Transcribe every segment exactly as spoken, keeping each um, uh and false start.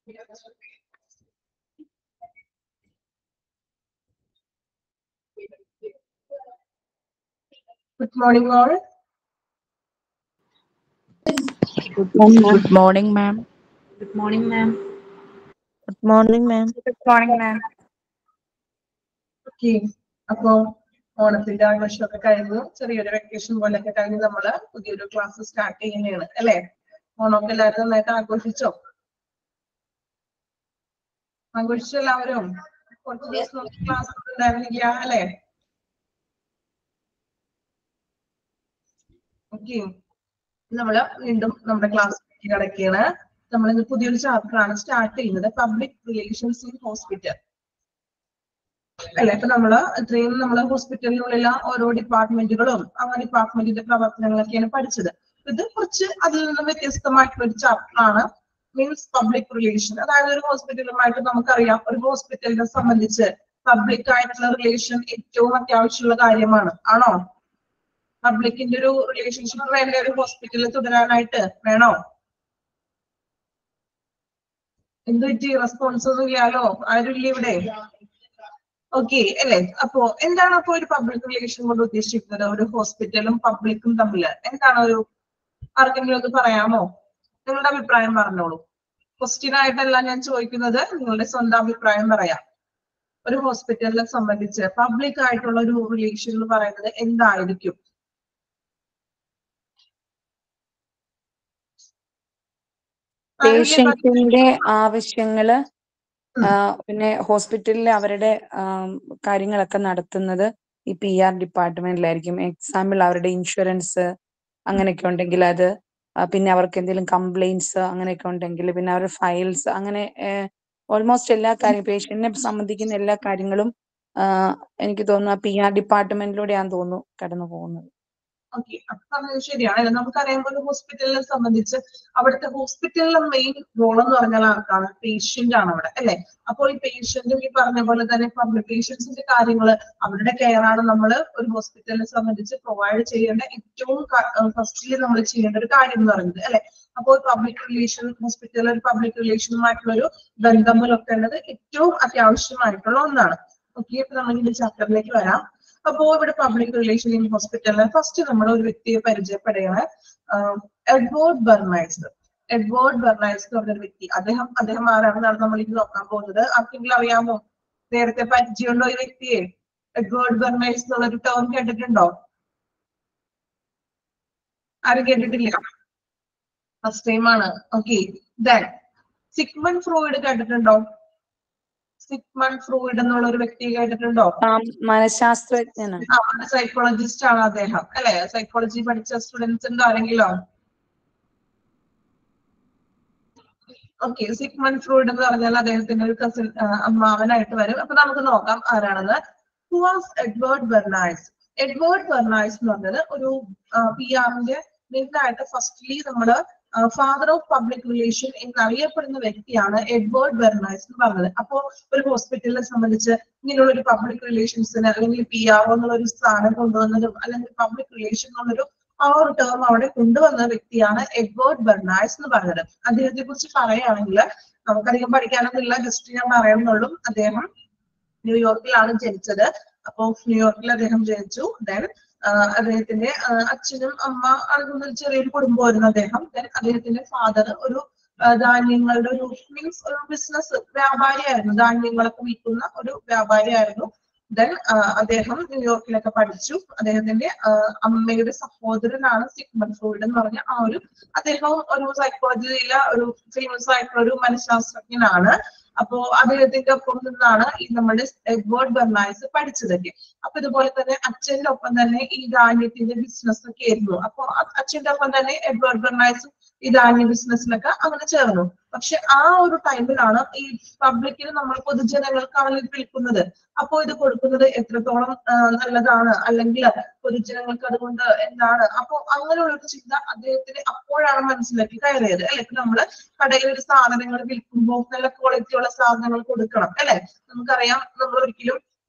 Good morning, all. Good morning, ma'am. Good morning, ma'am. Good morning, ma'am. Good morning, ma'am. Good morning, ma'am. Okay. അപ്പോൾ ഓണത്തിന്റെ ആഘോഷമൊക്കെ കഴിഞ്ഞു, ചെറിയൊരു vacation പോലൊക്കെ കഴിഞ്ഞ് നമ്മള് പുതിയൊരു ക്ലാസ് സ്റ്റാർട്ട് ചെയ്യുന്നതാണ് അല്ലെ. ഓണമൊക്കെ എല്ലാവരും നന്നായിട്ട് ആഘോഷിച്ചോ? ആഘോഷിച്ചു എല്ലാവരും? കുറച്ച് ദിവസം ക്ലാസ് ഉണ്ടായിരുന്നില്ല അല്ലെ? ഓക്കെ, നമ്മള് വീണ്ടും നമ്മുടെ ക്ലാസ് കിടക്കുകയാണ്. നമ്മൾ ഇന്ന് പുതിയൊരു ചാപ്റ്റർ ആണ് സ്റ്റാർട്ട് ചെയ്യുന്നത്, പബ്ലിക് റിലേഷൻസ് ഇൻ ഹോസ്പിറ്റൽ അല്ലെ. അപ്പൊ നമ്മള് ഇത്രയും നമ്മള് ഹോസ്പിറ്റലിലുള്ള ഓരോ ഡിപ്പാർട്ട്മെന്റുകളും ആ ഡിപ്പാർട്ട്മെന്റിന്റെ പ്രവർത്തനങ്ങളൊക്കെയാണ് പഠിച്ചത്. ഇത് കുറച്ച് അതിൽ നിന്നും വ്യത്യസ്തമായിട്ടുള്ള ഒരു ചാപ്റ്റർ ആണ്, മീൻസ് പബ്ലിക് റിലേഷൻ. അതായത് ഒരു ഹോസ്പിറ്റലുമായിട്ട് നമുക്കറിയാം, ഒരു ഹോസ്പിറ്റലിനെ സംബന്ധിച്ച് പബ്ലിക് ആയിട്ടുള്ള റിലേഷൻ ഏറ്റവും അത്യാവശ്യമുള്ള കാര്യമാണ്. ആണോ? പബ്ലിക്കിന്റെ ഒരു റിലേഷൻഷിപ്പ് വേണ്ട ഒരു ഹോസ്പിറ്റലിൽ തുടരാനായിട്ട് വേണോ? എന്ത് പറ്റി? റെസ്പോൺസ് ഒന്നും ഇല്ലാലോ, ആരുമില്ല ഇവിടെ. ഓക്കെ അല്ലെ. അപ്പോ എന്താണ് അപ്പോ ഒരു പബ്ലിക് റിലേഷൻ കൊണ്ട് ഉദ്ദേശിക്കുന്നത്? ഒരു ഹോസ്പിറ്റലും പബ്ലിക്കും തമ്മിൽ എന്താണ് ഒരു, ആർക്കെങ്കിലും ഒന്ന് പറയാമോ? നിങ്ങളുടെ അഭിപ്രായം പറഞ്ഞോളൂ. ക്വസ്റ്റ്യൻ ആയിട്ടല്ല ഞാൻ ചോദിക്കുന്നത്, നിങ്ങളുടെ സ്വന്തം അഭിപ്രായം പറയാം. ഒരു ഹോസ്പിറ്റലിനെ സംബന്ധിച്ച് പബ്ലിക് ആയിട്ടുള്ള ഒരു റിലേഷൻ എന്ന് പറയുന്നത് എന്തായിരിക്കും? പേഷ്യൻസിന്റെ ആവശ്യങ്ങള്, പിന്നെ ഹോസ്പിറ്റലിൽ അവരുടെ കാര്യങ്ങളൊക്കെ നടത്തുന്നത് ഈ പി ആർ ഡിപ്പാർട്ട്മെന്റിലായിരിക്കും. എക്സാമ്പിൾ അവരുടെ ഇൻഷുറൻസ് അങ്ങനെയൊക്കെ ഉണ്ടെങ്കിൽ അത്, പിന്നെ അവർക്ക് എന്തെങ്കിലും കംപ്ലൈന്റ്സ് അങ്ങനെയൊക്കെ ഉണ്ടെങ്കിൽ, പിന്നെ അവരുടെ ഫയൽസ്, അങ്ങനെ ഓൾമോസ്റ്റ് എല്ലാ കാര്യം പേഷ്യന്റിനെ സംബന്ധിക്കുന്ന എല്ലാ കാര്യങ്ങളും എനിക്ക് തോന്നുന്നു പി ആർ ഡിപ്പാർട്ട്മെന്റിലൂടെയാന്ന് തോന്നുന്നു കടന്നു പോകുന്നത്. ഓക്കെ, അപ്പൊ പറഞ്ഞത് ശരിയാണ്. നമുക്കറിയാം ഒരു ഹോസ്പിറ്റലിനെ സംബന്ധിച്ച് അവിടുത്തെ ഹോസ്പിറ്റലിലെ മെയിൻ റോൾ എന്ന് പറഞ്ഞാൽ ആർക്കാണ്? പേഷ്യന്റ് ആണ് അവിടെ അല്ലെ. അപ്പോൾ ഈ പേഷ്യന്റും ഈ പറഞ്ഞ പോലെ തന്നെ പബ്ലിക് പേഷ്യൻസിന്റെ കാര്യങ്ങള്, അവരുടെ കെയർ ആണ് നമ്മൾ ഒരു ഹോസ്പിറ്റലിനെ സംബന്ധിച്ച് പ്രൊവൈഡ് ചെയ്യേണ്ട ഏറ്റവും ഫസ്റ്റ്ലി നമ്മൾ ചെയ്യേണ്ട ഒരു കാര്യം എന്ന് പറയുന്നത് അല്ലെ. അപ്പോൾ പബ്ലിക് റിലേഷൻ, ഹോസ്പിറ്റലിൽ ഒരു പബ്ലിക് റിലേഷനുമായിട്ടുള്ള ഒരു ബന്ധം പുലർത്തേണ്ടത് ഏറ്റവും അത്യാവശ്യമായിട്ടുള്ള ഒന്നാണ്. ഓക്കെ, അപ്പൊ നമ്മൾ ഇതിന്റെ ചാപ്റ്ററിലേക്ക് വരാം. അപ്പോ ഇവിടെ പബ്ലിക് റിലേഷൻ ഇൻ ഹോസ്പിറ്റലിൽ ഫസ്റ്റ് നമ്മൾ ഒരു വ്യക്തിയെ പരിചയപ്പെടുകയാണ്, എഡ്വേർഡ് ബെർണൈസ്. എഡ്വേർഡ് ബെർണൈസ് എന്ന് പറഞ്ഞൊരു വ്യക്തി, അദ്ദേഹം അദ്ദേഹം ആരാണെന്നാണ് നമ്മൾ ഇന്ന് നോക്കാൻ പോകുന്നത്. ആർക്കെങ്കിലും അറിയാമോ? നേരത്തെ പരിചയമുണ്ടോ ഈ വ്യക്തിയെ? എഡ്വേർഡ് ബെർണൈസ് എന്നുള്ളൊരു ടേം കേട്ടിട്ടുണ്ടോ? ആരും കേട്ടിട്ടില്ല? ഫസ്റ്റ് ടൈം ആണ്. ഓക്കെ, ദെൻ സിഗ്മണ്ട് ഫ്രോയിഡ് കേട്ടിട്ടുണ്ടോ? സിഗ്മണ്ട് ഫ്രോയിഡ് എന്നുള്ള ഒരു വ്യക്തിയെ കേട്ടിട്ടുണ്ടോ? മനഃശാസ്ത്രജ്ഞനാണ്, സൈക്കോളജിസ്റ്റ് ആണ് അദ്ദേഹം അല്ലെ. സൈക്കോളജി പഠിച്ച സ്റ്റുഡൻസ് ഉണ്ടോ ആരെങ്കിലോ? ഓക്കെ, സിഗ്മണ്ട് ഫ്രോയിഡ് എന്ന് പറഞ്ഞാൽ അദ്ദേഹത്തിന്റെ ഒരു കസിൻ, അമ്മാവനായിട്ട് വരും. അപ്പൊ നമുക്ക് നോക്കാം ആരാണെന്ന്. Who was Edward Bernays? Edward Bernays എന്ന് പറഞ്ഞത് ഒരു പി ആറിന്റെ മെയിനായിട്ട് ഫസ്റ്റ്ലി നമ്മള് ഫാദർ ഓഫ് പബ്ലിക് റിലേഷൻ എന്നറിയപ്പെടുന്ന വ്യക്തിയാണ് എഡ്വേർഡ് ബെർണൈസ് എന്ന് പറഞ്ഞത്. അപ്പോ ഒരു ഹോസ്പിറ്റലിനെ സംബന്ധിച്ച് ഇങ്ങനെയുള്ള ഒരു പബ്ലിക് റിലേഷൻസിന് അല്ലെങ്കിൽ പി ആർ എന്നുള്ള ഒരു സ്ഥാനം കൊണ്ടുവന്നതും, അല്ലെങ്കിൽ പബ്ലിക് റിലേഷൻ എന്നുള്ളൊരു ആ ഒരു ടേം അവിടെ കൊണ്ടുവന്ന വ്യക്തിയാണ് എഡ്വേർഡ് ബെർണൈസ് എന്ന് പറഞ്ഞത്. അദ്ദേഹത്തെ കുറിച്ച് പറയുകയാണെങ്കിൽ നമുക്കധികം പഠിക്കാനൊന്നുമില്ല, ജസ്റ്റ് ഞാൻ പറയുന്നുള്ളൂ. അദ്ദേഹം ന്യൂയോർക്കിലാണ് ജനിച്ചത്. അപ്പോ ന്യൂയോർക്കിൽ അദ്ദേഹം ജനിച്ചു. ദെൻ അദ്ദേഹത്തിന്റെ അച്ഛനും അമ്മ അടങ്ങുന്ന ഒരു ചെറിയൊരു കുടുംബമായിരുന്നു അദ്ദേഹം. ദെൻ അദ്ദേഹത്തിന്റെ ഫാദർ ഒരു ധാന്യങ്ങളുടെ ഒരു മീൻസ് ഒരു ബിസിനസ് വ്യാപാരിയായിരുന്നു, ധാന്യങ്ങളൊക്കെ വിൽക്കുന്ന ഒരു വ്യാപാരിയായിരുന്നു. ദെൻ അദ്ദേഹം ന്യൂയോർക്കിലൊക്കെ പഠിച്ചു. അദ്ദേഹത്തിന്റെ അമ്മയുടെ സഹോദരനാണ് സിഗ്മണ്ട് ഫ്രോയിഡ് എന്ന് പറഞ്ഞ ആ ഒരു, അദ്ദേഹവും ഒരു സൈക്കോളജിയിലെ ഒരു ഫേമസ് ആയിട്ടുള്ള ഒരു മനഃശാസ്ത്രജ്ഞനാണ്. അപ്പോ അദ്ദേഹത്തിന്റെ ഒപ്പം നിന്നാണ് ഈ നമ്മുടെ എഡ്വേർഡ് ബെർണൈസ് പഠിച്ചതൊക്കെ. അപ്പൊ ഇതുപോലെ തന്നെ അച്ഛന്റെ ഒപ്പം തന്നെ ഈ ധാന്യത്തിന്റെ ബിസിനസ് ഒക്കെ ആയിരുന്നു. അപ്പൊ അച്ഛന്റെ ഒപ്പം തന്നെ എഡ്വേർഡ് ബെർണൈസും ഈ ധാന്യ ബിസിനസ്സിലൊക്കെ അങ്ങനെ ചേർന്നു. പക്ഷെ ആ ഒരു ടൈമിലാണ് ഈ പബ്ലിക്കിന്, നമ്മൾ പൊതുജനങ്ങൾക്കാണ് ഇത് വിൽക്കുന്നത്. അപ്പോ ഇത് കൊടുക്കുന്നത് എത്രത്തോളം നല്ലതാണ്, അല്ലെങ്കിൽ പൊതുജനങ്ങൾക്ക് അതുകൊണ്ട് എന്താണ്, അപ്പോ അങ്ങനെയുള്ള ഒരു ചിന്ത അദ്ദേഹത്തിന് അപ്പോഴാണ് മനസ്സിലാക്കി കയറിയത് അല്ലെ. ഇപ്പൊ നമ്മള് കടയിൽ ഒരു സാധനങ്ങൾ വിൽക്കുമ്പോൾ നല്ല ക്വാളിറ്റി ഉള്ള സാധനങ്ങൾ കൊടുക്കണം അല്ലെ. നമുക്കറിയാം, നമ്മൾ ഒരിക്കലും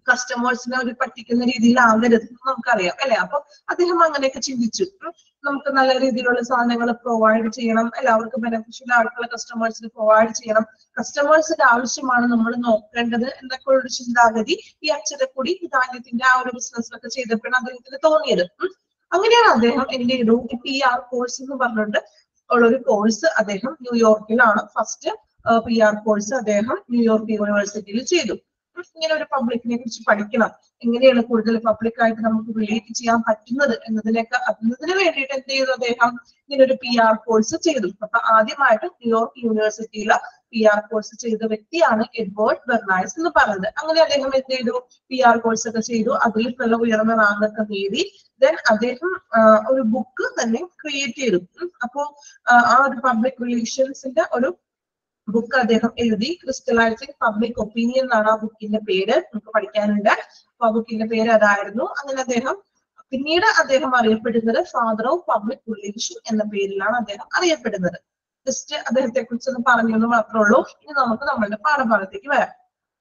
കസ്റ്റമേഴ്സിനെ ഒരു പറ്റിക്കുന്ന രീതിയിലാവരുത് നമുക്കറിയാം അല്ലെ. അപ്പൊ അദ്ദേഹം അങ്ങനെയൊക്കെ ചിന്തിച്ചു. നമുക്ക് നല്ല രീതിയിലുള്ള സാധനങ്ങൾ പ്രൊവൈഡ് ചെയ്യണം, എല്ലാവർക്കും ബെനിഫിഷ്യൽ ആയിട്ടുള്ള കസ്റ്റമേഴ്സിന് പ്രൊവൈഡ് ചെയ്യണം, കസ്റ്റമേഴ്സിന്റെ ആവശ്യമാണ് നമ്മൾ നോക്കേണ്ടത് എന്നൊക്കെ ഒരു ചിന്താഗതി ഈ അച്ചടക്കൂടി ധാന്യത്തിന്റെ ആ ഒരു ബിസിനസ്സിലൊക്കെ ചെയ്തപ്പോഴാണ് അദ്ദേഹത്തിന് തോന്നിയത്. അങ്ങനെയാണ് അദ്ദേഹം എന്റെ ഒരു പി ആർ കോഴ്സ് എന്ന് പറഞ്ഞിട്ട് ഉള്ളൊരു കോഴ്സ് അദ്ദേഹം ന്യൂയോർക്കിലാണ് ഫസ്റ്റ് പി ആർ കോഴ്സ് അദ്ദേഹം ന്യൂയോർക്ക് യൂണിവേഴ്സിറ്റിയിൽ ചെയ്തു. ഇങ്ങനെ ഒരു പബ്ലിക്കിനെ കുറിച്ച് പഠിക്കണം, എങ്ങനെയാണ് കൂടുതൽ പബ്ലിക്കായിട്ട് നമുക്ക് റിലേറ്റ് ചെയ്യാൻ പറ്റുന്നത് എന്നതിനൊക്കെ അതിന് വേണ്ടിയിട്ട് എന്ത് ചെയ്തു അദ്ദേഹം ഇങ്ങനെ ഒരു പി ആർ കോഴ്സ് ചെയ്തു. അപ്പൊ ആദ്യമായിട്ട് ന്യൂയോർക്ക് യൂണിവേഴ്സിറ്റിയിലെ പി ആർ കോഴ്സ് ചെയ്ത വ്യക്തിയാണ് എഡ്വേർഡ് ബെർണൈസ് എന്ന് പറയുന്നത്. അങ്ങനെ അദ്ദേഹം എന്ത് ചെയ്തു, പി ആർ കോഴ്സ് ഒക്കെ ചെയ്തു, അതിൽ നല്ല ഉയർന്ന റാങ്കൊക്കെ നേടി. ദെൻ അദ്ദേഹം ഒരു ബുക്ക് തന്നെ ക്രിയേറ്റ് ചെയ്തു. അപ്പോ ആ ഒരു പബ്ലിക് റിലേഷൻസിന്റെ ഒരു ബുക്ക് അദ്ദേഹം എഴുതി. ക്രിസ്റ്റലൈസിംഗ് പബ്ലിക് ഒപ്പീനിയൻ എന്നാണ് ആ ബുക്കിന്റെ പേര്, നമുക്ക് പഠിക്കാനുണ്ട്. അപ്പൊ ആ ബുക്കിന്റെ പേര് അതായിരുന്നു. അങ്ങനെ അദ്ദേഹം പിന്നീട് അദ്ദേഹം അറിയപ്പെടുന്നത് ഫാദർ ഓഫ് പബ്ലിക് റിലേഷൻ എന്ന പേരിലാണ് അദ്ദേഹം അറിയപ്പെടുന്നത്. ജസ്റ്റ് അദ്ദേഹത്തെ കുറിച്ച് ഒന്ന് പറഞ്ഞു എന്ന് മാത്രമേ ഉള്ളൂ. ഇനി നമുക്ക് നമ്മളുടെ പാഠഭാഗത്തേക്ക് വരാം.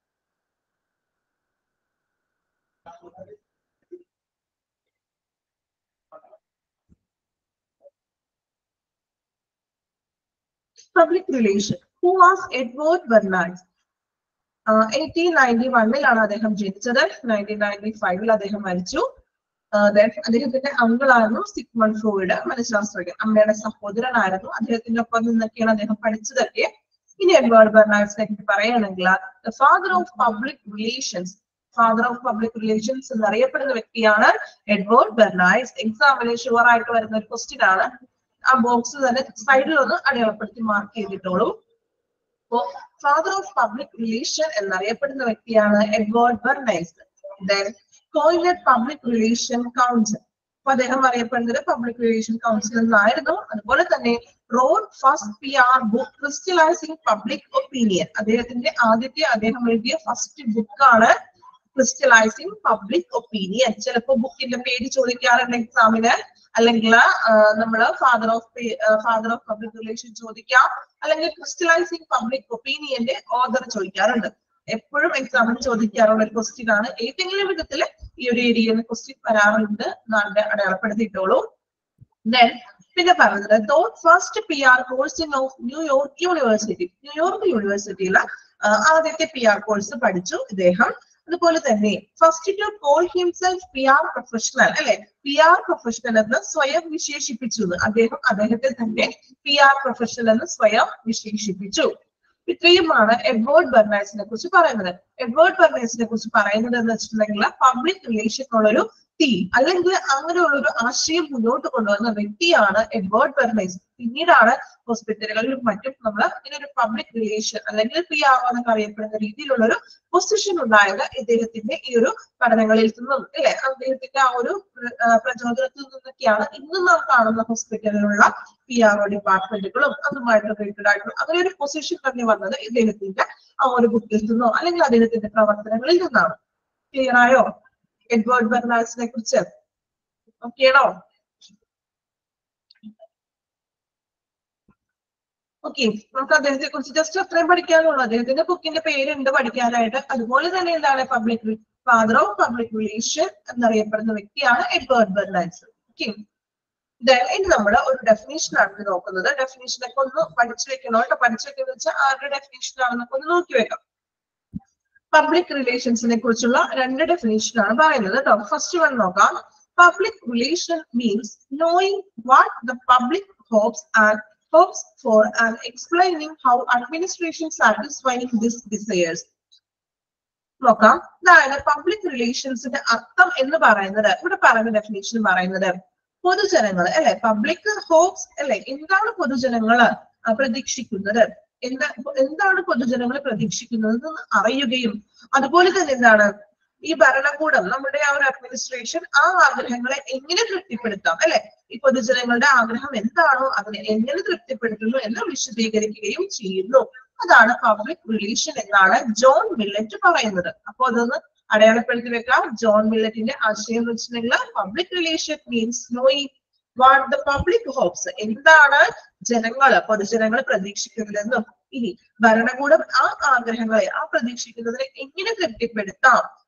Public relation. Who was Edward Bernays? Eighteen ninety വണ്ണിലാണ് അദ്ദേഹം ജനിച്ചത്. നയൻറ്റീൻ നയൻറ്റി ഫൈവിൽ അദ്ദേഹം മരിച്ചു. അദ്ദേഹത്തിന്റെ അങ്കിളായിരുന്നു സിഗ്മണ്ട് ഫ്രോയിഡ്, മനഃശാസ്ത്രജ്ഞൻ. അമ്മയുടെ സഹോദരനായിരുന്നു. അദ്ദേഹത്തിന്റെ ഒപ്പം നിന്നൊക്കെയാണ് അദ്ദേഹം പഠിച്ചതൊക്കെ. ഇനി എഡ്വേർഡ് ബെർണൈസിനെ പറ്റി പറയുകയാണെങ്കിൽ father of public relations father of public relations എന്നറിയപ്പെടുന്ന വ്യക്തിയാണ് എഡ്വേർഡ് ബെർണൈസ്. എക്സാമിന് ഷുവർ ആയിട്ട് വരുന്ന ഒരു ക്വസ്റ്റ്യൻ ആണ്. ആ ബോക്സ് തന്നെ സൈഡിൽ ഒന്ന് അടയാളപ്പെടുത്തി മാർക്ക് ചെയ്തിട്ടോളൂ. അപ്പോ ഫാദർ ഓഫ് പബ്ലിക് റിലേഷൻ എന്നറിയപ്പെടുന്ന വ്യക്തിയാണ് Edward Bernays. Coined public relation counsel. അപ്പൊ അദ്ദേഹം അറിയപ്പെടുന്നത് പബ്ലിക് റിലേഷൻ കൗൺസിൽ എന്നായിരുന്നു. അതുപോലെ തന്നെ wrote first P R book crystallizing public opinion. അദ്ദേഹത്തിന്റെ ആദ്യത്തെ അദ്ദേഹം എഴുതിയ ഫസ്റ്റ് ബുക്കാണ് ക്രിസ്റ്റലൈസിംഗ് പബ്ലിക് ഒപ്പീനിയൻ. ചിലപ്പോ ബുക്കിന്റെ പേര് ചോദിക്കാറുണ്ട് എക്സാമിന്, അല്ലെങ്കിൽ നമ്മള് father of father of public relation ചോദിക്കാം, അല്ലെങ്കിൽ ക്രിസ്റ്റലൈസിംഗ് പബ്ലിക് ഒപ്പീനിയന്റെ ഓഥർ ചോദിക്കാറുണ്ട്. എപ്പോഴും എക്സാമിന് ചോദിക്കാറുള്ള ഒരു ക്വസ്റ്റ്യൻ ആണ്. ഏതെങ്കിലും വിധത്തിൽ ഈ ഒരു ഏരിയയിൽ നിന്ന് ക്വസ്റ്റ്യൻ വരാറുണ്ട് എന്നാണ് അടയാളപ്പെടുത്തിയിട്ടുള്ളൂ. ദെൻ പിന്നെ പറഞ്ഞത് first P R course in of New York university. New York യൂണിവേഴ്സിറ്റിയിലെ ആദ്യത്തെ പി ആർ കോഴ്സ് പഠിച്ചു ഇദ്ദേഹം. അതുപോലെ തന്നെ first to call himself P R professional, അല്ലെ, പി ആർ പ്രൊഫഷണൽ എന്ന് സ്വയം വിശേഷിപ്പിച്ചു. അദ്ദേഹം അദ്ദേഹത്തെ തന്നെ പി ആർ പ്രൊഫഷണൽ എന്ന് സ്വയം വിശേഷിപ്പിച്ചു. ഇത്രയുമാണ് എഡ്വേർഡ് ബെർണൈസിനെ കുറിച്ച് പറയുന്നത്. എഡ്വേർഡ് ബെർണൈസിനെ കുറിച്ച് പറയുന്നത് എന്ന് വെച്ചിട്ടുണ്ടെങ്കിൽ പബ്ലിക് റിലേഷൻ എന്നുള്ളൊരു തീം അല്ലെങ്കിൽ അങ്ങനെയുള്ള ഒരു ആശയം മുന്നോട്ട് കൊണ്ടുവന്ന വ്യക്തിയാണ് എഡ്വേർഡ് ബെർണൈസ്. പിന്നീടാണ് ഹോസ്പിറ്റലുകളിലും മറ്റും നമ്മൾ ഇങ്ങനെ ഒരു പബ്ലിക് റിലേഷൻ അല്ലെങ്കിൽ പി ആർ എന്നൊക്കെ അറിയപ്പെടുന്ന രീതിയിലുള്ള ഒരു പൊസിഷൻ ഉണ്ടായത് ഇദ്ദേഹത്തിന്റെ ഈ ഒരു പഠനങ്ങളിൽ നിന്നും, അല്ലെ, അദ്ദേഹത്തിന്റെ ആ ഒരു പ്രചോദനത്തിൽ നിന്നൊക്കെയാണ് ഇന്നും നാം കാണുന്ന ഹോസ്പിറ്റലിലുള്ള പി ആർ ഒ ഡിപ്പാർട്ട്മെന്റുകളും അതുമായിട്ട് റിലേറ്റഡ് ആയിട്ടുള്ള അങ്ങനെ ഒരു പൊസിഷൻ തന്നെ വന്നത് ഇദ്ദേഹത്തിന്റെ ആ ഒരു ബുക്കിൽ നിന്നോ അല്ലെങ്കിൽ അദ്ദേഹത്തിന്റെ പ്രവർത്തനങ്ങളിൽ നിന്നാണ്. ക്ലിയർ ആയോ എഡ്വേർഡ് ബെർണൈസിനെ കുറിച്ച്? ഓക്കെ ആണോ? ഓക്കെ, നമുക്ക് അദ്ദേഹത്തെ കുറിച്ച് ജസ്റ്റ് അത്രയും പഠിക്കാനുള്ളൂ. അദ്ദേഹത്തിന്റെ ബുക്കിന്റെ പേരുണ്ട് പഠിക്കാനായിട്ട്. അതുപോലെ തന്നെ എന്താണ് public father of public relation എന്നറിയപ്പെടുന്ന വ്യക്തിയാണ് എഡ്വേർഡ് ബെർണൈസ്. ഓക്കെ, ഇനി നമ്മൾ ഒരു ഡെഫിനേഷൻ ആണ് നോക്കുന്നത്. ഡെഫിനേഷനൊക്കെ ഒന്ന് പഠിച്ചു വെക്കണോ കേട്ടോ. പഠിച്ചു വെക്കുന്ന വെച്ചാൽ ആരുടെ ഡെഫിനേഷൻ ആണെന്നൊക്കെ ഒന്ന് നോക്കി വെക്കാം. പബ്ലിക് റിലേഷൻസിനെ കുറിച്ചുള്ള രണ്ട് ഡെഫിനേഷൻ ആണ് പറയുന്നത് കേട്ടോ. ഫസ്റ്റ് വൺ നോക്കാം. Public relation means knowing what the public hopes and hopes for and explaining how administration satisfying these desires. നോക്കാം. അതായത് പബ്ലിക് റിലേഷൻസിന്റെ അർത്ഥം എന്ന് പറയുന്നത് ഇവിടെ പറയുന്ന ഡെഫിനേഷൻ പറയുന്നത് പൊതുജനങ്ങൾ, അല്ലെ, പബ്ലിക് ഹോപ്സ്, അല്ലെ, എന്താണ് പൊതുജനങ്ങള് പ്രതീക്ഷിക്കുന്നത്, എന്താ എന്താണ് പൊതുജനങ്ങൾ പ്രതീക്ഷിക്കുന്നത് എന്ന് അറിയുകയും അതുപോലെ തന്നെ എന്താണ് ഈ ഭരണകൂടം നമ്മുടെ ആ ഒരു അഡ്മിനിസ്ട്രേഷൻ ആ ആഗ്രഹങ്ങളെ എങ്ങനെ തൃപ്തിപ്പെടുത്താം, അല്ലെ, ഈ പൊതുജനങ്ങളുടെ ആഗ്രഹം എന്താണോ അതിനെ എങ്ങനെ തൃപ്തിപ്പെടുത്തുന്നു എന്ന് വിശദീകരിക്കുകയും ചെയ്യുന്നു. അതാണ് പബ്ലിക് റിലേഷൻ എന്നാണ് ജോൺ മില്ലറ്റ് പറയുന്നത്. അപ്പൊ അതൊന്ന് അടയാളപ്പെടുത്തി വെക്കാം. ജോൺ മില്ലറ്റിന്റെ ആശയം എന്ന് വെച്ചിട്ടുണ്ടെങ്കിൽ public relation means knowing what the public hopes, എന്താണ് ജനങ്ങള് പൊതുജനങ്ങൾ പ്രതീക്ഷിക്കുന്നതെന്നും ഇനി ഭരണകൂടം ആ ആഗ്രഹങ്ങളെ ആ പ്രതീക്ഷിക്കുന്നതിനെ എങ്ങനെ തൃപ്തിപ്പെടുത്താം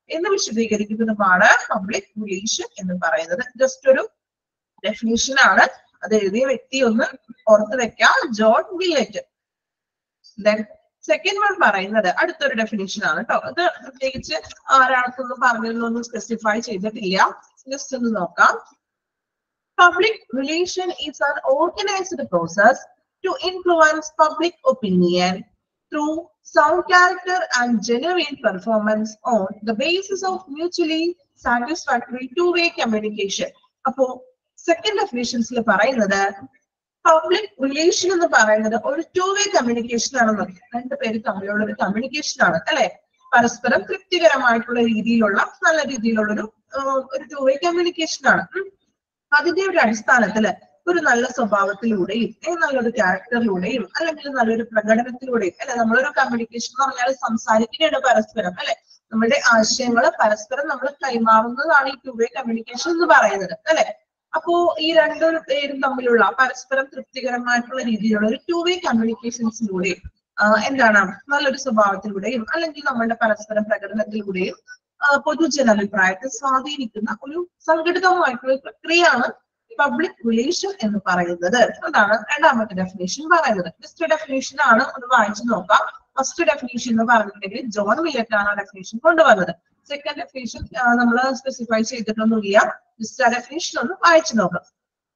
എന്ന് വിശദീകരിക്കുന്നതുമാണ് പബ്ലിക് റിലേഷൻ എന്ന് പറയുന്നത്. ജസ്റ്റ് ഒരു ഡെഫിനിഷൻ ആണ്. അത് എഴുതിയ വ്യക്തി ഒന്ന് ഓർത്ത് വെക്കാം, John Willett. Then second one പറയുന്നത് അടുത്തൊരു ഡെഫിനിഷൻ ആണ് കേട്ടോ. അത് പ്രത്യേകിച്ച് ആരാൾക്കൊന്നും പറഞ്ഞതൊന്നും സ്പെസിഫൈ ചെയ്തിട്ടില്ല. ജസ്റ്റ് ഒന്ന് നോക്കാം. Public relation is an organized process to influence public opinion through sound character and genuine performance on the basis of mutually satisfactory two-way communication. അപ്പോ സെക്കൻഡ് ഡെഫിനിഷൻസിൽ പറയുന്നത് പബ്ലിക് റിലേഷൻ എന്ന് പറയുന്നത് ഒരു ടു വേ കമ്മ്യൂണിക്കേഷൻ ആണെന്ന്. രണ്ടു പേര് തമ്മിലുള്ള ഒരു കമ്മ്യൂണിക്കേഷൻ ആണ് അല്ലെ. പരസ്പരം തൃപ്തികരമായിട്ടുള്ള രീതിയിലുള്ള നല്ല രീതിയിലുള്ള ഒരു ഒരു ടു വേ കമ്മ്യൂണിക്കേഷൻ ആണ്. അതിന്റെ ഒരു അടിസ്ഥാനത്തില് ഒരു നല്ല സ്വഭാവത്തിലൂടെയും നല്ലൊരു ക്യാരക്ടറിലൂടെയും അല്ലെങ്കിൽ നല്ലൊരു പ്രകടനത്തിലൂടെയും അല്ലെ. നമ്മളൊരു കമ്മ്യൂണിക്കേഷൻ എന്ന് പറഞ്ഞാൽ സംസാരിക്കുകയാണ് പരസ്പരം അല്ലെ. നമ്മുടെ ആശയങ്ങൾ പരസ്പരം നമ്മൾ കൈമാറുന്നതാണ് ഈ ടു വേ കമ്മ്യൂണിക്കേഷൻ എന്ന് പറയുന്നത് അല്ലെ. അപ്പോ ഈ രണ്ടു പേരും തമ്മിലുള്ള പരസ്പരം തൃപ്തികരമായിട്ടുള്ള രീതിയിലുള്ള ഒരു ടു വേ കമ്മ്യൂണിക്കേഷൻസിലൂടെ എന്താണ് നല്ലൊരു സ്വഭാവത്തിലൂടെയും അല്ലെങ്കിൽ നമ്മളുടെ പരസ്പരം പ്രകടനത്തിലൂടെയും പൊതുജനാഭിപ്രായത്തെ സ്വാധീനിക്കുന്ന ഒരു സംഘടിതമായിട്ടുള്ള പ്രക്രിയയാണ് പബ്ലിക് റിലേഷൻ എന്ന് പറയുന്നത്. അതാണ് രണ്ടാമത്തെ ഡെഫിനേഷൻ പറയുന്നത്. ഫസ്റ്റ് ഡെഫിനേഷൻ ആണ്, ഒന്ന് വായിച്ചു നോക്കാം. ഫസ്റ്റ് ഡെഫിനേഷൻ എന്ന് പറഞ്ഞിട്ടുണ്ടെങ്കിൽ ജോൺ വില്ലറ്റ് ആണ് ഡെഫിനേഷൻ കൊണ്ടുവന്നത്. സെക്കൻഡ് ഡെഫിനേഷൻ നമ്മൾ സ്പെസിഫൈ ചെയ്തിട്ടൊന്നുമില്ല. ജസ്റ്റ് ആ ഡെഫിനേഷൻ ഒന്ന് വായിച്ചു നോക്കാം.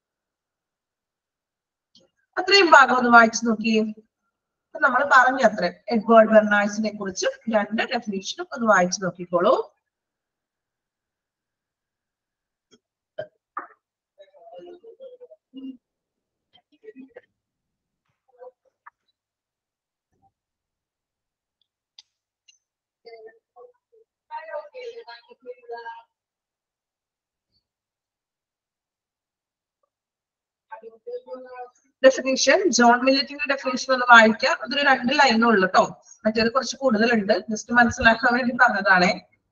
അത്രയും ഭാഗം ഒന്ന് വായിച്ചു നോക്കിയേ. നമ്മൾ പറഞ്ഞ അത്ര എഡ്വേർഡ് ബെർണാഴ്സിനെ കുറിച്ച് രണ്ട് ഡെഫിനേഷനും ഒന്ന് വായിച്ചു നോക്കിക്കോളൂ. ഡെഫിനേഷൻ ജോൺ വില്ലറ്റിന്റെ ഡെഫിനേഷൻ ഒന്ന് വായിക്കാം. അതൊരു രണ്ട് ലൈനേ ഉള്ളൂ കേട്ടോ, മറ്റേത് കുറച്ച് കൂടുതലുണ്ട്. ജസ്റ്റ് മനസ്സിലാക്കാൻ വേണ്ടി പറഞ്ഞതാണേ.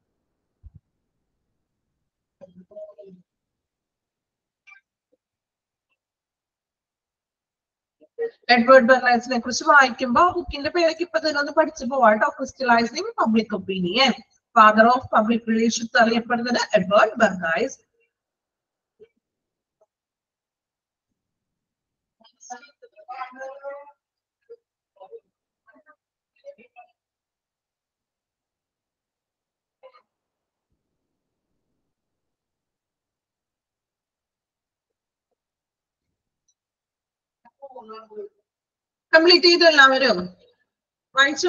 എഡ്വേർഡ് ബെർണാഴ്സിനെ കുറിച്ച് വായിക്കുമ്പോ ബുക്കിന്റെ പേരൊക്കെ ഇപ്പൊ തന്നെ ഒന്ന് പഠിച്ചു പോവാട്ടോ. Crystallizing public opinion, father of public relations അറിയപ്പെടുന്നത് എഡ്വേർഡ് ബെർണാഴ്സ്. കംപ്ലീറ്റ് ചെയ്തു എല്ലാവരും? വായിച്ചോ?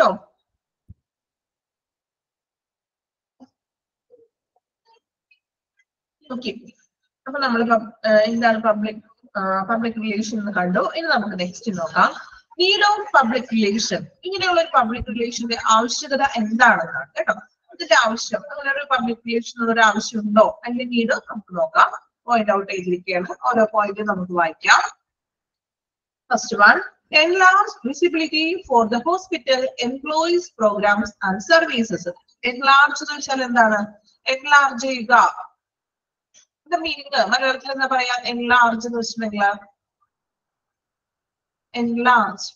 ഓക്കെ, അപ്പൊ നമ്മൾ എന്താണ് പബ്ലിക് പബ്ലിക് റിലേഷൻ എന്ന് കണ്ടു. ഇനി നമുക്ക് നെക്സ്റ്റ് നോക്കാം. Need of public relation. ഇങ്ങനെയുള്ള ഒരു പബ്ലിക് റിലേഷന്റെ ആവശ്യകത എന്താണെന്നാണ് കേട്ടോ. ഇതിന്റെ ആവശ്യം, അങ്ങനെ ഒരു പബ്ലിക് റിലേഷൻ ഒരു ആവശ്യം ഉണ്ടോ അതിന്റെ നീഡ് നമുക്ക് നോക്കാം. പോയിന്റ് ഔട്ട് ചെയ്തിരിക്കുകയാണ്. ഓരോ പോയിന്റ് നമുക്ക് വായിക്കാം. First one, enlarge visibility for the hospital employees, programs and services. Enlarge എന്ന് വെച്ചാൽ എന്താണ്? Enlarge ചെയ്യുക. The meaning മലയാളത്തിൽ എന്താ പറയാ? Enlarge എന്ന് വെച്ചിട്ടുണ്ടെങ്കിൽ enlarge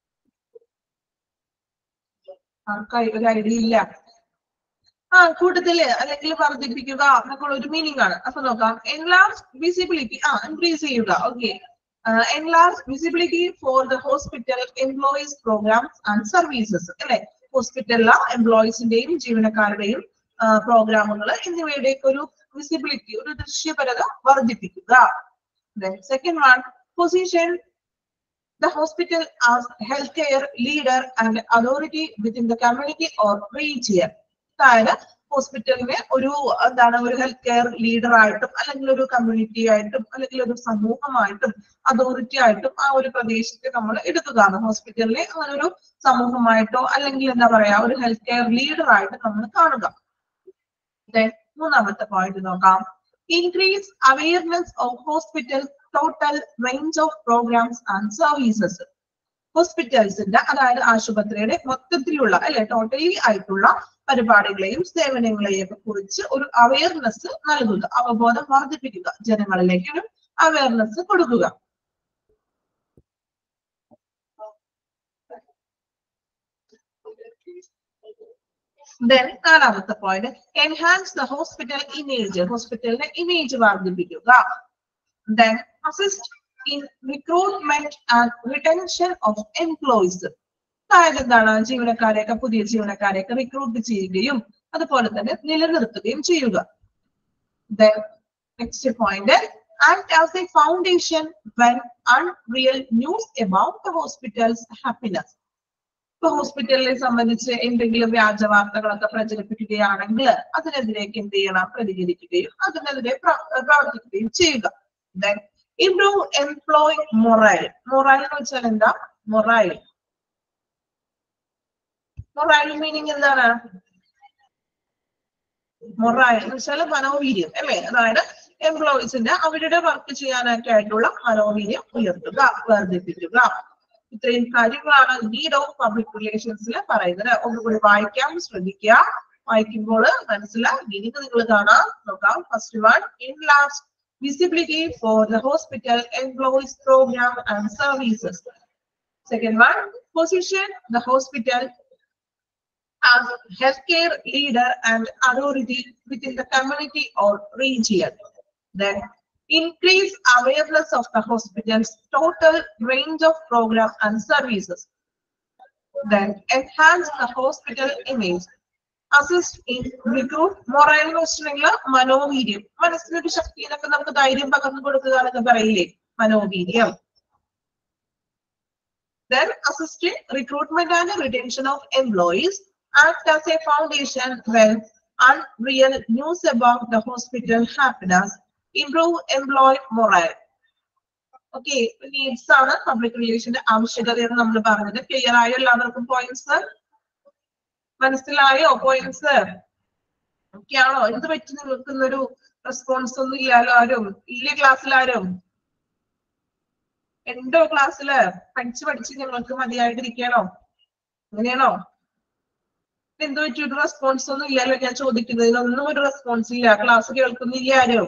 ആർക്കായി ഒരു ഐഡിയ ഇല്ല. ആ കൂടുതല് അല്ലെങ്കിൽ വർദ്ധിപ്പിക്കുക എന്നൊക്കെയുള്ള ഒരു മീനിങ് ആണ്. അപ്പൊ നോക്കാം. Enlarge visibility, ആ ഇൻക്രീസ് ചെയ്യുക. Okay. Uh, enlarge visibility for the hospital employees, programs and services. അല്ലെ, ഹോസ്പിറ്റലിലെ എംപ്ലോയീസിന്റെയും ജീവനക്കാരുടെയും പ്രോഗ്രാമുകൾ എന്നിവയുടെയൊക്കെ ഒരു വിസിബിലിറ്റി, ഒരു ദൃശ്യപരത വർദ്ധിപ്പിക്കുക. Then second one, position the hospital as healthcare leader and authority within the community or region. അതായത് ഹോസ്പിറ്റലിനെ ഒരു എന്താണ് ഒരു ഹെൽത്ത് കെയർ ലീഡർ ആയിട്ടും അല്ലെങ്കിൽ ഒരു കമ്മ്യൂണിറ്റി ആയിട്ടും അല്ലെങ്കിൽ ഒരു സമൂഹമായിട്ടും അതോറിറ്റി ആയിട്ടും ആ ഒരു പ്രദേശത്തെ നമ്മൾ എടുക്കുകയാണ്. ഹോസ്പിറ്റലിനെ അങ്ങനെ ഒരു സമൂഹമായിട്ടോ അല്ലെങ്കിൽ എന്താ പറയാ ഒരു ഹെൽത്ത് കെയർ ലീഡർ ആയിട്ട് നമ്മൾ കാണുക. മൂന്നാമത്തെ പോയിന്റ് നോക്കാം. Increase awareness of hospital total range of programmes and services. ഹോസ്പിറ്റൽസിന്റെ അതായത് ആശുപത്രിയുടെ മൊത്തത്തിലുള്ള അല്ലെ ടോട്ടലി ആയിട്ടുള്ള പരിപാടികളെയും സേവനങ്ങളെയും ഒക്കെ കുറിച്ച് ഒരു അവയർനെസ് നൽകുക, അവബോധം വർദ്ധിപ്പിക്കുക, ജനങ്ങളിലേക്ക് ഒരു അവയർനെസ് കൊടുക്കുക. Then നാലാമത്തെ point enhance the hospital image, ഹോസ്പിറ്റലിന്റെ ഇമേജ് വർദ്ധിപ്പിക്കുക. Then assist in recruitment and retention of employees. അതായത് എന്താണ്, ജീവനക്കാരെയൊക്കെ പുതിയ ജീവനക്കാരെയൊക്കെ റിക്രൂട്ട് ചെയ്യുകയും അതുപോലെ തന്നെ നിലനിർത്തുകയും ചെയ്യുക. Then next point, act as a foundation when unreal news about the hospital's happiness. ഇപ്പൊ ഹോസ്പിറ്റലിനെ സംബന്ധിച്ച് എന്തെങ്കിലും വ്യാജ വാർത്തകളൊക്കെ പ്രചരിപ്പിക്കുകയാണെങ്കിൽ അതിനെതിരേക്ക് എന്ത് ചെയ്യണം, പ്രതികരിക്കുകയും അതിനെതിരെ പ്രവർത്തിക്കുകയും ചെയ്യുക. Then improve employee morale. Morale എന്ന് വെച്ചാൽ എന്താ, morale morale meaning എന്താണ്, morale എന്ന് വെച്ചാൽ മനോവീര്യം അല്ലെ. അതായത് എംപ്ലോയീസിന്റെ അവരുടെ വർക്ക് ചെയ്യാനൊക്കെ ആയിട്ടുള്ള മനോവീര്യം ഉയർത്തുക, വർദ്ധിപ്പിക്കുക. ഇത്രയും കാര്യങ്ങളാണ് നീഡ് ഓഫ് പബ്ലിക് റിലേഷൻസിൽ പറയുന്നത്. ഒന്നുകൂടി വായിക്കാം, ശ്രദ്ധിക്കുക. വായിക്കുമ്പോൾ മനസ്സിലായി മീനിങ് നിങ്ങൾ കാണാം, നോക്കാം. First one, enlarge visibility for the hospital employees program and services. Second one, position the hospital as healthcare leader and authority within the community or region. Then increase awareness of the hospital's total range of program and services. Then enhance the hospital image. Assist in recruit morale എന്ന് വെച്ചിട്ടുണ്ടെങ്കിൽ മനോവീര്യം, മനസ്സിനൊരു ശക്തിയിലൊക്കെ നമുക്ക് ധൈര്യം പകർന്നു കൊടുക്കുക എന്നൊക്കെ പറയില്ലേ, മനോവീര്യം. Then assist in recruitment and retention of employees. Act as a foundation when unreal news about the hospital happiness. Improve employee morale. Okay, needs ആണ് പബ്ലിക് റിലേഷന്റെ ആവശ്യകതയെന്ന് നമ്മൾ പറഞ്ഞത്. ക്ലിയർ ആയോ എല്ലാവർക്കും പോയിന്റ്സ്? മനസ്സിലായോ പോയിന്റ്സ്? ഓക്കെ ആണോ? എന്ത് പറ്റി നിങ്ങൾക്ക് ഇന്നൊരു റെസ്പോൺസ് ഒന്നും ഇല്ലാലോ? ആരും ഇല്ലേ ക്ലാസ്സിൽ? ആരും ഉണ്ടോ ക്ലാസ്സില്? പഠിച്ച് പഠിച്ച് ഞങ്ങൾക്ക് മതിയായിട്ടിരിക്കണോ? അങ്ങനെയാണോ? എന്ത് പറ്റിയൊരു റെസ്പോൺസ് ഒന്നും ഇല്ലല്ലോ ഞാൻ ചോദിക്കുന്നതിനൊന്നും ഒരു റെസ്പോൺസ് ഇല്ല. ക്ലാസ് കേൾക്കുന്നില്ല ആരും?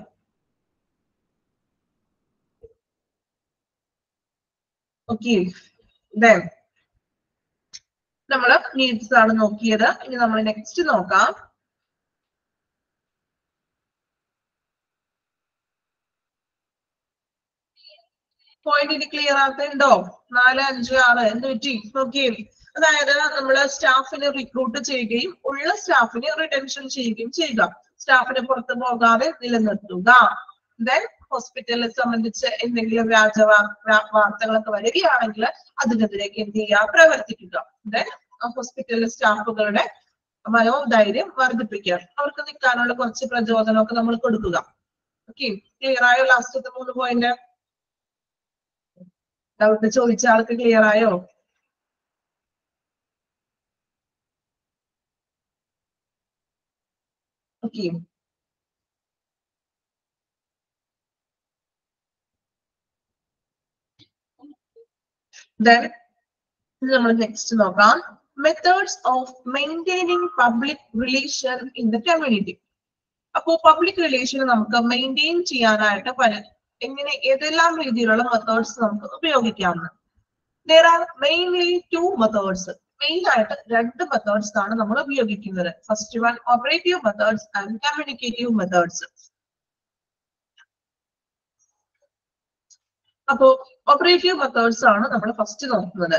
ഓക്കെ, then നമ്മള് നീഡ്സ് ആണ് നോക്കിയത്. ഇനി നമ്മൾ നെക്സ്റ്റ് നോക്കാം. പോയിന്റ് ക്ലിയർ ആക്കുന്നുണ്ടോ? നാല് അഞ്ച് ആറ് എന്ത് പറ്റി നോക്കിയേ. അതായത് നമ്മള് സ്റ്റാഫിനെ റിക്രൂട്ട് ചെയ്യുകയും ഉള്ള സ്റ്റാഫിനെ റിട്ടൻഷൻ ചെയ്യുകയും ചെയ്യുക. സ്റ്റാഫിനെ പുറത്തു പോകാതെ നിലനിർത്തുക. ദെൻ ഹോസ്പിറ്റലിനെ സംബന്ധിച്ച് എന്തെങ്കിലും വ്യാജ വാർത്തകളൊക്കെ വരികയാണെങ്കിൽ അതിനെതിരേക്ക് എന്ത് ചെയ്യുക, പ്രവർത്തിക്കുക. ദെൻ ഹോസ്പിറ്റലിലെ സ്റ്റാഫുകളുടെ മനോധൈര്യം വർദ്ധിപ്പിക്കുക, അവർക്ക് നിൽക്കാനുള്ള കുറച്ച് പ്രചോദനമൊക്കെ നമ്മൾ കൊടുക്കുക. ഓക്കെ, ക്ലിയർ ആയോ ലാസ്റ്റത്തെ മൂന്ന് പോയിന്റ്? ഡൗട്ട് ചോദിച്ച ആൾക്ക് ക്ലിയർ ആയോ? ഓക്കെ, then നമ്മൾ നെക്സ്റ്റ് നോക്കാം. Methods of maintaining public relation in the community. അപ്പോ പബ്ലിക് റിലേഷൻ നമുക്ക് മെയിൻറ്റെയിൻ ചെയ്യാനായിട്ട് പല എങ്ങനെ ഏതെല്ലാം രീതിയിലുള്ള മെത്തേഡ്സ് നമുക്ക് ഉപയോഗിക്കാവുന്ന. there are mainly two methods. Main ആയിട്ട് രണ്ട് മെത്തേഡ്സ് ആണ് നമ്മൾ ഉപയോഗിക്കുന്നത്. First one operative methods and communicative methods. അപ്പോ ഓപ്പറേറ്റീവ് മെത്തേഡ്സ് ആണ് നമ്മൾ ഫസ്റ്റ് നോക്കുന്നത്.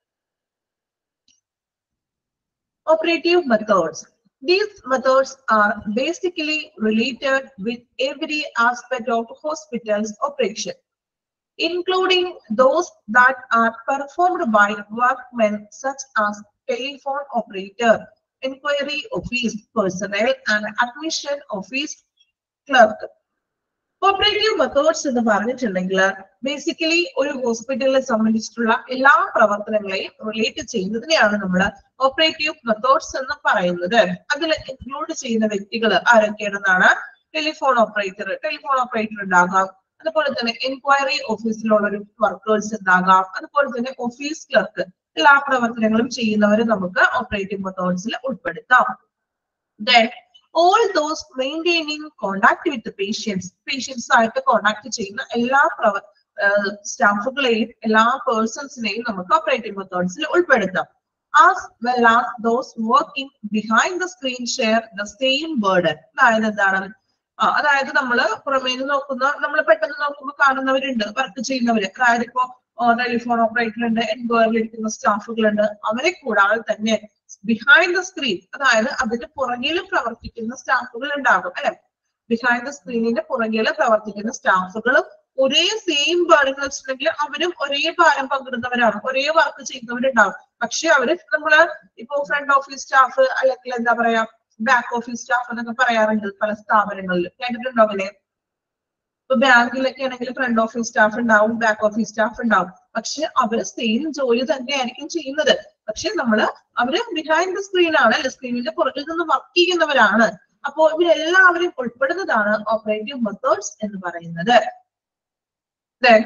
Operative methods. These methods are basically related with every aspect of hospital's operation, including those that are performed by workmen such as telephone operator, inquiry office personnel, and admission office clerk. Operative methods എന്ന് പറഞ്ഞിട്ടുണ്ടെങ്കിൽ basically ഒരു ഹോസ്പിറ്റലിനെ സംബന്ധിച്ചിട്ടുള്ള എല്ലാ പ്രവർത്തനങ്ങളെയും relate ചെയ്യുന്നതിനെയാണ് നമ്മൾ operative methods എന്ന് പറയുന്നത്. അതിൽ ഇൻക്ലൂഡ് ചെയ്യുന്ന വ്യക്തികൾ ആരൊക്കെയാണെന്നാണ്? ടെലിഫോൺ ഓപ്പറേറ്റർ, ടെലിഫോൺ ഓപ്പറേറ്റർ ഉണ്ടാകാം. അതുപോലെ തന്നെ എൻക്വയറി ഓഫീസിലുള്ള ഒരു വർക്കേഴ്സ് ഉണ്ടാകാം. അതുപോലെ തന്നെ ഓഫീസ് ക്ലർക്ക്, എല്ലാ പ്രവർത്തനങ്ങളും ചെയ്യുന്നവർ നമുക്ക് ഓപ്പറേറ്റീവ് മെത്തേഡ്സിൽ ഉൾപ്പെടുത്താം. Then all those maintaining contact with the patients, patients ആയിട്ട് കോണ്ടാക്ട് ചെയ്യുന്ന എല്ലാ സ്റ്റാഫുകളെയും എല്ലാ പേഴ്സൺസിനെയും നമുക്ക് ഓപ്പറേറ്റീവ് മെത്തേഡ്സിൽ ഉൾപ്പെടുത്താം. as well as those working behind the screen share the same burden. അതായത് എന്താണ്? ആ അതായത് നമ്മള് പുറമേ നിന്ന് നോക്കുന്ന നമ്മൾ പെട്ടെന്ന് നോക്കുമ്പോൾ കാണുന്നവരുണ്ട്, വർക്ക് ചെയ്യുന്നവര്. അതായത് ഇപ്പോ ടെലിഫോൺ ഓപ്പറേറ്റർ ഉണ്ട്, എൻക്വയറിൽ ഇരിക്കുന്ന സ്റ്റാഫുകളുണ്ട്. അവരെ കൂടാതെ തന്നെ ബിഹൈൻഡ് ദ സ്ക്രീൻ, അതായത് അതിന്റെ പുറകിൽ പ്രവർത്തിക്കുന്ന സ്റ്റാഫുകൾ ഉണ്ടാകും അല്ലെ. ബിഹൈൻഡ് ദ സ്ക്രീനിന്റെ പുറകിൽ പ്രവർത്തിക്കുന്ന സ്റ്റാഫുകളും ഒരേ സെയിം ബേർഡൻ വെച്ചിട്ടുണ്ടെങ്കിൽ അവരും ഒരേ ഭാരം പങ്കിടുന്നവരാണ്, ഒരേ വർക്ക് ചെയ്യുന്നവരുണ്ടാവും. പക്ഷെ അവര് നമ്മള് ഇപ്പോ ഫ്രണ്ട് ഓഫീസ് സ്റ്റാഫ് അല്ലെങ്കിൽ എന്താ പറയാ ബാക്ക് ഓഫീസ് സ്റ്റാഫ് എന്നൊക്കെ പറയാറുണ്ട് പല സ്ഥാപനങ്ങളിൽ, കേട്ടിട്ടുണ്ടാവില്ലേ? ഇപ്പൊ ബാങ്കിലൊക്കെ ആണെങ്കിൽ ഫ്രണ്ട് ഓഫീസ് സ്റ്റാഫ് ഉണ്ടാവും, ബാക്ക് ഓഫീസ് സ്റ്റാഫ് ഉണ്ടാവും. പക്ഷെ അവര് സെയിം ജോലി തന്നെയായിരിക്കും ചെയ്യുന്നത്. പക്ഷെ നമ്മള് അവര് ബിഹൈൻഡ് ദ സ്ക്രീൻ ആണ് അല്ലെ, സ്ക്രീനിന്റെ പുറകിൽ നിന്ന് വർക്ക് ചെയ്യുന്നവരാണ്. അപ്പോ ഇവരെല്ലാവരും ഉൾപ്പെടുന്നതാണ് ഓപ്പറേറ്റീവ് മെത്തേഡ്സ് എന്ന് പറയുന്നത്. Then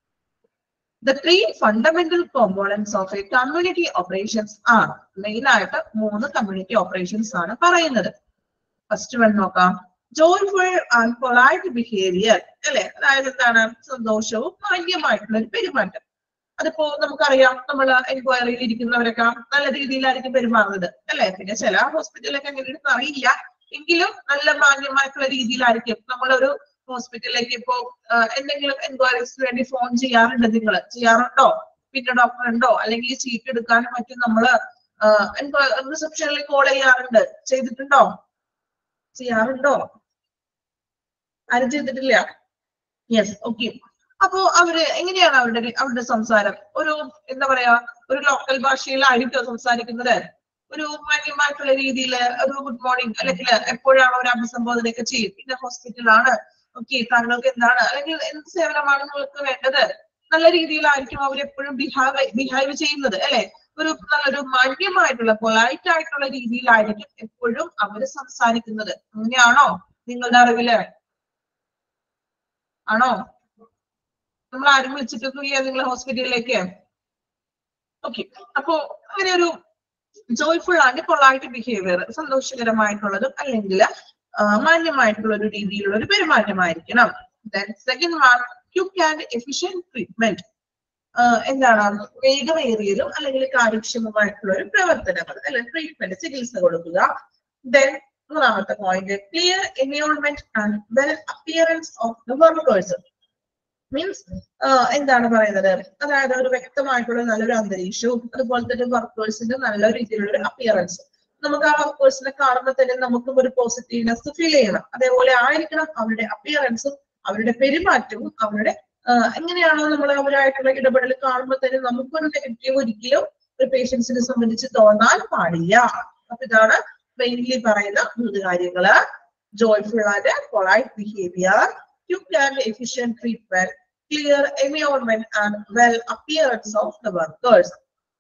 the three fundamental components of a community operations are, main ആയിട്ട് മൂന്ന് കമ്മ്യൂണിറ്റി ഓപ്പറേഷൻസ് ആണ് പറയുന്നത്. ഫസ്റ്റ് വൺ നോക്കാം, joyful and polite behavior അല്ലെ. അതായത് എന്താണ്? സന്തോഷവും മാന്യമായിട്ടുള്ള ഒരു പെരുമാറ്റം. അതിപ്പോ നമുക്കറിയാം, നമ്മൾ എൻക്വയറിയിൽ ഇരിക്കുന്നവരൊക്കെ നല്ല രീതിയിലായിരിക്കും പെരുമാറുന്നത് അല്ലെ. പിന്നെ ചില ഹോസ്പിറ്റലിലൊക്കെ എങ്ങനെയാണെന്ന് അറിയില്ല, എങ്കിലും നല്ല മാന്യമായിട്ടുള്ള രീതിയിലായിരിക്കും. നമ്മളൊരു ഹോസ്പിറ്റലിലേക്ക് ഇപ്പോ എന്തെങ്കിലും എൻക്വയറീസിന് വേണ്ടി ഫോൺ ചെയ്യാറുണ്ട്, നിങ്ങൾ ചെയ്യാറുണ്ടോ? പിന്നെ ഡോക്ടർ ഉണ്ടോ അല്ലെങ്കിൽ ചീറ്റ് എടുക്കാനും മറ്റും നമ്മള് റിസപ്ഷനിൽ കോൾ ചെയ്യാറുണ്ട്, ചെയ്തിട്ടുണ്ടോ? ചെയ്യാറുണ്ടോ? ആരും ചെയ്തിട്ടില്ല? Yes, okay. അപ്പോ അവര് എങ്ങനെയാണ് അവരുടെ അവരുടെ സംസാരം? ഒരു എന്താ പറയാ, ഒരു ലോക്കൽ ഭാഷയിലായിരിക്കും സംസാരിക്കുന്നത്. ഒരു മാന്യമായിട്ടുള്ള രീതിയിൽ ഒരു ഗുഡ് മോർണിംഗ് അല്ലെങ്കിൽ എപ്പോഴാണ് അവർ അഭിസംബോധനയൊക്കെ ചെയ്യും. പിന്നെ ഹോസ്പിറ്റലാണ്, ഓക്കെ, താങ്കൾക്ക് എന്താണ് അല്ലെങ്കിൽ എന്ത് സേവനമാണ് നിങ്ങൾക്ക് വേണ്ടത്? നല്ല രീതിയിലായിരിക്കും അവരെപ്പോഴും ബിഹേവ് ബിഹേവ് ചെയ്യുന്നത് അല്ലെ. ഒരു നല്ലൊരു മാന്യമായിട്ടുള്ള പൊലൈറ്റ് ആയിട്ടുള്ള രീതിയിലായിരിക്കും എപ്പോഴും അവര് സംസാരിക്കുന്നത്. അങ്ങനെയാണോ നിങ്ങളുടെ അറിവില്? ആണോ? നമ്മൾ ആരും വിളിച്ചിട്ടൊന്നുമില്ല നിങ്ങളെ ഹോസ്പിറ്റലിലേക്ക്? ഓക്കെ. അപ്പോ അങ്ങനെ ഒരു ജോയ്ഫുൾ ആൻഡ് പൊളൈറ്റ് ബിഹേവിയർ, സന്തോഷകരമായിട്ടുള്ളതും അല്ലെങ്കിൽ മാന്യമായിട്ടുള്ള ഒരു രീതിയിലുള്ള ഒരു പെരുമാറ്റമായിരിക്കണം. Then second one, quick and efficient treatment. എന്താണ്? വേഗമേറിയതും അല്ലെങ്കിൽ കാര്യക്ഷമമായിട്ടുള്ള ഒരു പ്രവർത്തനങ്ങൾ അല്ലെ, ട്രീറ്റ്മെന്റ്, ചികിത്സ കൊടുക്കുക. Then മൂന്നാമത്തെ point, clear environment and well appearance of the workers. Means എന്താണ് പറയുന്നത്? അതായത് ഒരു വ്യക്തമായിട്ടുള്ള നല്ലൊരു അന്തരീക്ഷവും അതുപോലെ തന്നെ വർക്കേഴ്സിന്റെ നല്ല രീതിയിലുള്ള ഒരു അപ്പിയറൻസ്. നമുക്ക് ആ വർക്കേഴ്സിനെ കാണുമ്പോൾ തന്നെ നമുക്കും ഒരു പോസിറ്റീവ്നെസ് ഫീൽ ചെയ്യണം. അതേപോലെ ആയിരിക്കണം അവരുടെ അപ്പിയറൻസും അവരുടെ പെരുമാറ്റവും. അവരുടെ എങ്ങനെയാണോ നമ്മൾ അവരായിട്ടുള്ള ഇടപെടൽ കാണുമ്പോൾ തന്നെ നമുക്കൊരു നെഗറ്റീവ് ഒരിക്കലും ഒരു പേഷ്യൻസിനെ സംബന്ധിച്ച് തോന്നാൻ പാടില്ല. അപ്പൊ ഇതാണ് മെയിൻലി പറയുന്ന മൂന്ന് കാര്യങ്ങള്: joyful and polite behaviour, quick and efficient treatment, clear environment and well appearance of the workers.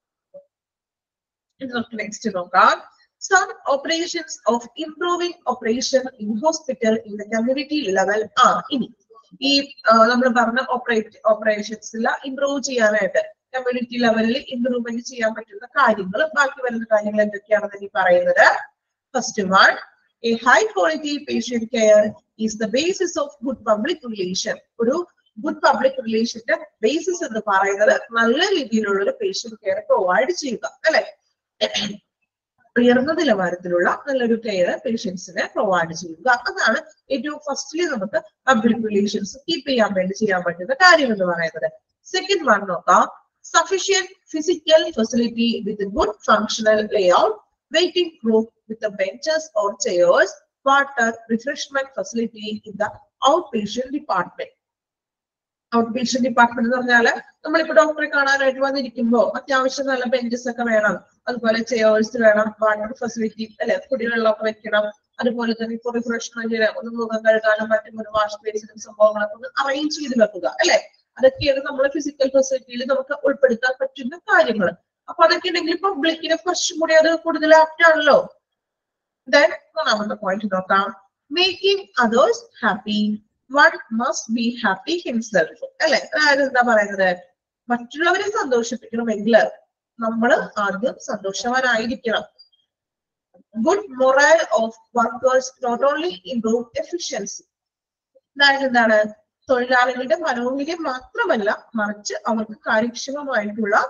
Next നോക്കാം, some operations of improving operation in hospital in the community level are. ഇനി ഈ നമ്മൾ പറഞ്ഞ ഓപ്പറേറ്റ് ഓപ്പറേഷൻസിൽ improve ചെയ്യാനായിട്ട് community ലെവലിൽ improvement ചെയ്യാൻ പറ്റുന്ന കാര്യങ്ങൾ, ബാക്കി വരുന്ന കാര്യങ്ങൾ എന്തൊക്കെയാണെന്ന് ഈ പറയുന്നത്. First one, a high quality patient care is the basis of good public relation. ഒരു ഗുഡ് പബ്ലിക് റിലേഷന്റെ ബേസിസ് എന്ന് പറയുന്നത് നല്ല രീതിയിലുള്ള ഒരു പേഷ്യന്റ് കെയർ പ്രൊവൈഡ് ചെയ്യുക അല്ലെ. ഉയർന്ന നിലവാരത്തിലുള്ള നല്ലൊരു കെയർ പേഷ്യൻസിനെ പ്രൊവൈഡ് ചെയ്യുക. അതാണ് ഏറ്റവും ഫസ്റ്റ്ലി നമുക്ക് പബ്ലിക് റിലേഷൻസ് കീപ്പ് ചെയ്യാൻ വേണ്ടി ചെയ്യാൻ പറ്റുന്ന കാര്യം എന്ന് പറയുന്നത്. സെക്കൻഡ് വൺ നോക്കാം, sufficient physical facility with good functional layout, waiting room with the benches or chairs, water, refreshment facility in the outpatient department. Outpatient department എന്ന് പറഞ്ഞാല് നമ്മളിപ്പോ ഡോക്ടറെ കാണാനായിട്ട് വന്നിരിക്കുമ്പോ അത്യാവശ്യം നല്ല ബെഞ്ചസ് ഒക്കെ വേണം, അതുപോലെ ചെയേഴ്സ് വേണം, വാട്ടർ ഫെസിലിറ്റി അല്ലെ, കുടിവെള്ളമൊക്കെ വെക്കണം, അതുപോലെ തന്നെ ഇപ്പൊ റിഫ്രഷ്മെന്റിന് ഒന്ന് മുഖം കഴുകാനും മറ്റും ഒരു വാഷ് ബേസിനും സംഭവങ്ങളൊക്കെ ഒന്ന് അറേഞ്ച് ചെയ്ത് വെക്കുക അല്ലെ. അതൊക്കെയാണ് നമ്മളെ ഫിസിക്കൽ ഫെസിലിറ്റിയിൽ നമുക്ക് ഉൾപ്പെടുത്താൻ പറ്റുന്ന കാര്യങ്ങൾ. അപ്പൊ അതൊക്കെ ഉണ്ടെങ്കിൽ പബ്ലിക്കിന് കുറച്ചും കൂടി അത് കൂടുതൽ ആപ്റ്റ് ആണല്ലോ. Then മൂന്നാമത്തെ പോയിന്റ് നോക്കാം, making others happy, one must be happy himself അല്ലെ. അതായത് എന്താ പറയുന്നത്, മറ്റുള്ളവരെ സന്തോഷിപ്പിക്കണമെങ്കിൽ നമ്മൾ ആദ്യം സന്തോഷവാനായിരിക്കണം. Good moral of workers not only improve efficiency. അതായത് എന്താണ്, തൊഴിലാളികളുടെ മനോവീര്യം മാത്രമല്ല മറിച്ച് അവർക്ക് കാര്യക്ഷമമായിട്ടുള്ള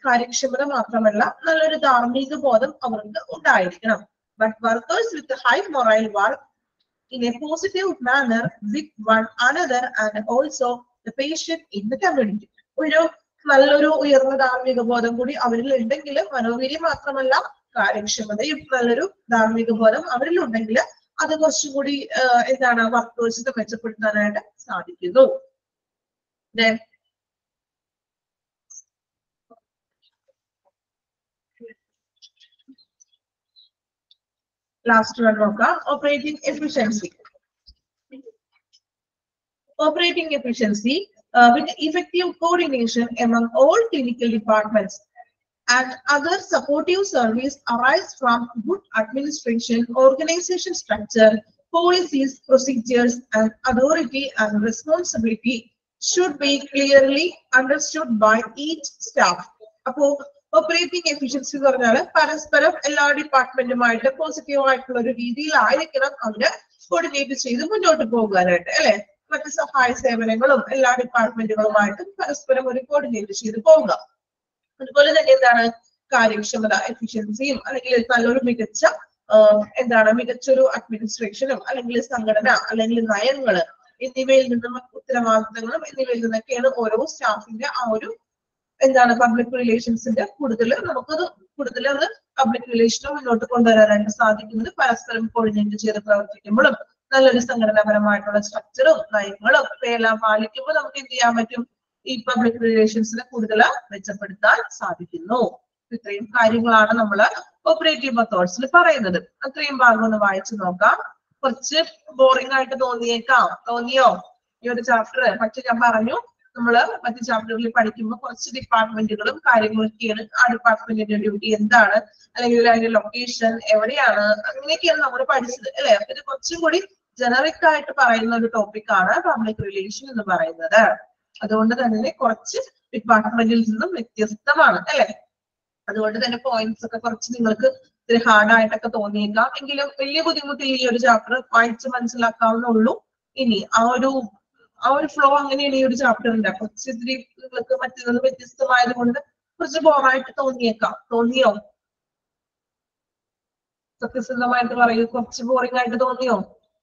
കാര്യക്ഷമത മാത്രമല്ല നല്ലൊരു ധാർമ്മിക ബോധം അവർക്ക് ഉണ്ടായിരിക്കണം. But workers with high morale work in a positive manner with one another and also the patient in the community. ഒരു നല്ലൊരു ഉയർന്ന ധാർമ്മിക ബോധം കൂടി അവരിൽ ഉണ്ടെങ്കിൽ മനോവീര്യം മാത്രമല്ല കാര്യക്ഷമതയും നല്ലൊരു ധാർമ്മിക ബോധം അവരിൽ ഉണ്ടെങ്കിൽ അത് കുറച്ചും കൂടി എന്താണ് വർക്കേഴ്സിനെ മെച്ചപ്പെടുത്താനായിട്ട് സാധിക്കുന്നു. ലാസ്റ്റ് വൺ നോക്കാം, operating efficiency. Operating efficiency uh, with effective coordination among all clinical departments and other supportive service arise from good administration, organization structure, policies, procedures, and authority and responsibility should be clearly understood by each staff. അപ്പോൾ operating efficiency എന്ന് പറഞ്ഞാൽ പരസ്പരം എല്ലാ ഡിപ്പാർട്ട്മെന്റുമായിട്ട് positive ആയിട്ടുള്ള ഒരു രീതിയിലായിരിക്കണം അവര് coordinate ചെയ്ത് മുന്നോട്ട് പോകാനായിട്ട്, അല്ലെ? മറ്റ് സഹായ സേവനങ്ങളും എല്ലാ ഡിപ്പാർട്ട്മെന്റുകളുമായിട്ടും പരസ്പരം ഒരു കോർഡിനേറ്റ് ചെയ്ത് പോവുക. അതുപോലെ തന്നെ എന്താണ് കാര്യക്ഷമത, എഫിഷ്യൻസിയും അല്ലെങ്കിൽ നല്ലൊരു മികച്ച എന്താണ് മികച്ചൊരു അഡ്മിനിസ്ട്രേഷനും അല്ലെങ്കിൽ സംഘടന അല്ലെങ്കിൽ നയങ്ങള് എന്നിവയിൽ നിന്നും ഉത്തരവാദിത്തങ്ങളും എന്നിവയിൽ നിന്നൊക്കെയാണ് ഓരോ സ്റ്റാഫിന്റെ ആ ഒരു എന്താണ് പബ്ലിക് റിലേഷൻസിന്റെ കൂടുതൽ നമുക്കത് കൂടുതൽ അത് പബ്ലിക് റിലേഷനെ മുന്നോട്ട് കൊണ്ടുവരാനായിട്ട് സാധിക്കുന്നത് പരസ്പരം കോർഡിനേറ്റ് ചെയ്ത് പ്രവർത്തിക്കുമ്പോഴും നല്ലൊരു സംഘടനാപരമായിട്ടുള്ള സ്ട്രക്ചറും നയങ്ങളും ഇവയെല്ലാം പാലിക്കുമ്പോൾ നമുക്ക് എന്ത് ചെയ്യാൻ പറ്റും, ഈ പബ്ലിക് റിലേഷൻസിനെ കൂടുതൽ മെച്ചപ്പെടുത്താൻ സാധിക്കുന്നു. ഇത്രയും കാര്യങ്ങളാണ് നമ്മൾ ഓപ്പറേറ്റീവ് മെത്തേഡ്സിൽ പറയുന്നത്. അത്രയും ഭാഗം ഒന്ന് വായിച്ചു നോക്കാം. കുറച്ച് ബോറിംഗ് ആയിട്ട് തോന്നിയേക്കാം, തോന്നിയോ ഈ ഒരു ചാപ്റ്റർ? പക്ഷെ ഞാൻ പറഞ്ഞു നമ്മള് മറ്റു ചാപ്റ്ററുകളിൽ പഠിക്കുമ്പോൾ കുറച്ച് ഡിപ്പാർട്ട്മെന്റുകളും കാര്യങ്ങളൊക്കെയാണ്, ആ ഡിപ്പാർട്ട്മെന്റിന്റെ ഡ്യൂട്ടി എന്താണ് അല്ലെങ്കിൽ അതിന്റെ ലൊക്കേഷൻ എവിടെയാണ്, അങ്ങനെയൊക്കെയാണ് നമ്മൾ പഠിച്ചത്, അല്ലെ? അപ്പൊ ഇത് കുറച്ചും കൂടി ജനറിക് ആയിട്ട് പറയുന്ന ഒരു ടോപ്പിക്കാണ് പബ്ലിക് റിലേഷൻ എന്ന് പറയുന്നത്. അതുകൊണ്ട് തന്നെ കുറച്ച് ഡിപ്പാർട്ട്മെന്റിൽ നിന്നും വ്യത്യസ്തമാണ്, അല്ലെ? അതുകൊണ്ട് തന്നെ പോയിന്റ്സ് ഒക്കെ കുറച്ച് നിങ്ങൾക്ക് ഇത്തിരി ഹാർഡായിട്ടൊക്കെ തോന്നിയേക്കാം, എങ്കിലും വലിയ ബുദ്ധിമുട്ടില്ല. ഈ ഒരു ചാപ്റ്റർ വായിച്ച് മനസ്സിലാക്കാവുന്നുള്ളൂ. ഇനി ആ ഒരു ആ ഒരു ഫ്ലോ അങ്ങനെയാണ് ഈ ഒരു ചാപ്റ്ററിന്റെ. കുറച്ച് ഇത്തിരി നിങ്ങൾക്ക് മറ്റേതൊന്ന് വ്യത്യസ്തമായത് കൊണ്ട് കുറച്ച് ബോറായിട്ട് തോന്നിയേക്കാം. തോന്നിയോ? സത്യസന്ധമായിട്ട് പറയൂ, കുറച്ച് ബോറിംഗ് ആയിട്ട് തോന്നിയോ?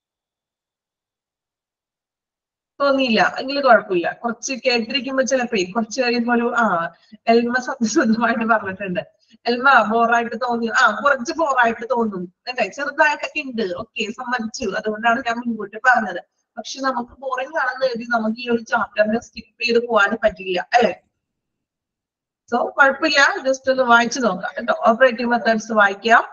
തോന്നിയില്ല എങ്കിൽ കുഴപ്പമില്ല. കുറച്ച് കേട്ടിരിക്കുമ്പോ ചിലപ്പോ കുറച്ച് കഴിയുമ്പോ ഒരു ആ എൽമ സത്യസന്ധമായിട്ട് പറഞ്ഞിട്ടുണ്ട്, എൽമ ബോറായിട്ട് തോന്നി, ആ കുറച്ച് ബോറായിട്ട് തോന്നും അല്ലെ, ചെറുതായിട്ടൊക്കെ ഉണ്ട്, ഓക്കെ സമ്മതിച്ചു. അതുകൊണ്ടാണ് ഞാൻ മുൻകൂട്ടി പറഞ്ഞത്. പക്ഷെ നമുക്ക് ബോറിംഗ് ആണെന്ന് എഴുതി നമുക്ക് ഈ ഒരു ചാപ്റ്ററിനെ സ്കിപ്പ് ചെയ്ത് പോകാനും പറ്റില്ല, അല്ലെ? സോ കുഴപ്പമില്ല, ജസ്റ്റ് ഒന്ന് വായിച്ചു നോക്കാം കേട്ടോ. ഓപ്പറേറ്റീവ് മെത്തേഡ്സ് വായിക്കാം.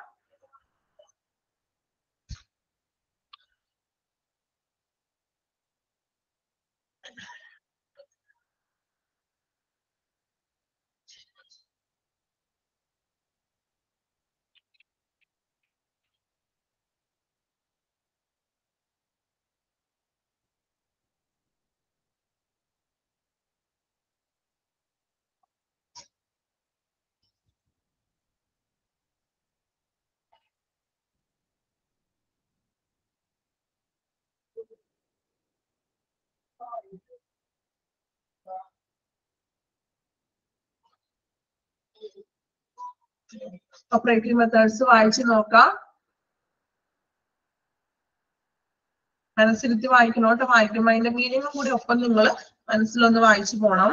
ഓപ്പറേറ്റീവ് മെത്തേഡ്സ് വായിച്ചു നോക്കാം. മനസ്സിരുത്തി വായിക്കണോട്ട് വായിക്കുമ്പോ അതിന്റെ മീനിങ് കൂടി ഒപ്പം നിങ്ങൾ മനസ്സിലൊന്ന് വായിച്ചു പോണം.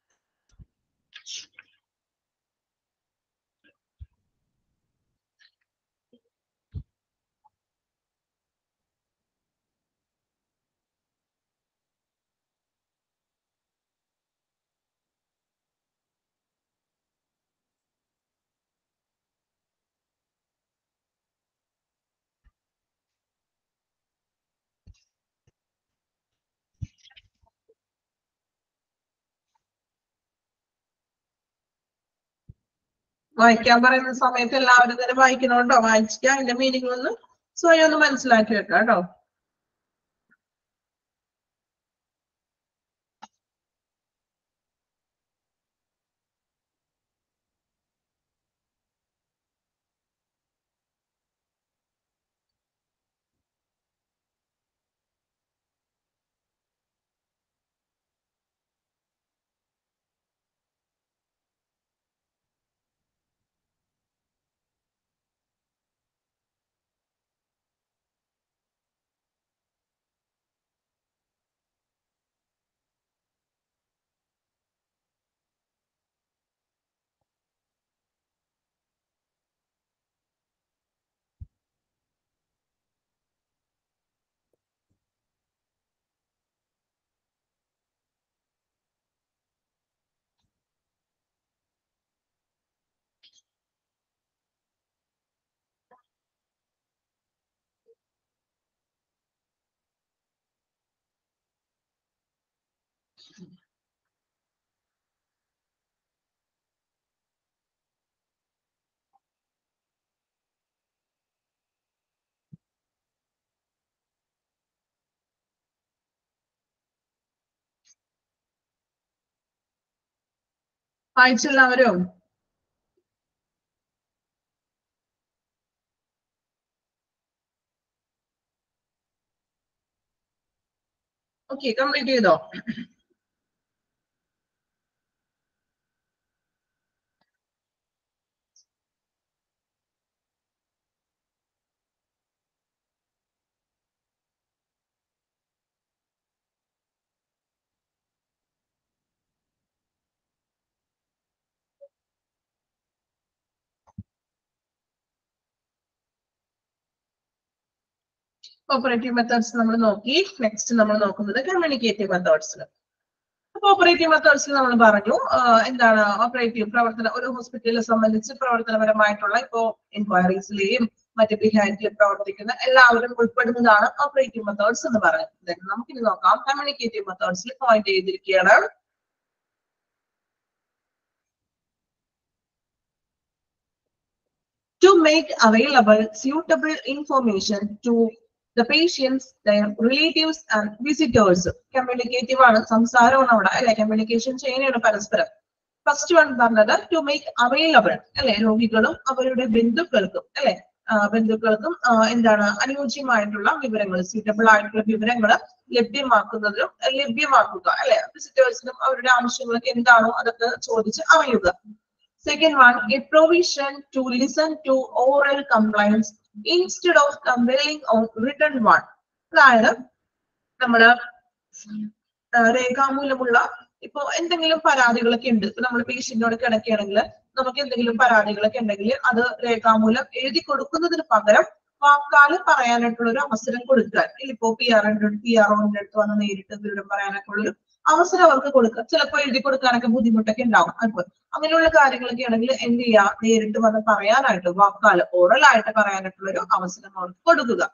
വായിക്കാൻ പറയുന്ന സമയത്ത് എല്ലാവരും തന്നെ വായിക്കണോണ്ടോ വായിച്ചിട്ട് അതിന്റെ മീനിങ് ഒന്ന് സ്വയം ഒന്ന് മനസ്സിലാക്കി വെക്കാം കേട്ടോ. വായിച്ചെല്ലാവരും? ഓക്കെ, കംപ്ലീറ്റ് ചെയ്തോ? ഓപ്പറേറ്റീവ് മെത്തേഡ്സ് നമ്മൾ നോക്കി. നെക്സ്റ്റ് നമ്മൾ നോക്കുന്നത് കമ്മ്യൂണിക്കേറ്റീവ് മെത്തേഡ്സിൽ. അപ്പൊ ഓപ്പറേറ്റീവ് മെത്തേഡ്സിൽ നമ്മൾ പറഞ്ഞു എന്താണ് ഓപ്പറേറ്റീവ് പ്രവർത്തന ഒരു ഹോസ്പിറ്റലിനെ സംബന്ധിച്ച് പ്രവർത്തനപരമായിട്ടുള്ള ഇപ്പോ എൻക്വയറീസിലെയും മറ്റ് ബിഹൈൻഡിലും പ്രവർത്തിക്കുന്ന എല്ലാവരും ഉൾപ്പെടുന്നതാണ് ഓപ്പറേറ്റീവ് മെത്തേഡ്സ് എന്ന് പറയുന്നത്. നമുക്കിനി നോക്കാം കമ്മ്യൂണിക്കേറ്റീവ് മെത്തേഡ്സിൽ പോയിന്റ് ചെയ്തിരിക്കുകയാണ്. To make available suitable information to the patients, their relatives and visitors. Communicative ആണ്, സംസാരമാണ് അവിടെ അല്ലെ, കമ്മ്യൂണിക്കേഷൻ ചെയ്യുന്നതാണ് പരസ്പരം. ഫസ്റ്റ് വൺ പറഞ്ഞത് ടു മേക്ക് അവൈലബിൾ അല്ലെ, രോഗികളും അവരുടെ ബന്ധുക്കൾക്കും അല്ലെ ബന്ധുക്കൾക്കും എന്താണ് അനുയോജ്യമായിട്ടുള്ള വിവരങ്ങൾ, സ്യൂട്ടബിൾ ആയിട്ടുള്ള വിവരങ്ങൾ ലഭ്യമാക്കുന്നതിനും ലഭ്യമാക്കുക അല്ലെ, വിസിറ്റേഴ്സിനും അവരുടെ ആവശ്യങ്ങളൊക്കെ എന്താണോ അതൊക്കെ ചോദിച്ച് അറിയുക. Second one, a provision to listen to oral complaints instead of compelling on written one. അതായത് നമ്മള് രേഖാമൂലമുള്ള ഇപ്പൊ എന്തെങ്കിലും പരാതികളൊക്കെ ഉണ്ട്, ഇപ്പൊ നമ്മൾ പേഷ്യന്റിനോട് കിടക്കുകയാണെങ്കിൽ നമുക്ക് എന്തെങ്കിലും പരാതികളൊക്കെ ഉണ്ടെങ്കിൽ അത് രേഖാമൂലം എഴുതി കൊടുക്കുന്നതിന് പകരം വാക്കാല് പറയാനായിട്ടുള്ള ഒരു അവസരം കൊടുക്കാൻ, ഇപ്പൊ പി ആറിന്റെ പി ആർഒന്റെ അടുത്ത് വന്ന് നേരിട്ട് വിവരം പറയാനൊക്കെ ഉള്ളൊരു അവസരം അവർക്ക് കൊടുക്കുക. ചിലപ്പോൾ എഴുതി കൊടുക്കാനൊക്കെ ബുദ്ധിമുട്ടൊക്കെ ഉണ്ടാവും. അപ്പോൾ അങ്ങനെയുള്ള കാര്യങ്ങളൊക്കെ ആണെങ്കിൽ എന്ത് ചെയ്യുക, നേരിട്ട് വന്ന് പറയാനായിട്ട് വാക്കാല് ഓറൽ ആയിട്ട് പറയാനായിട്ടുള്ള ഒരു അവസരം അവർക്ക് കൊടുക്കുക.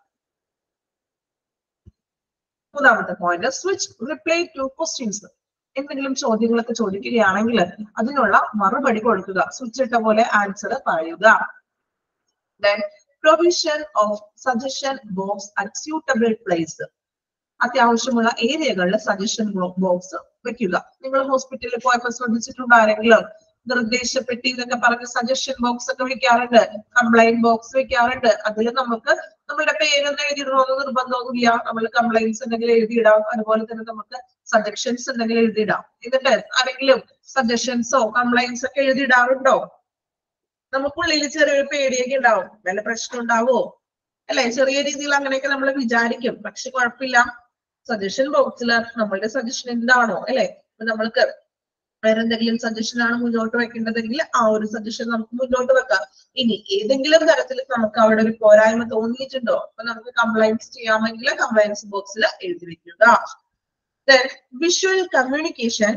മൂന്നാമത്തെ point, switch reply to questions. എന്തെങ്കിലും ചോദ്യങ്ങളൊക്കെ ചോദിക്കുകയാണെങ്കിൽ അതിനുള്ള മറുപടി കൊടുക്കുക, സ്വിച്ച് ഇട്ട പോലെ ആൻസർ പറയുക. Then provision of suggestion box at suitable place. അത്യാവശ്യമുള്ള ഏരിയകളിൽ സജഷൻ ബോക്സ് വെക്കുക. നിങ്ങൾ ഹോസ്പിറ്റലിൽ പോയപ്പോൾ ശ്രദ്ധിച്ചിട്ടുണ്ടാരെങ്കിലും നിർദ്ദേശപ്പെട്ടി എന്നൊക്കെ പറഞ്ഞ് സജഷൻ ബോക്സ് ഒക്കെ വെക്കാറുണ്ട്, കംപ്ലൈന്റ് ബോക്സ് വെക്കാറുണ്ട്. അതിൽ നമുക്ക് നമ്മുടെ പേരൊന്നും എഴുതിയിടണമെന്ന് നിർബന്ധമൊന്നുമില്ല. നമ്മൾ കംപ്ലൈന്റ്സ് എന്തെങ്കിലും എഴുതിയിടാം, അതുപോലെ തന്നെ നമുക്ക് സജഷൻസ് എന്തെങ്കിലും എഴുതിയിടാം. എന്നിട്ട് ആരെങ്കിലും സജഷൻസോ കംപ്ലൈന്റ്സ് ഒക്കെ എഴുതിയിടാറുണ്ടോ? നമുക്കുള്ളിൽ ചെറിയൊരു പേടിയൊക്കെ ഉണ്ടാവും, വല്ല പ്രശ്നം ഉണ്ടാവോ അല്ലെ, ചെറിയ രീതിയിൽ അങ്ങനെയൊക്കെ നമ്മൾ വിചാരിക്കും. പക്ഷെ കുഴപ്പമില്ല, സജഷൻ ബോക്സിൽ നമ്മളുടെ സജഷൻ എന്താണോ അല്ലെ, നമ്മൾക്ക് വേറെ എന്തെങ്കിലും സജഷൻ ആണ് മുന്നോട്ട് വെക്കേണ്ടതെങ്കിൽ ആ ഒരു സജഷൻ നമുക്ക് മുന്നോട്ട് വെക്കാം. ഇനി ഏതെങ്കിലും തരത്തിൽ നമുക്ക് അവിടെ ഒരു പോരായ്മ തോന്നിയിട്ടുണ്ടോ, അപ്പൊ നമുക്ക് കംപ്ലൈന്റ്സ് ചെയ്യാമെങ്കിൽ കംപ്ലൈന്റ്സ് ബോക്സിൽ എഴുതി വെക്കുക. Visual communication.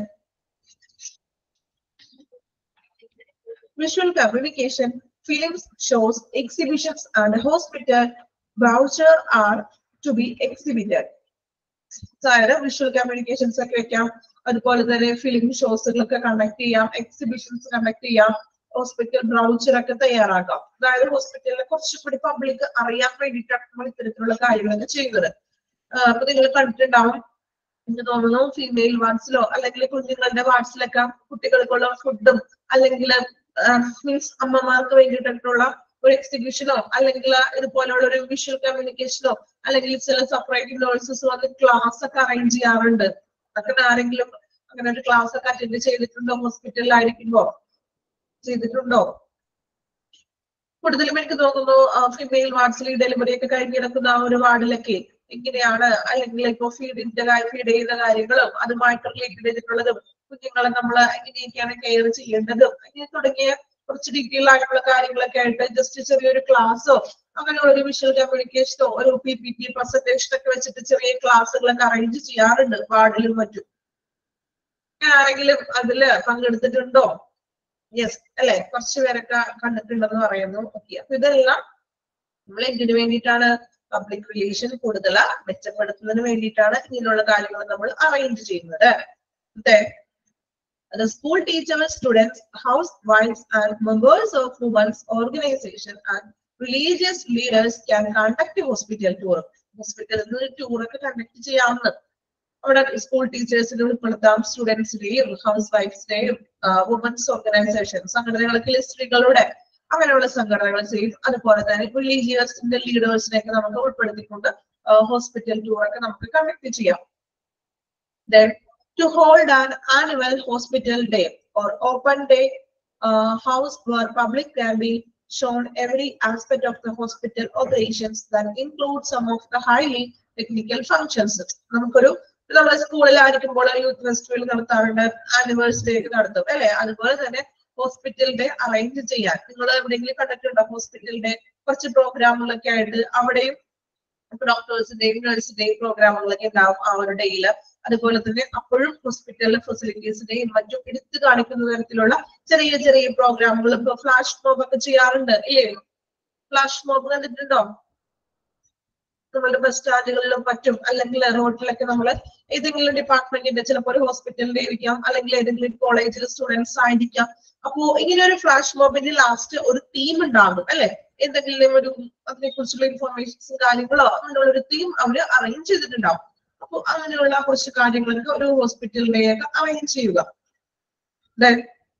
Visual communication, films, shows, exhibitions and hospital voucher are to be exhibited. അതായത് വിഷ്വൽ കമ്മ്യൂണിക്കേഷൻസ് ഒക്കെ വെക്കാം, അതുപോലെ തന്നെ ഫിലിം ഷോസുകളൊക്കെ കണ്ടക്ട് ചെയ്യാം, എക്സിബിഷൻസ് കണ്ടക്ട് ചെയ്യാം, ഹോസ്പിറ്റൽ ബ്രൗച്ചർ ഒക്കെ തയ്യാറാക്കാം. അതായത് ഹോസ്പിറ്റലിനെ കുറച്ചുകൂടി പബ്ലിക് അറിയാൻ വേണ്ടിയിട്ടാണ് നമ്മൾ ഇത്തരത്തിലുള്ള കാര്യങ്ങളൊക്കെ ചെയ്യുന്നത്. അപ്പൊ നിങ്ങൾ കണ്ടിട്ടുണ്ടാവും, എനിക്ക് തോന്നുന്നു ഫീമെയിൽ വാർഡ്സിലോ അല്ലെങ്കിൽ കുഞ്ഞുങ്ങളുടെ വാർഡ്സിലൊക്കെ കുട്ടികൾക്കുള്ള ഫുഡും അല്ലെങ്കിൽ മീൻസ് അമ്മമാർക്ക് വേണ്ടിയിട്ടുള്ള ഒരു എക്സിബിഷനോ അല്ലെങ്കിൽ ഇതുപോലെയുള്ള ഒരു വിഷ്വൽ കമ്മ്യൂണിക്കേഷനോ അല്ലെങ്കിൽ ചില സെപ്പറേറ്റ് നേഴ്സസ് വന്ന് ക്ലാസ് ഒക്കെ അറേഞ്ച് ചെയ്യാറുണ്ട്. അങ്ങനെ ആരെങ്കിലും അങ്ങനെ ഒരു ക്ലാസ് ഒക്കെ അറ്റൻഡ് ചെയ്തിട്ടുണ്ടോ ഹോസ്പിറ്റലിലായിരിക്കുമ്പോ? ചെയ്തിട്ടുണ്ടോ? കൂടുതലും എനിക്ക് തോന്നുന്നു ഫീമെയിൽ വാർഡ്സിൽ ഡെലിവറി ഒക്കെ കഴിഞ്ഞ് കിടക്കുന്ന ആ ഒരു വാർഡിലൊക്കെ എങ്ങനെയാണ്, അല്ലെങ്കിൽ ഇപ്പൊ ഫീഡിന്റെ ഫീഡ് ചെയ്യുന്ന കാര്യങ്ങളും അതുമായിട്ട് റിലേറ്റഡ് ചെയ്തിട്ടുള്ളതും കുഞ്ഞുങ്ങളെ നമ്മൾ എങ്ങനെയൊക്കെയാണ് കെയർ ചെയ്യേണ്ടതും അങ്ങനെ തുടങ്ങിയ കുറച്ച് ഡീറ്റെയിൽ ആയിട്ടുള്ള കാര്യങ്ങളൊക്കെ ആയിട്ട് ജസ്റ്റ് ചെറിയൊരു ക്ലാസ്സോ അങ്ങനെയുള്ള ഒരു വിഷ്വൽ കമ്മ്യൂണിക്കേഷനോ ഒരു പി പി ടി പ്രസന്റേഷൻ ഒക്കെ വെച്ചിട്ട് ചെറിയ ക്ലാസ്സുകളൊക്കെ അറേഞ്ച് ചെയ്യാറുണ്ട് വാർഡിലും മറ്റും. ആരെങ്കിലും അതില് പങ്കെടുത്തിട്ടുണ്ടോ? യെസ് അല്ലെ, കുറച്ചു പേരൊക്കെ കണ്ടിട്ടുണ്ടെന്ന് പറയുന്നു. ഓക്കെ, അപ്പൊ ഇതെല്ലാം നമ്മൾ എന്തിനു വേണ്ടിയിട്ടാണ്? പബ്ലിക് റിലേഷൻ കൂടുതൽ മെച്ചപ്പെടുത്തുന്നതിന് വേണ്ടിയിട്ടാണ് ഇങ്ങനെയുള്ള കാര്യങ്ങൾ നമ്മൾ അറേഞ്ച് ചെയ്യുന്നത്. Then the school teachers, students, housewives, and members of women's organization and religious leaders can conduct a hospital tour. Hospital tour conduct ചെയ്യാവുന്ന അവിടെ സ്കൂൾ ടീച്ചേഴ്സിനെ ഉൾപ്പെടുത്താം, സ്റ്റുഡൻസിനെയും ഹൗസ് വൈഫ്സിനെയും വുമൻസ് ഓർഗനൈസേഷൻ സംഘടനകൾക്ക് സ്ത്രീകളുടെ അങ്ങനെയുള്ള സംഘടനകൾ ചെയ്യും. അതുപോലെ തന്നെ റിലീജിയസിന്റെ ലീഡേഴ്സിനെയൊക്കെ നമുക്ക് ഉൾപ്പെടുത്തിക്കൊണ്ട് ഹോസ്പിറ്റൽ ടൂർ ഒക്കെ നമുക്ക് കണ്ടക്ട് ചെയ്യാം. Then to hold an annual hospital day or open day uh, house where public can be shown every aspect of the hospital operations that include some of the highly technical functions. നമുക്കൊരു നമ്മുടെ സ്കൂളിലായിരിക്കുമ്പോൾ youth festival നടത്താറുണ്ട്, anniversary ഒക്കെ നടത്തും അല്ലെ. അതുപോലെ തന്നെ hospital day arrange ചെയ്യാൻ നിങ്ങൾ എവിടെയെങ്കിലും കണ്ടിട്ടുണ്ടോ? ഹോസ്പിറ്റൽ ഡേ കുറച്ച് പ്രോഗ്രാമുകളൊക്കെ ആയിട്ട് അവിടെയും ഡോക്ടേഴ്സിന്റെയും നഴ്സിന്റെയും പ്രോഗ്രാമുകളൊക്കെ ഉണ്ടാവും ആ ഒരു ഡേയില്. അതുപോലെ തന്നെ അപ്പോഴും ഹോസ്പിറ്റലിലെ ഫെസിലിറ്റീസിന്റെയും മറ്റും എടുത്തു കാണിക്കുന്ന തരത്തിലുള്ള ചെറിയ ചെറിയ പ്രോഗ്രാമുകൾ ഇപ്പൊ ഫ്ലാഷ് മോബ് ഒക്കെ ചെയ്യാറുണ്ട് ഇല്ലേ? ഫ്ലാഷ് മോബ് കണ്ടിട്ടുണ്ടോ? നമ്മളുടെ ബസ് സ്റ്റാൻഡുകളിലും മറ്റും അല്ലെങ്കിൽ റോഡിലൊക്കെ നമ്മൾ ഏതെങ്കിലും ഡിപ്പാർട്ട്മെന്റിന്റെ ചിലപ്പോൾ ഒരു ഹോസ്പിറ്റലിന്റെ ആയിരിക്കാം, അല്ലെങ്കിൽ ഏതെങ്കിലും കോളേജിലെ സ്റ്റുഡൻസ് ആയിരിക്കാം. അപ്പോ ഇങ്ങനെ ഒരു ഫ്ലാഷ് മോബിന്റെ ലാസ്റ്റ് ഒരു തീം ഉണ്ടാകും അല്ലെ? എന്തെങ്കിലും ഒരു അതിനെ കുറിച്ചുള്ള ഇൻഫോർമേഷൻസും കാര്യങ്ങളോ അങ്ങനെയുള്ള ഒരു തീം അവര് അറേഞ്ച് ചെയ്തിട്ടുണ്ടാവും. അപ്പൊ അങ്ങനെയുള്ള കുറച്ച് കാര്യങ്ങളൊക്കെ ഒരു ഹോസ്പിറ്റലിനെ ഒക്കെ അറേഞ്ച് ചെയ്യുക. Then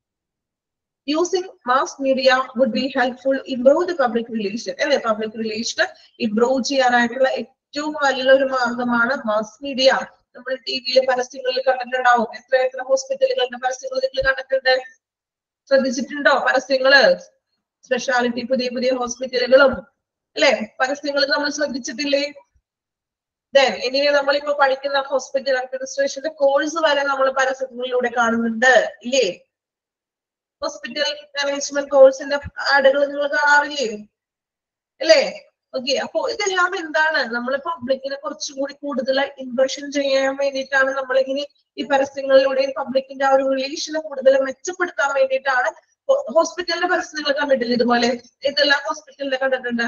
using mass media would be helpful improve the public relation. അല്ലെ? പബ്ലിക് റിലേഷൻ ഇംപ്രൂവ് ചെയ്യാനായിട്ടുള്ള ഏറ്റവും നല്ലൊരു മാർഗമാണ് മാസ് മീഡിയ. നമ്മൾ ടി വിയിലെ പരസ്യങ്ങളിൽ കണ്ടിട്ടുണ്ടാവും. എത്ര എത്ര ഹോസ്പിറ്റലുകളുടെ പരസ്യങ്ങൾ നിങ്ങൾ കണ്ടിട്ടുണ്ട്? ശ്രദ്ധിച്ചിട്ടുണ്ടോ പരസ്യങ്ങള്? സ്പെഷ്യാലിറ്റി പുതിയ പുതിയ ഹോസ്പിറ്റലുകളും അല്ലെ പരസ്യങ്ങൾ നമ്മൾ ശ്രദ്ധിച്ചിട്ടില്ലേ? Then ഇനി നമ്മളിപ്പോ പഠിക്കുന്ന ഹോസ്പിറ്റൽ അഡ്മിനിസ്ട്രേഷന്റെ കോഴ്സ് വരെ നമ്മൾ പരസ്യങ്ങളിലൂടെ കാണുന്നുണ്ട് ഇല്ലേ? ഹോസ്പിറ്റൽ മാനേജ്മെന്റ് കോഴ്സിന്റെ ആഡുകൾ നിങ്ങൾ കാണാറില്ലേ അല്ലേ? ഓക്കെ, അപ്പൊ ഇതെല്ലാം എന്താണ്? നമ്മൾ പബ്ലിക്കിനെ കുറച്ചുകൂടി കൂടുതൽ ഇംപ്രഷൻ ചെയ്യാൻ വേണ്ടിയിട്ടാണ് നമ്മളിങ്ങനെ ഈ പരസ്യങ്ങളിലൂടെയും പബ്ലിക്കിന്റെ ആ ഒരു റിലേഷനെ കൂടുതൽ മെച്ചപ്പെടുത്താൻ വേണ്ടിയിട്ടാണ്. ഹോസ്പിറ്റലിന്റെ പരസ്യങ്ങൾ കണ്ടിട്ടില്ല ഇതുപോലെ? ഇതെല്ലാം ഹോസ്പിറ്റലിനെ കണ്ടിട്ടുണ്ട്.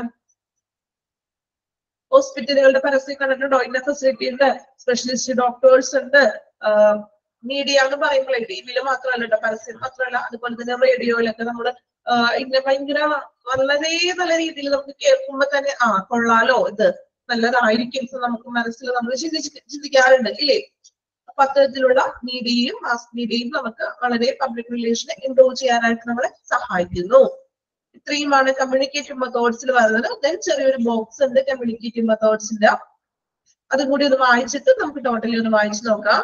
ഹോസ്പിറ്റലുകളുടെ പരസ്യം കണ്ടിട്ടുണ്ടോ? ഇന്ന ഫെസിലിറ്റി ഉണ്ട്, സ്പെഷ്യലിസ്റ്റ് ഡോക്ടേഴ്സ് ഉണ്ട്. മീഡിയ എന്ന് പറയുമ്പോഴേ ടി വിയിൽ മാത്രമല്ല കേട്ടോ, പരസ്യം മാത്രമല്ല, അതുപോലെ തന്നെ റേഡിയോയിലൊക്കെ നമ്മള് ഇങ്ങനെ ഭയങ്കര വളരെ നല്ല രീതിയിൽ നമുക്ക് കേൾക്കുമ്പോ തന്നെ ആ കൊള്ളാലോ, ഇത് നല്ലതായിരിക്കും നമുക്ക് മനസ്സിൽ നമ്മൾ ചിന്തിച്ച് ചിന്തിക്കാറുണ്ട് ഇല്ലേ? അപ്പൊ അത്തരത്തിലുള്ള മീഡിയയും മാസ് മീഡിയയും നമുക്ക് വളരെ പബ്ലിക് റിലേഷനെ ഇംപ്രൂവ് ചെയ്യാനായിട്ട് നമ്മളെ സഹായിക്കുന്നു. ഇത്രയുമാണ് കമ്മ്യൂണിക്കേറ്റീവ് മെത്തേഡ്സിൽ വരുന്നത്. ദെൻ ചെറിയൊരു ബോക്സ് ഉണ്ട് കമ്മ്യൂണിക്കേറ്റീവ് മെത്തേഡ്സിന്റെ, അതും കൂടി ഒന്ന് വായിച്ചിട്ട് നമുക്ക് ടോട്ടലി ഒന്ന് വായിച്ചു നോക്കാം.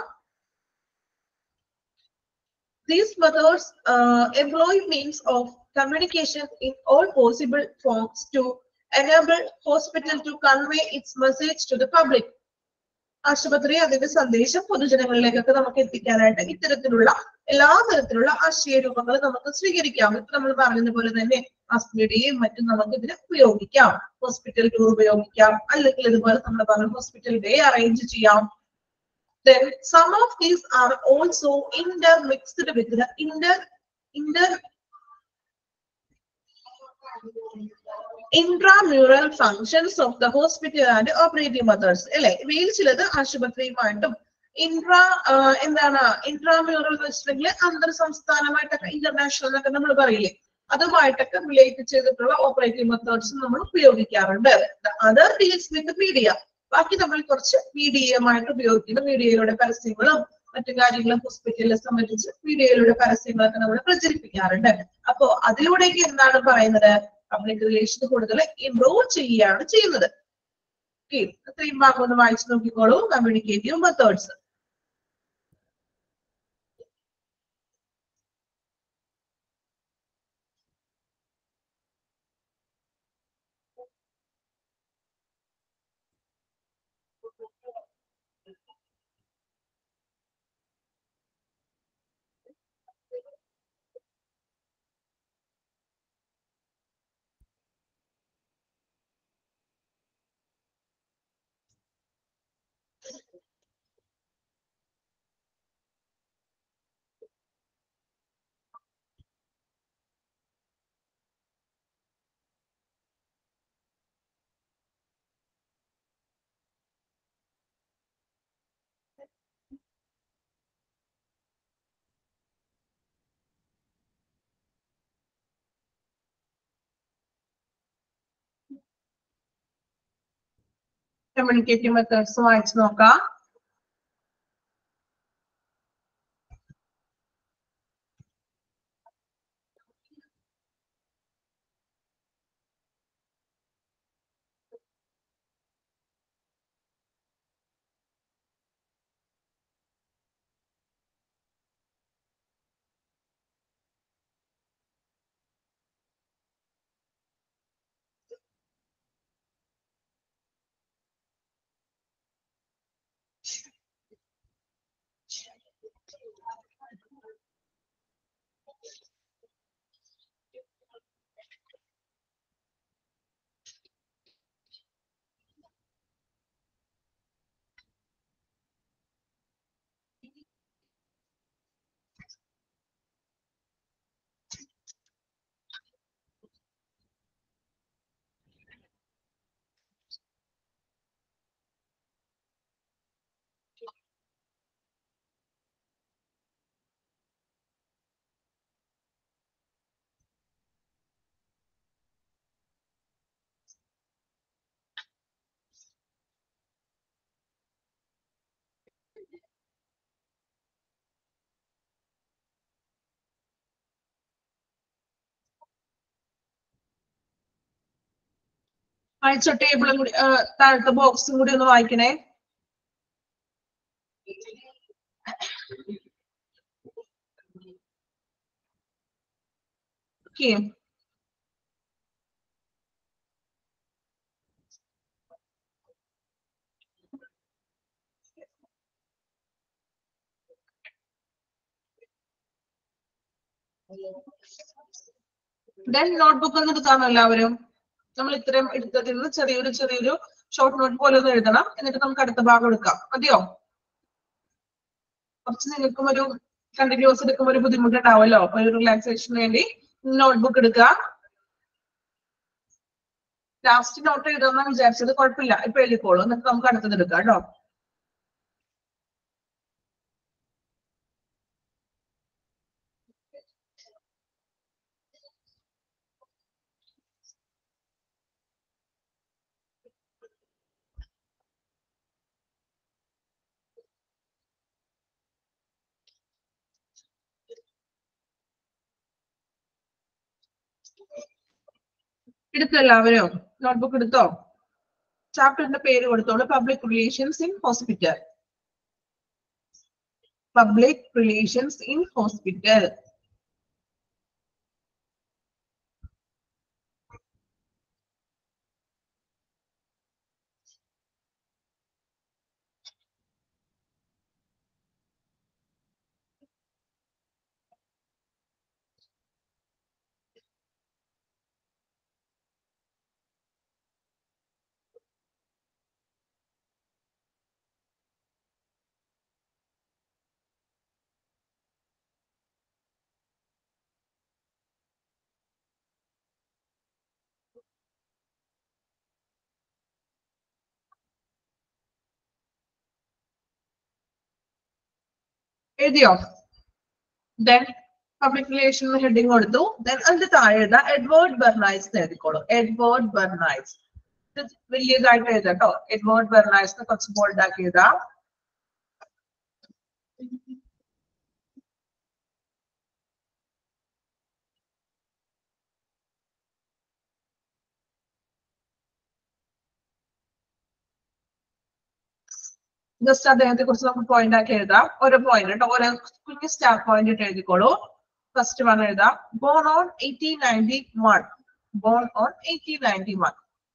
These methods uh, employ means of communication in all possible forms to enable hospital to convey its message to the public. ആശുപത്രി അതിന്റെ സന്ദേശം പൊതുജനങ്ങളിലേക്കൊക്കെ നമുക്ക് എത്തിക്കാനായിട്ട് ഇത്തരത്തിലുള്ള എല്ലാ തരത്തിലുള്ള ആശയ രൂപങ്ങൾ നമുക്ക് സ്വീകരിക്കാം. ഇപ്പൊ നമ്മൾ പറഞ്ഞ പോലെ തന്നെ മാസ് മീഡിയയും മറ്റും നമുക്ക് ഇതിന് ഉപയോഗിക്കാം. ഹോസ്പിറ്റൽ ടൂർ ഉപയോഗിക്കാം, അല്ലെങ്കിൽ ഇതുപോലെ നമ്മൾ പറഞ്ഞ ഹോസ്പിറ്റൽ ഡേ അറേഞ്ച് ചെയ്യാം. Then some of these are also intermixed with the inter inter intramural functions of the hospital and operating methods. അല്ലെ? ഇവയിൽ ചിലത് ആശുപത്രിയുമായിട്ടും ഇൻട്രാ എന്താണ് ഇൻട്രാമ്യൂറൽ വെച്ചിട്ടുണ്ടെങ്കിൽ അന്തർ സംസ്ഥാനമായിട്ടൊക്കെ ഇന്റർനാഷണൽ എന്നൊക്കെ നമ്മൾ പറയില്ലേ, അതുമായിട്ടൊക്കെ റിലേറ്റ് ചെയ്തിട്ടുള്ള ഓപ്പറേറ്റിംഗ് മെത്തേഡ്സ് നമ്മൾ ഉപയോഗിക്കാറുണ്ട്. Other deals with media. ബാക്കി നമ്മൾ കുറച്ച് മീഡിയയുമായിട്ട് ഉപയോഗിക്കുന്ന മീഡിയയിലൂടെ പരസ്യങ്ങളും മറ്റു കാര്യങ്ങളും ഹോസ്പിറ്റലിനെ സംബന്ധിച്ച് മീഡിയയിലൂടെ പരസ്യങ്ങളൊക്കെ നമ്മൾ പ്രചരിപ്പിക്കാറുണ്ട്. അപ്പോ അതിലൂടെയൊക്കെ എന്താണ് പറയുന്നത്? പബ്ലിക് റിലേഷൻ കൂടുതൽ ഇംപ്രൂവ് ചെയ്യുകയാണ് ചെയ്യുന്നത്. ഓക്കെ, അത്രയും ഭാഗം ഒന്ന് വായിച്ചു നോക്കിക്കോളൂ. Communicative methods. കമ്മ്യൂണിക്കേറ്റീവ് മെത്തേഡ്സ് വായിച്ചു നോക്കാം. വായിച്ചോ, ടേബിളും കൂടി താഴത്തെ ബോക്സും കൂടി ഒന്ന് വായിക്കണേ. ഓക്കെ, ദെൻ നോട്ട്ബുക്ക് ഒന്ന് എടുക്കാമോ എല്ലാവരും? നമ്മൾ ഇത്രയും എടുത്തതിൽ നിന്ന് ചെറിയൊരു ചെറിയൊരു ഷോർട്ട് നോട്ട് പോലെ ഒന്ന് എഴുതണം. എന്നിട്ട് നമുക്ക് അടുത്ത ഭാഗം എടുക്കാം. മതിയോ? കുറച്ച് നിങ്ങൾക്കും ഒരു കണ്ടിന്യൂസ് എടുക്കുമ്പോൾ ഒരു ബുദ്ധിമുട്ടുണ്ടാവുമല്ലോ. ഒരു റിലാക്സേഷന് വേണ്ടി നോട്ട്ബുക്ക് എടുക്കുക. ലാസ്റ്റ് നോട്ട് എഴുതാമെന്ന് വിചാരിച്ചത് കുഴപ്പമില്ല, ഇപ്പൊ എഴുതിക്കോളൂ. എന്നിട്ട് നമുക്ക് അടുത്തത് എടുക്കാം കേട്ടോ. എടുത്തോ എല്ലാവരും? നോട്ട്ബുക്ക് എടുത്തോ? ചാപ്റ്ററിന്റെ പേര് കൊടുത്തോളൂ. Public relations in hospital. Public relations in hospital. എഴുതിയോ? ദെൻ പബ്ലിക് റിലേഷൻ ഹെഡിങ് കൊടുത്തു. ദെൻ അതിന്റെ താഴെ എഴുതാം എഡ്വേർഡ് ബെർണൈസ് എന്ന് എഴുതിക്കോളൂ. Edward Bernays. ഇത് വലിയതായിട്ട് എഴുതാം കേട്ടോ. എഡ്വേർഡ് ബെർണൈസ് കുറച്ച് ബോൾഡ് ആക്കി എഴുതാം. ജസ്റ്റ് അദ്ദേഹത്തെ കുറിച്ച് നമുക്ക് പോയിന്റ് ആക്കി എഴുതാം. ഓരോ പോയിന്റ് കേട്ടോ, ഓരോ കുഞ്ഞ് സ്റ്റാർ പോയിന്റ് ഇട്ട് എഴുതിക്കോളൂ. ഫസ്റ്റ് വൺ എഴുതാം. Born on eighteen ninety one. Born on eighteen ninety one.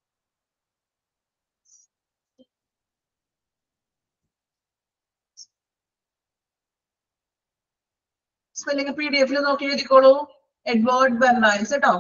Spelling P D എഫിൽ നോക്കി എഴുതിക്കോളൂ. എഡ്വേർഡ് ബെർണൈസ് കേട്ടോ.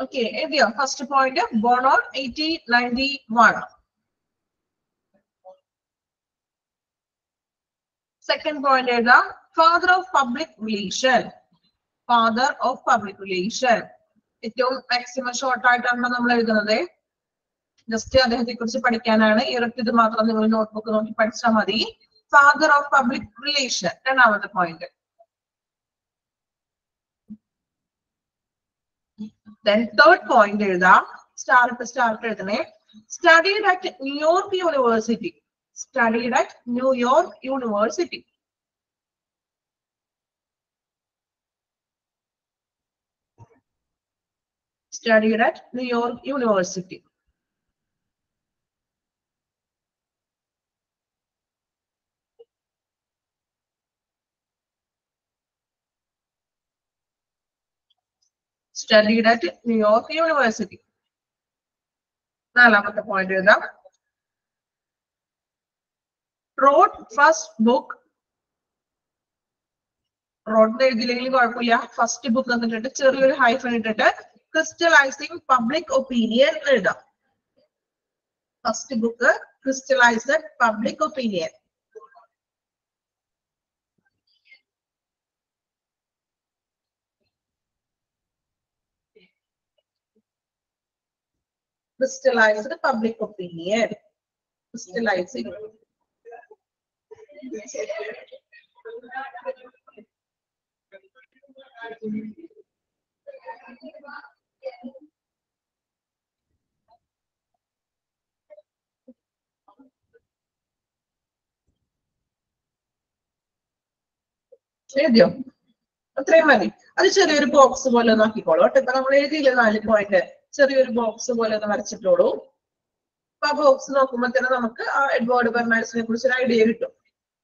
Okay, എഴുതിയോ? First point born on eighteen ninety-one. Second point എഴുതാം, father of public relation. Father of public relation. ഏറ്റവും maximum short ആയിട്ടാണ് നമ്മൾ എഴുതുന്നത്. ജസ്റ്റ് അദ്ദേഹത്തെ കുറിച്ച് പഠിക്കാനാണ്. ഇരട്ടി ഇത് മാത്രം നിങ്ങൾ നോട്ട്ബുക്ക് നോക്കി പഠിച്ചാൽ മതി. ഫാദർ ഓഫ് പബ്ലിക് റിലേഷൻ രണ്ടാമത്തെ പോയിന്റ്. Then third point എഴുതാം, സ്റ്റാർട്ട് സ്റ്റാർട്ട് എഴുതണേ. Studied at New York University. Studied at New York University. Studied at New York University. Studied at New York University. നാലാമത്തെ point എഴുതാം. Wrote first book. Wrote എഴുതിയില്ലെങ്കിൽ കുഴപ്പമില്ല. First book എന്നിട്ട് ചെറിയൊരു hyphen ഇട്ടിട്ട് crystallizing public opinion എഴുതാം. First book crystallized public opinion. Crystallized public opinion. Crystallizing. എഴുതിയോ? അത്രയും മതി. അത് ചെറിയൊരു ബോക്സ് പോലെ ഒന്ന് ആക്കിക്കോളൂ കേട്ടോ. ഇപ്പൊ നമ്മൾ എഴുതിയില്ലേ നാല് പോയിന്റ്, ചെറിയൊരു ബോക്സ് പോലെ ഒന്ന് വരച്ചിട്ടോളൂ. അപ്പൊ ആ ബോക്സ് നോക്കുമ്പോ തന്നെ നമുക്ക് ആ എഡ്വേർഡ് ബെർണാഴ്സിനെ കുറിച്ച് ഒരു ഐഡിയ കിട്ടും.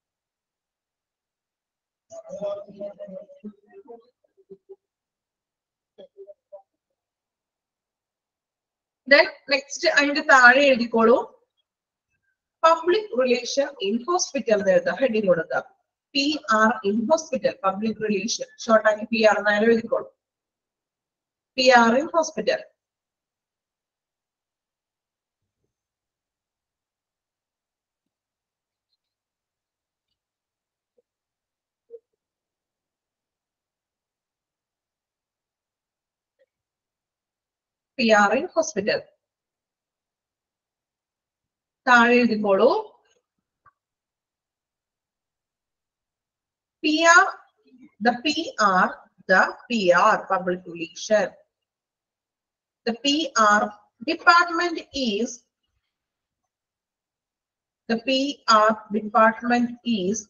Then next അതിന്റെ താഴെ എഴുതിക്കോളൂ, പബ്ലിക് റിലേഷൻ ഇൻ ഹോസ്പിറ്റൽ എഴുതാം. ഹെഡിങ് കൊടുക്കുക P R in hospital. Public relation ഷോർട്ടാക്കി പി ആർ എന്നായാലും എഴുതിക്കോളൂ. P R in hospital. P R in hospital. താഴെ എഴുതിക്കോളൂ, P R, the P R, the P R, public relation. The P R department is, the P R department is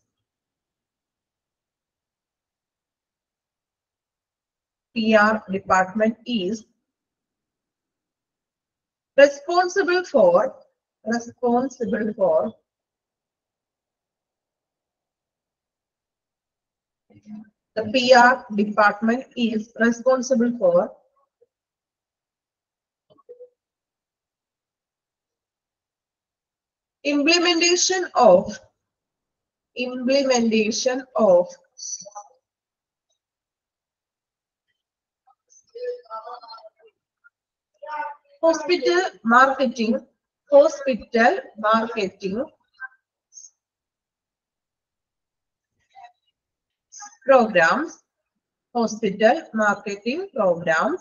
P R department is responsible for, responsible for the P R department is responsible for implementation of, implementation of hospital marketing, hospital marketing programs, hospital marketing programs,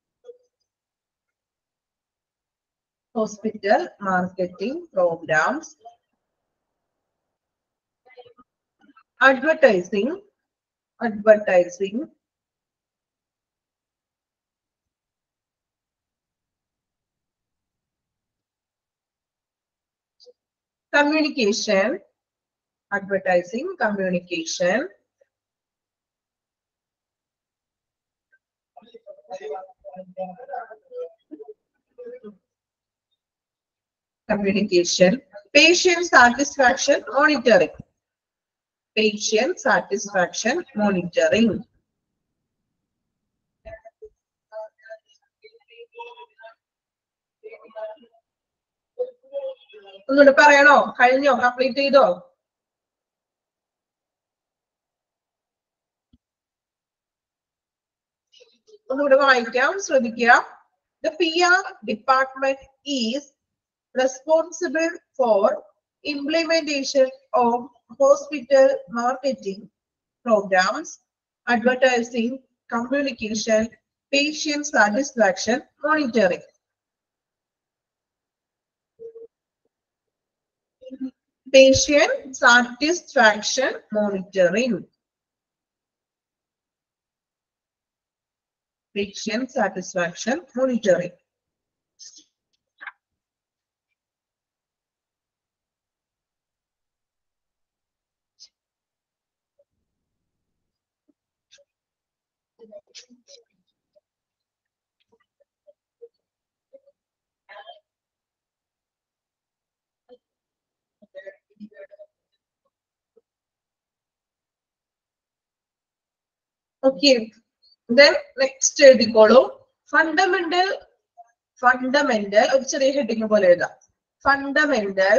hospital marketing programs, advertising, advertising, communication, advertising, communication, communication, patient satisfaction monitoring, patient satisfaction monitoring. ഒന്നുകൂടെ പറയണോ? കഴിഞ്ഞോ? Complete ചെയ്തോ? ഒന്നുകൂടെ വായിക്കാം, ശ്രദ്ധിക്കുക. The P R department is responsible for implementation of hospital marketing programs, advertising, communication, patient satisfaction monitoring. Patient satisfaction monitoring. Patient satisfaction monitoring. Okay, then next എഴുതിക്കോളൂ. Fundamental, fundamental ഒരു ചെറിയ heading പോലെ എഴുതാം. Fundamental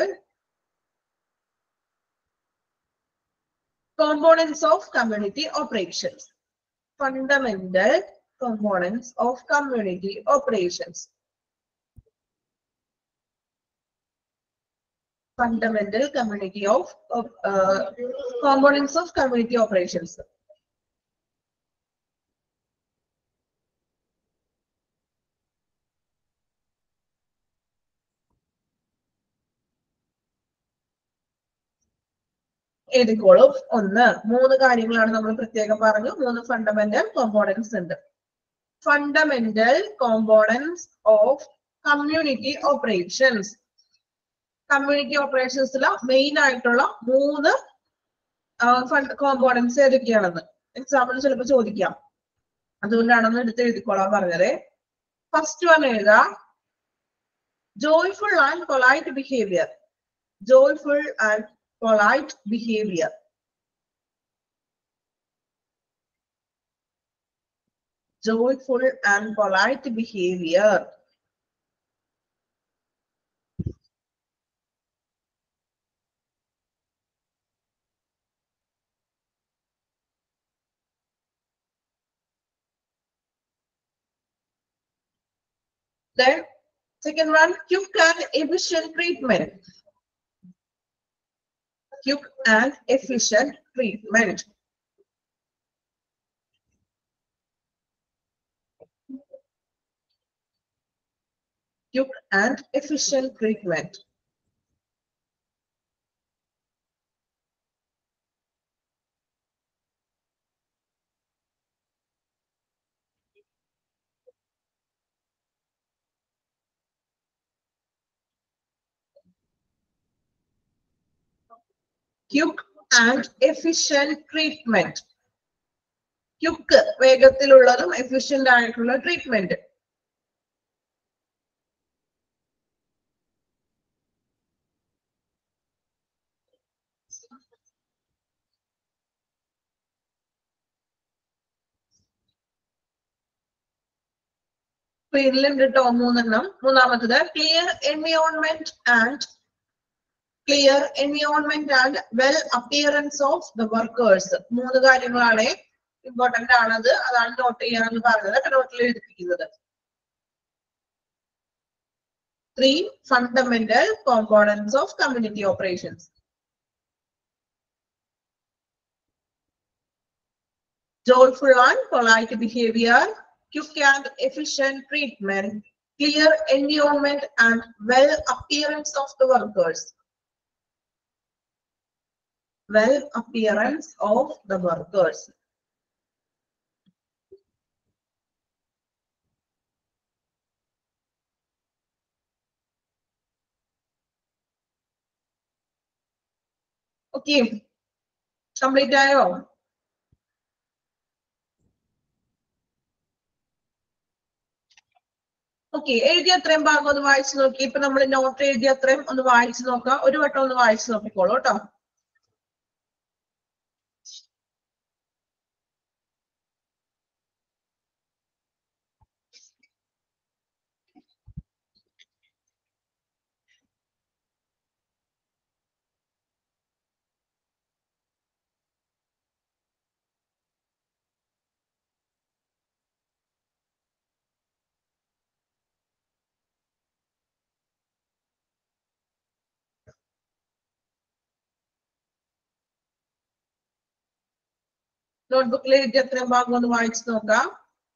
components of community operations. Fundamental components of community operations. Fundamental community of, of uh, components of community operations. എഴുതിക്കോളൂ. ഒന്ന് മൂന്ന് കാര്യങ്ങളാണ് നമ്മൾ പ്രത്യേകം പറഞ്ഞു. മൂന്ന് ഫണ്ടമെന്റൽ കോമ്പോണൻസ് ഉണ്ട്. Fundamental components of community operations. Community ഓപ്പറേഷൻസിൽ മെയിൻ ആയിട്ടുള്ള മൂന്ന് കോമ്പോണൻസ് ഏതൊക്കെയാണെന്ന് എക്സാമ്പിൾ ചിലപ്പോൾ ചോദിക്കാം. അതുകൊണ്ടാണെന്ന് എടുത്ത് എഴുതിക്കോളാൻ പറഞ്ഞത്. ഫസ്റ്റ് വൺ എഴുതാ joyful and polite behaviour. Joyful and polite behavior. Joyful and polite behavior. Then second one, quick and efficient treatment. Quick and efficient treatment. Quick and efficient treatment. Quick and efficient treatment. Quick വേഗത്തിലുള്ളതും efficient ആയിട്ടുള്ള treatment. സ്ക്രീനിലുണ്ട് കേട്ടോ മൂന്നെണ്ണം. മൂന്നാമത്തത് clear environment and clear environment and well appearance of the workers. മൂന്ന് കാര്യങ്ങളാണ് important ആണത്. അതാണ് നോട്ട് ചെയ്യാനെന്ന് പറഞ്ഞത്. നോട്ടിൽ എഴുതിപ്പിക്കുന്നത്. Three fundamental components of community operations. Joyful and polite behavior, quick and efficient treatment, clear environment and well appearance of the workers. Well appearance of the workers. Okay, complete ആയോ? Okay, എഴുതിയ അത്രയും ഭാഗം ഒന്ന് വായിച്ചു നോക്കി. ഇപ്പൊ നമ്മൾ നോട്ട് എഴുതിയ അത്രയും ഒന്ന് വായിച്ചു നോക്കാം. ഒരു വട്ടം ഒന്ന് വായിച്ചു നോക്കിക്കോളൂ കേട്ടോ. നോട്ട്ബുക്കിൽ എഴുതി എത്രയും ഭാഗം ഒന്ന് വായിച്ചു നോക്കാം.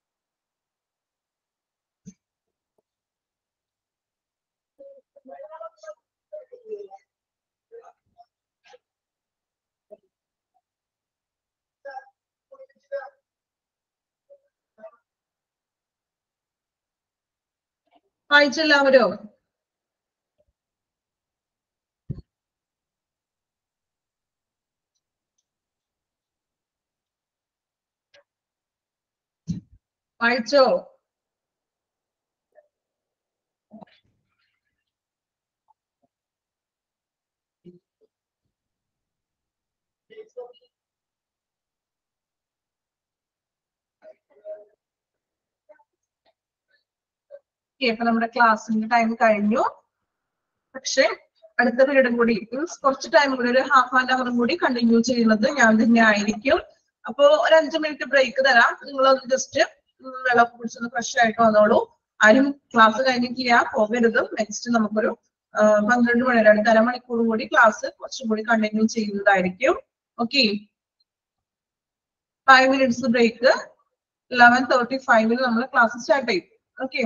വായിച്ചെല്ലാവരും? വായിച്ചോ? അപ്പൊ നമ്മുടെ ക്ലാസ്സിന്റെ ടൈം കഴിഞ്ഞു. പക്ഷെ അടുത്ത പീരീഡും കൂടി മീൻസ് കുറച്ച് ടൈം കൂടി ഒരു ഹാഫ് ആൻഡ് അവറും കൂടി കണ്ടിന്യൂ ചെയ്യുന്നത് ഞാൻ തന്നെ ആയിരിക്കും. അപ്പോ ഒരു അഞ്ചു മിനിറ്റ് ബ്രേക്ക് തരാം. നിങ്ങളൊന്ന് ജസ്റ്റ് വെള്ളം കുടിച്ചൊന്ന് ഫ്രഷ് ആയിട്ട് വന്നോളൂ. ആരും ക്ലാസ് കഴിഞ്ഞിട്ടില്ല, പോകരുത്. നെക്സ്റ്റ് നമുക്കൊരു പന്ത്രണ്ട് മണി രണ്ട് അരമണിക്കൂർ കൂടി ക്ലാസ് കുറച്ചും കൂടി കണ്ടിന്യൂ ചെയ്യുന്നതായിരിക്കും. Okay, five minutes break. Eleven thirty ഫൈവിന് നമ്മൾ ക്ലാസ് സ്റ്റാർട്ട് ചെയ്യും. ഓക്കെ.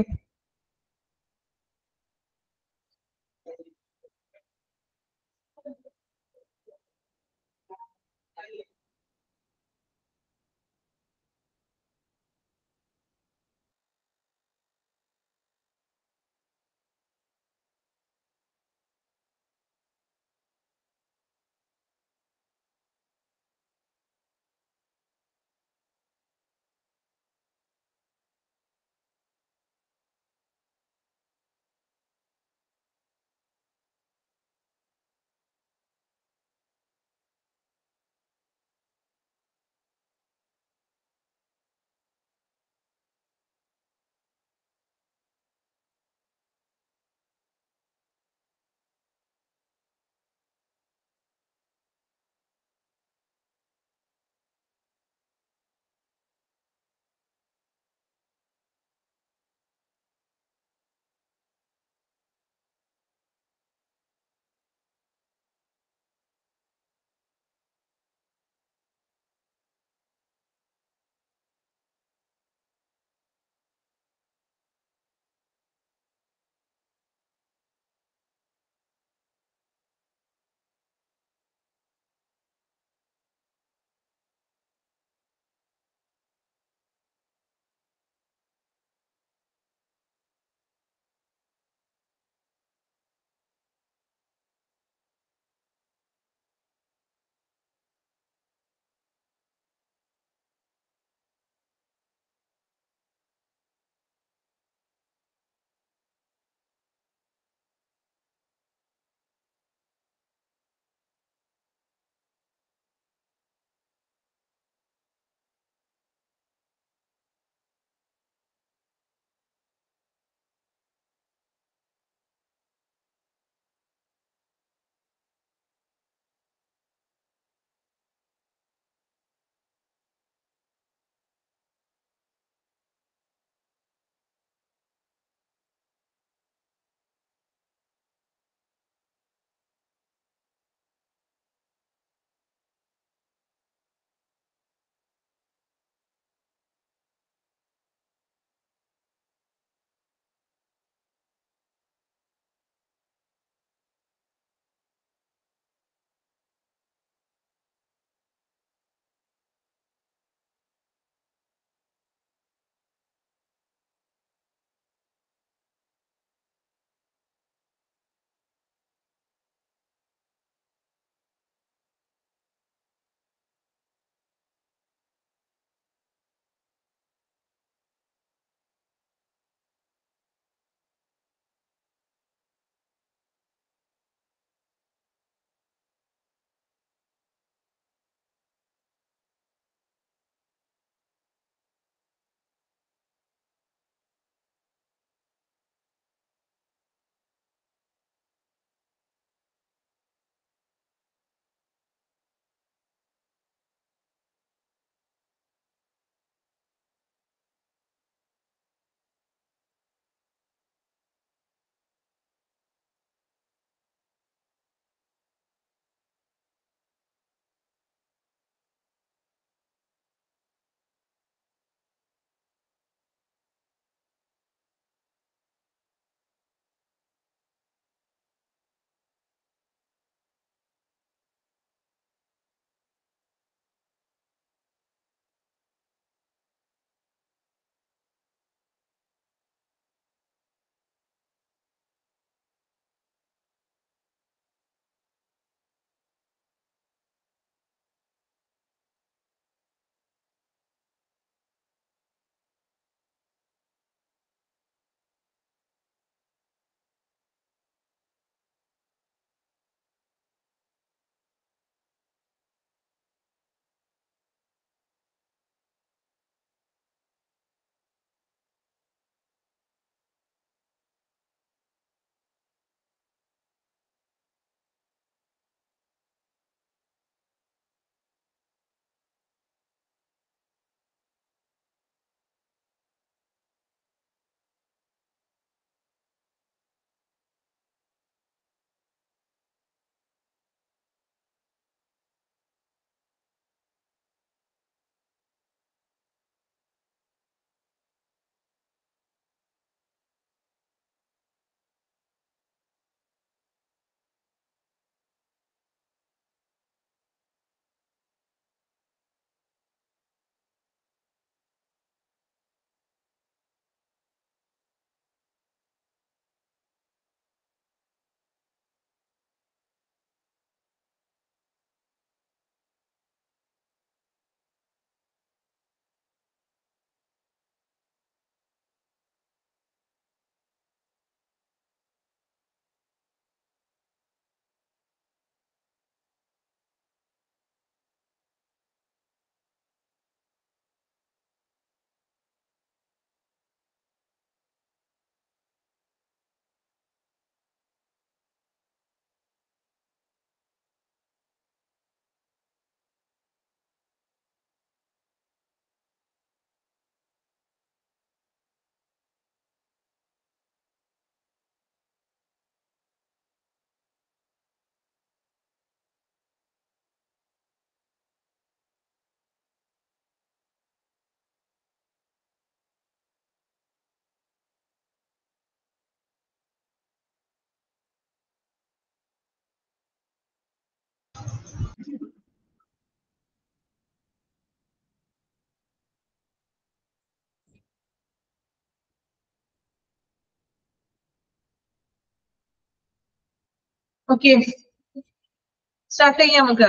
ഓക്കെ, സ്റ്റാർട്ട് ചെയ്യാം നമുക്ക്.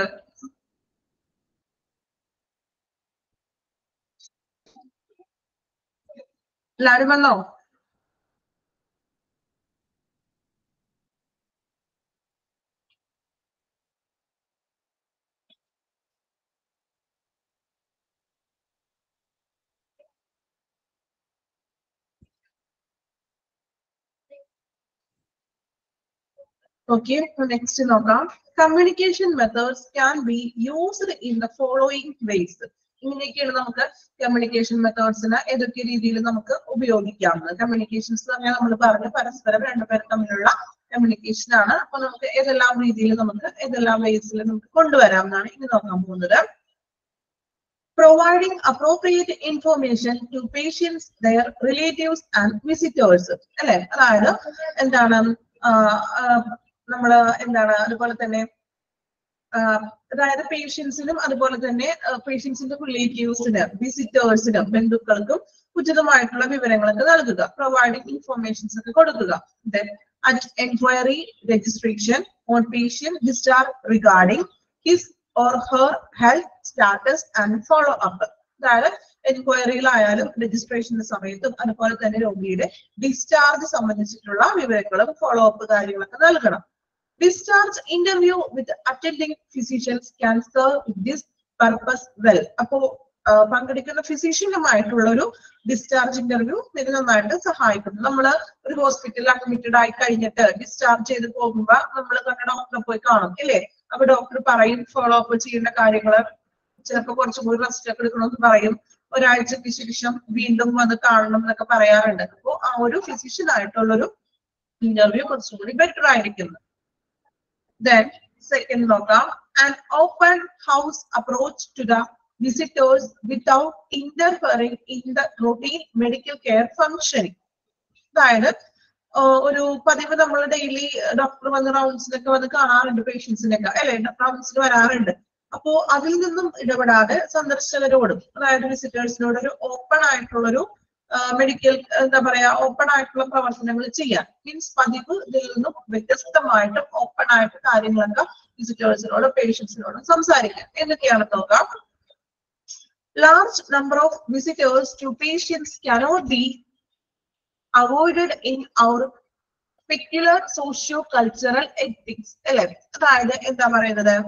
എല്ലാവരും വന്നോ? Okay, next നോക്കാം. Communication methods can be used in the following ways. ഇങ്ങനെയൊക്കെയാണ് നമുക്ക് കമ്മ്യൂണിക്കേഷൻ മെത്തേഡ്സിന് ഏതൊക്കെ രീതിയിൽ നമുക്ക് ഉപയോഗിക്കാവുന്നത്. കമ്മ്യൂണിക്കേഷൻസ് പറഞ്ഞാൽ നമ്മൾ പറഞ്ഞ പരസ്പരം രണ്ടുപേർ തമ്മിലുള്ള കമ്മ്യൂണിക്കേഷൻ ആണ്. അപ്പൊ നമുക്ക് ഏതെല്ലാം രീതിയിൽ നമുക്ക് ഏതെല്ലാം വേസിൽ നമുക്ക് കൊണ്ടുവരാമെന്നാണ് ഇനി നോക്കാൻ പോകുന്നത്. Providing appropriate information to patients, their relatives and visitors. അല്ലെ, അതായത് എന്താണ് നമ്മള് എന്താണ് അതുപോലെ തന്നെ അതായത് പേഷ്യൻസിനും അതുപോലെ തന്നെ പേഷ്യൻസിന്റെ റിലേറ്റീവ്സിന് വിസിറ്റേഴ്സിനും ബന്ധുക്കൾക്കും ഉചിതമായിട്ടുള്ള വിവരങ്ങളൊക്കെ നൽകുക. പ്രൊവൈഡിങ് ഇൻഫർമേഷൻസ് ഒക്കെ കൊടുക്കുക. Then at enquiry registration on patient discharge regarding his or her health status and follow up. അതായത് എൻക്വയറിയിലായാലും രജിസ്ട്രേഷന്റെ സമയത്തും അതുപോലെ തന്നെ രോഗിയുടെ ഡിസ്ചാർജ് സംബന്ധിച്ചിട്ടുള്ള വിവരങ്ങളും ഫോളോ അപ്പ് കാര്യങ്ങളൊക്കെ നൽകണം. Discharge interview with attending physicians can serve this purpose well. അപ്പോ പങ്കെടുക്കുന്ന ഫിസിഷ്യനുമായിട്ടുള്ള ഒരു ഡിസ്ചാർജ് ഇന്റർവ്യൂ ഇതിന് നന്നായിട്ട് സഹായിക്കുന്നു. നമ്മൾ ഒരു ഹോസ്പിറ്റലിൽ അഡ്മിറ്റഡ് ആയി കഴിഞ്ഞിട്ട് ഡിസ്ചാർജ് ചെയ്ത് പോകുമ്പോ നമ്മൾ തന്നെ ഡോക്ടറെ പോയി കാണും ഇല്ലേ? അപ്പൊ ഡോക്ടർ പറയും ഫോളോ അപ്പ് ചെയ്യേണ്ട കാര്യങ്ങള്, ചിലപ്പോൾ കുറച്ചും കൂടി റെസ്റ്റ് ഒക്കെ എടുക്കണമെന്ന് പറയും, ഒരാഴ്ചക്ക് ശേഷം വീണ്ടും വന്ന് കാണണം എന്നൊക്കെ പറയാറുണ്ട്. അപ്പോ ആ ഒരു ഫിസിഷ്യൻ ആയിട്ടുള്ളൊരു ഇന്റർവ്യൂ കുറച്ചും കൂടി ബെറ്റർ ആയിരിക്കുന്നു. Then second നോക്കാം, an open house approach to the visitors without interfering in the routine medical care functioning. അതായത് ഒരു പതിവ് നമ്മൾ ഡെയിലി ഡോക്ടർ വന്ന് റൗണ്ട്സിനൊക്കെ വന്ന് കാണാറുണ്ട് പേഷ്യൻസിനൊക്കെ അല്ലെ, റൗണ്ട്സിന് വരാറുണ്ട്. അപ്പോ അതിൽ നിന്നും ഇടപെടാതെ സന്ദർശകരോടും അതായത് വിസിറ്റേഴ്സിനോട് ഒരു ഓപ്പൺ ആയിട്ടുള്ളൊരു മെഡിക്കൽ എന്താ പറയാ ഓപ്പൺ ആയിട്ടുള്ള പ്രവർത്തനങ്ങൾ ചെയ്യാൻ. മീൻസ് പതിവ് ഇതിൽ നിന്നും വ്യത്യസ്തമായിട്ട് ഓപ്പൺ ആയിട്ട് കാര്യങ്ങളൊക്കെ വിസിറ്റേഴ്സിനോടും പേഷ്യൻസിനോടും സംസാരിക്കാം. എന്തൊക്കെയാണെന്ന് നോക്കാം. Large number of visitors to patients cannot be avoided in our peculiar socio-cultural ethics. അല്ലെ, അതായത് എന്താ പറയുന്നത്,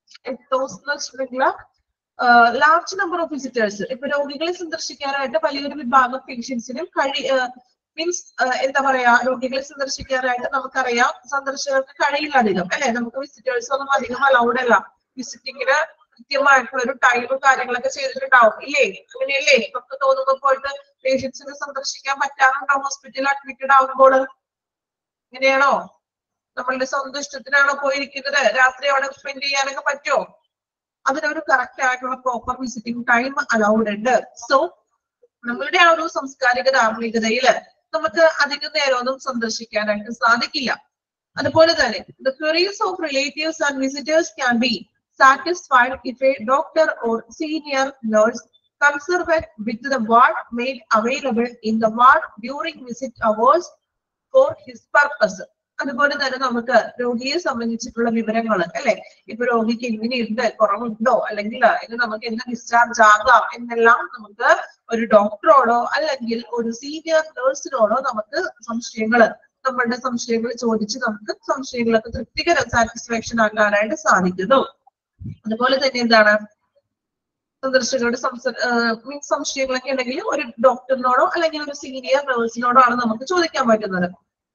ലാർജ് നമ്പർ ഓഫ് വിസിറ്റേഴ്സ്, ഇപ്പൊ രോഗികളെ സന്ദർശിക്കാനായിട്ട് വലിയൊരു വിഭാഗം പേഷ്യൻസിനും കഴി മീൻസ് എന്താ പറയാ രോഗികളെ സന്ദർശിക്കാനായിട്ട് നമുക്കറിയാം സന്ദർശകർക്ക് കഴിയില്ല അധികം അല്ലെ. നമുക്ക് വിസിറ്റേഴ്സ് ഒന്നും അധികം അലൗഡ് അല്ല. വിസിറ്റിങ്ങിന് കൃത്യമായിട്ടുള്ള ഒരു ടൈമും കാര്യങ്ങളൊക്കെ ചെയ്തിട്ടുണ്ടാവും ഇല്ലേ? അങ്ങനെയല്ലേ നമുക്ക് തോന്നുമ്പോൾ പോയിട്ട് പേഷ്യൻസിനെ സന്ദർശിക്കാൻ പറ്റാറുണ്ടോ ഹോസ്പിറ്റലിൽ അഡ്മിറ്റഡ് ആകുമ്പോൾ? ഇങ്ങനെയാണോ? നമ്മളുടെ സ്വന്തം ഇഷ്ടത്തിനാണോ പോയിരിക്കുന്നത്? രാത്രി അവിടെ സ്പെൻഡ് ചെയ്യാനൊക്കെ പറ്റുമോ? അതിനൊരു കറക്റ്റ് ആയിട്ടുള്ള പ്രോപ്പർ വിസിറ്റിംഗ് ടൈം അലൗഡ് ഉണ്ട്. സോ നമ്മളുടെ ആ ഒരു സാംസ്കാരിക ധാർമ്മികതയില് നമുക്ക് അധികം നേരമൊന്നും സന്ദർശിക്കാനായിട്ട് സാധിക്കില്ല. അതുപോലെ തന്നെ the queries of relatives and visitors can be satisfied if a doctor or senior nurse conservate with the ward made available in the ward during visit hours for his purpose. അതുപോലെ തന്നെ നമുക്ക് രോഗിയെ സംബന്ധിച്ചിട്ടുള്ള വിവരങ്ങൾ അല്ലെ, ഇപ്പൊ രോഗിക്ക് എങ്ങനെയുണ്ട്, കുറവുണ്ടോ, അല്ലെങ്കിൽ ഇത് നമുക്ക് എന്ന് ഡിസ്ചാർജ് ആകാം എന്നെല്ലാം നമുക്ക് ഒരു ഡോക്ടറോടോ അല്ലെങ്കിൽ ഒരു സീനിയർ നേഴ്സിനോടോ നമുക്ക് സംശയങ്ങള് നമ്മളുടെ സംശയങ്ങൾ ചോദിച്ച് നമുക്ക് സംശയങ്ങളൊക്കെ തൃപ്തികര സാറ്റിസ്ഫാക്ഷൻ ആക്കാനായിട്ട് സാധിക്കുന്നു. അതുപോലെ തന്നെ എന്താണ് സന്ദർശകരുടെ മീൻസ് സംശയങ്ങളൊക്കെ ഉണ്ടെങ്കിൽ ഒരു ഡോക്ടറിനോടോ അല്ലെങ്കിൽ ഒരു സീനിയർ നേഴ്സിനോടോ ആണ് നമുക്ക് ചോദിക്കാൻ പറ്റുന്നത്.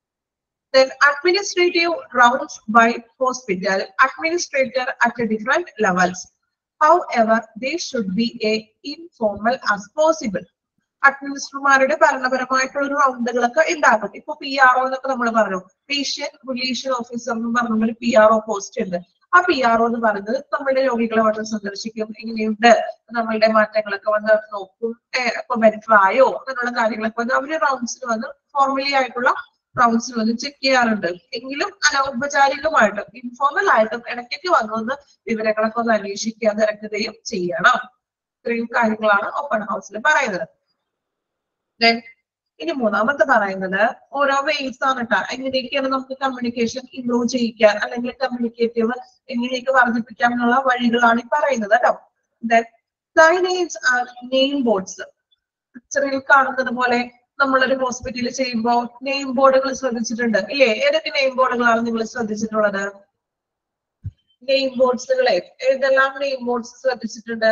Then administrative rounds by hospital administrator at different levels. However, they should be a informal as possible. അഡ്മിനിസ്ട്രേറ്റർമാരുടെ ഭരണപരമായിട്ടുള്ള ഒരു റൗണ്ടുകളൊക്കെ ഉണ്ടാക്കും. ഇപ്പൊ പി ആർ ഒ എന്നൊക്കെ നമ്മൾ പറഞ്ഞു, പേഷ്യന്റ് റിലേഷൻ ഓഫീസർ എന്ന് പറഞ്ഞ ഒരു പി ആർ ഒ പോസ്റ്റ് ഉണ്ട്. ആ പി ആർ ഒ എന്ന് പറയുന്നത് നമ്മളുടെ രോഗികളെ വന്ന് സന്ദർശിക്കും, എങ്ങനെയുണ്ട് നമ്മളുടെ മാറ്റങ്ങളൊക്കെ വന്ന് നോക്കും, ഇപ്പൊ ബെറ്റർ ആയോ അങ്ങനെയുള്ള കാര്യങ്ങളൊക്കെ വന്ന് അവര് റൗണ്ട്സിന് വന്ന് ഫോർമലി ആയിട്ടുള്ള റൗണ്ട്സിൽ വന്ന് ചെക്ക് ചെയ്യാറുണ്ട്. എങ്കിലും അനൗപചാരികമായിട്ടും ഇൻഫോർമൽ ആയിട്ടും ഇടയ്ക്കൊക്കെ വന്നൊന്ന് വിവരങ്ങളൊക്കെ ഒന്ന് അന്വേഷിക്കുക, തിരക്കുകയും ചെയ്യണം. ഇത്രയും കാര്യങ്ങളാണ് ഓപ്പൺ ഹൗസിൽ പറയുന്നത്. Then ഇനി മൂന്നാമത്തെ പറയുന്നത് ഓരോ വേസ് ആണ് കേട്ടോ. എങ്ങനെയൊക്കെയാണ് നമുക്ക് കമ്മ്യൂണിക്കേഷൻ ഇംപ്രൂവ് ചെയ്യിക്കാൻ അല്ലെങ്കിൽ കമ്മ്യൂണിക്കേറ്റീവ് എങ്ങനെയൊക്കെ വർദ്ധിപ്പിക്കാം എന്നുള്ള വഴികളാണ് ഈ പറയുന്നത് കേട്ടോ. Signage name boards. പിക്ചറിൽ കാണുന്നത് പോലെ നമ്മളൊരു ഹോസ്പിറ്റലിൽ ചെയ്യുമ്പോൾ നെയിം ബോർഡുകൾ ശ്രദ്ധിച്ചിട്ടുണ്ട് ഇല്ലേ? ഏതൊക്കെ നെയിം ബോർഡുകളാണ് നിങ്ങൾ ശ്രദ്ധിച്ചിട്ടുള്ളത്? നെയിം ബോർഡ്സുകളെ ഏതെല്ലാം നെയിം ബോർഡ്സ് ശ്രദ്ധിച്ചിട്ടുണ്ട്?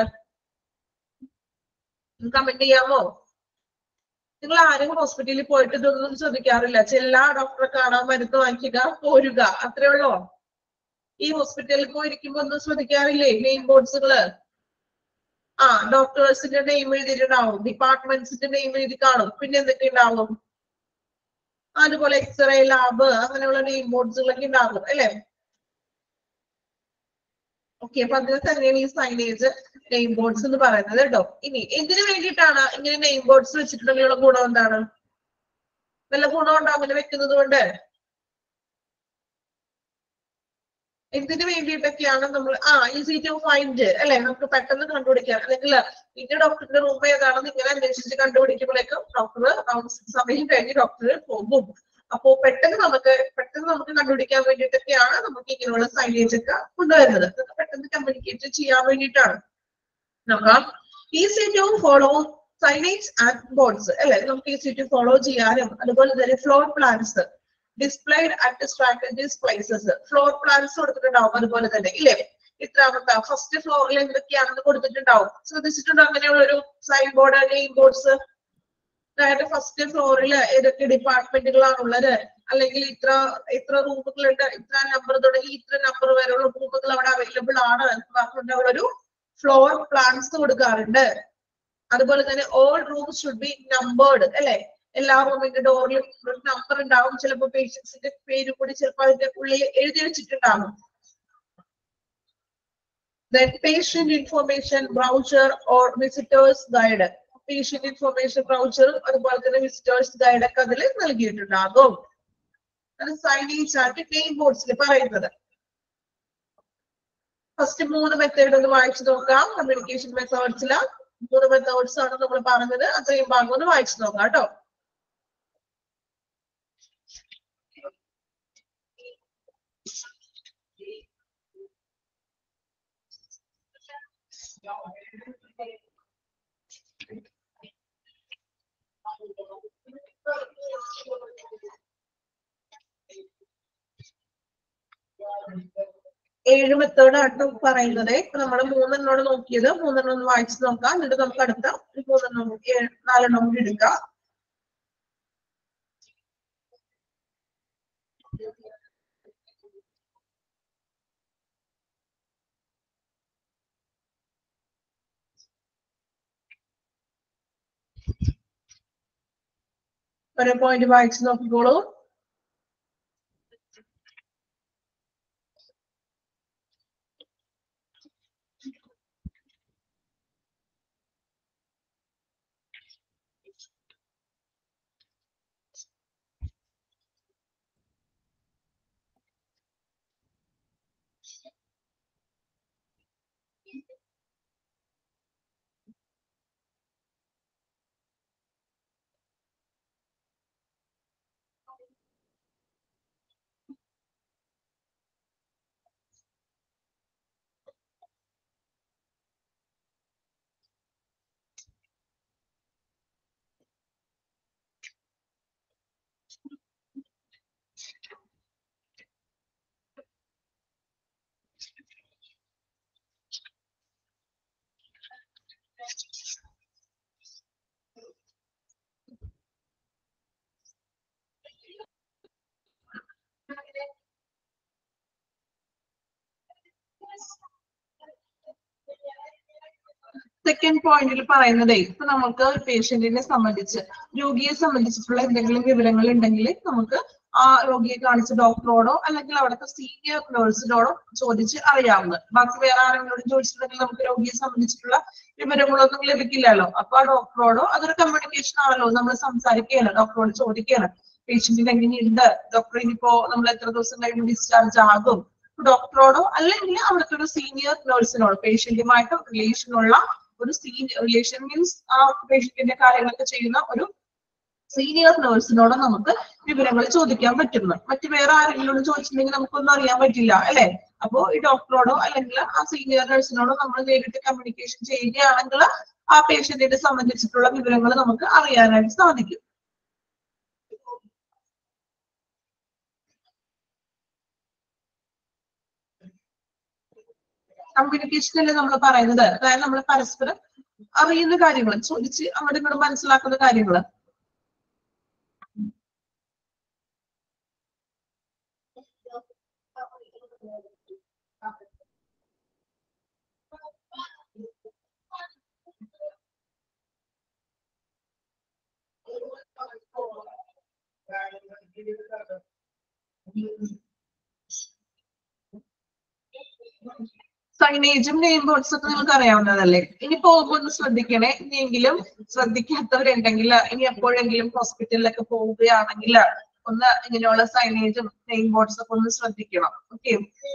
കമന്റ് ചെയ്യാമോ? നിങ്ങൾ ആരും ഹോസ്പിറ്റലിൽ പോയിട്ട് ഇതൊന്നും ശ്രദ്ധിക്കാറില്ല. ചെല്ലാ ഡോക്ടറെ കാണാൻ, മരുന്ന് വാങ്ങിക്കുക, പോരുക, അത്രേ ഉള്ളോ? ഈ ഹോസ്പിറ്റലിൽ പോയിരിക്കുമ്പോ ഒന്നും ശ്രദ്ധിക്കാറില്ലേ നെയിം ബോർഡ്സുകള്? ആ ഡോക്ടേഴ്സിന്റെ നെയിം എഴുതിയിട്ടുണ്ടാവും, ഡിപ്പാർട്ട്മെന്റ്സിന്റെ നെയിം എഴുതി കാണും. പിന്നെ എന്തൊക്കെ ഉണ്ടാവും? അതുപോലെ എക്സ്റേ ലാബ് അങ്ങനെയുള്ള നെയിം ബോർഡ്സുകളൊക്കെ ഉണ്ടാകും അല്ലെ? ഓക്കെ, അപ്പൊ അതിന് തന്നെയാണ് ഈ സൈനേജ് നെയിം ബോർഡ്സ് എന്ന് പറയുന്നത് കേട്ടോ. ഇനി എന്തിനു വേണ്ടിയിട്ടാണ് ഇങ്ങനെ നെയിം ബോർഡ്സ് വെച്ചിട്ടുണ്ടെങ്കിലുള്ള ഗുണം എന്താണ്? വല്ല ഗുണമുണ്ടോ അങ്ങനെ വെക്കുന്നത് കൊണ്ട്? എന്തിനു വേണ്ടിയിട്ടൊക്കെയാണ് നമ്മൾ ആ ഈസി ടു ഫൈൻഡ് അല്ലെ? നമുക്ക് പെട്ടെന്ന് കണ്ടുപിടിക്കാം. അല്ലെങ്കിൽ ഇന്ന ഡോക്ടറിന്റെ റൂം ഏതാണെന്ന് ഇങ്ങനെ അന്വേഷിച്ച് കണ്ടുപിടിക്കുമ്പോഴേക്കും ഡോക്ടർ സമയം കഴിഞ്ഞ് ഡോക്ടർ പോകും. അപ്പോ പെട്ടെന്ന് നമുക്ക് പെട്ടെന്ന് നമുക്ക് കണ്ടുപിടിക്കാൻ വേണ്ടിയിട്ടൊക്കെയാണ് നമുക്ക് ഇങ്ങനെയുള്ള സൈനേജ് ഒക്കെ കൊണ്ടുവരുന്നത്. പെട്ടെന്ന് കമ്മ്യൂണിക്കേറ്റ് ചെയ്യാൻ വേണ്ടിയിട്ടാണ്. നോക്കാം, easy to follow signage and boards അല്ലെ? നമുക്ക് ഈസി ടു ഫോളോ ചെയ്യാനും അതുപോലെ തന്നെ floor plans displayed at strategies places. Floor plans കൊടുത്തിട്ടുണ്ടാവും അതുപോലെ തന്നെ ഇല്ലേ? ഇത്രാമത്തെ ഫസ്റ്റ് ഫ്ലോറിൽ എന്തൊക്കെയാണെന്ന് കൊടുത്തിട്ടുണ്ടാവും. ശ്രദ്ധിച്ചിട്ടുണ്ടോ അങ്ങനെയുള്ള ഒരു സൈൻ ബോർഡ് നെയിം ബോർഡ്സ്? അതായത് ഫസ്റ്റ് ഫ്ലോറിൽ ഏതൊക്കെ ഡിപ്പാർട്ട്മെന്റുകളാണ് ഉള്ളത്, അല്ലെങ്കിൽ ഇത്ര ഇത്ര റൂമുകളുണ്ട്, ഇത്ര നമ്പർ തുടങ്ങി ഇത്ര നമ്പർ വരെയുള്ള റൂമുകൾ അവിടെ അവൈലബിൾ ആണ് എന്ന് പറഞ്ഞിട്ട് അവിടെ ഒരു ഫ്ലോർ പ്ലാൻസ് കൊടുക്കാറുണ്ട്. അതുപോലെ തന്നെ all rooms should be numbered അല്ലെ? എല്ലാ റൂമിന്റെ ഡോറിലും ഒരു നമ്പർ ഉണ്ടാവും. ചിലപ്പോൾ പേഷ്യൻസിന്റെ പേര് കൂടി ചിലപ്പോൾ അതിന്റെ ഉള്ളിൽ എഴുതി വെച്ചിട്ടുണ്ടാകും. Then patient information brochure or visitors guide. Patient information brochure അതുപോലെ തന്നെ visitors guide ഒക്കെ അതിൽ നൽകിയിട്ടുണ്ടാകും. അത് സൈനേജ് ആൻഡ് നെയിം ബോർഡ്സിൽ പറയുന്നത്. ഫസ്റ്റ് മൂന്ന് മെത്തേഡ് ഒന്ന് വായിച്ചു നോക്കാം. കമ്മ്യൂണിക്കേഷൻ മെത്തേഡ്സില് മൂന്ന് മെത്തേഡ്സ് ആണ് നമ്മൾ പറഞ്ഞത്. അത്രയും ഭാഗം ഒന്ന് വായിച്ചു നോക്കാം കേട്ടോ. ഏഴ് മെത്തേഡ് ആട്ടോ പറയുന്നത്. ഇപ്പൊ നമ്മള് മൂന്നെണ്ണോട് നോക്കിയത്. മൂന്നെണ്ണം ഒന്ന് വായിച്ചു നോക്കാം. എന്നിട്ട് നമുക്ക് അടുത്ത മൂന്നെണ്ണം നാലെണ്ണം കൂടി എടുക്കാം. ഒരു പോയിന്റ് വായിച്ചു നോക്കിക്കോളൂ. സെക്കൻഡ് പോയിന്റിൽ പറയുന്നത് ഇപ്പൊ നമുക്ക് പേഷ്യന്റിനെ സംബന്ധിച്ച് രോഗിയെ സംബന്ധിച്ചിട്ടുള്ള എന്തെങ്കിലും വിവരങ്ങൾ ഉണ്ടെങ്കിൽ നമുക്ക് ആ രോഗിയെ കാണിച്ച ഡോക്ടറോടോ അല്ലെങ്കിൽ അവിടുത്തെ സീനിയർ നേഴ്സിനോടോ ചോദിച്ച് അറിയാവുന്നത്. ബാക്കി വേറെ ആരെങ്കിലും ചോദിച്ചിട്ടുണ്ടെങ്കിൽ നമുക്ക് രോഗിയെ സംബന്ധിച്ചിട്ടുള്ള വിവരങ്ങളൊന്നും ലഭിക്കില്ലല്ലോ. അപ്പൊ ആ ഡോക്ടറോടോ അതൊരു കമ്മ്യൂണിക്കേഷൻ ആണല്ലോ. നമ്മൾ സംസാരിക്കുകയാണ്, ഡോക്ടറോട് ചോദിക്കുകയാണ് പേഷ്യന്റിന് എങ്ങനെയുണ്ട്, ഡോക്ടർ ഇനിയിപ്പോ നമ്മൾ എത്ര ദിവസം കഴിയുമ്പോൾ ഡിസ്ചാർജ് ആകും. ഡോക്ടറോടോ അല്ലെങ്കിൽ അവിടുത്തെ ഒരു സീനിയർ നേഴ്സിനോടോ പേഷ്യന്റുമായിട്ട് റിലേഷൻ ഉള്ള ഒരു സീനിയർ റിലേഷൻ മീൻസ് ആ പേഷ്യന്റിന്റെ കാര്യങ്ങളൊക്കെ ചെയ്യുന്ന ഒരു സീനിയർ നേഴ്സിനോട് നമുക്ക് വിവരങ്ങൾ ചോദിക്കാൻ പറ്റുന്നു. മറ്റു വേറെ ആരെങ്കിലും ചോദിച്ചിട്ടുണ്ടെങ്കിൽ നമുക്കൊന്നും അറിയാൻ പറ്റില്ല അല്ലെ. അപ്പോ ഈ ഡോക്ടറോടോ അല്ലെങ്കിൽ ആ സീനിയർ നേഴ്സിനോടോ നമ്മൾ നേരിട്ട് കമ്മ്യൂണിക്കേഷൻ ചെയ്യുകയാണെങ്കിൽ ആ പേഷ്യന്റിനെ സംബന്ധിച്ചിട്ടുള്ള വിവരങ്ങൾ നമുക്ക് അറിയാനായിട്ട് സാധിക്കും. കമ്മ്യൂണിക്കേഷനല്ലേ നമ്മൾ പറയുന്നത്, അതായത് നമ്മൾ പരസ്പരം അറിയുന്ന കാര്യങ്ങൾ ചോദിച്ച് അങ്ങോട്ടും ഇങ്ങോട്ടും മനസ്സിലാക്കുന്ന കാര്യങ്ങൾ. സൈനേജും നെയിം ബോർഡ്സ് ഒക്കെ നിങ്ങൾക്ക് അറിയാവുന്നതല്ലേ. ഇനി പോകുമ്പോൾ ഒന്ന് ശ്രദ്ധിക്കണേ. ഇനിയെങ്കിലും ശ്രദ്ധിക്കാത്തവരുണ്ടെങ്കിൽ ഇനി എപ്പോഴെങ്കിലും ഹോസ്പിറ്റലിലൊക്കെ പോവുകയാണെങ്കിൽ ഒന്ന് ഇങ്ങനെയുള്ള സൈനേജും നെയിം ബോർഡ്സ് ഒക്കെ ഒന്ന് ശ്രദ്ധിക്കണം. ഓക്കെ.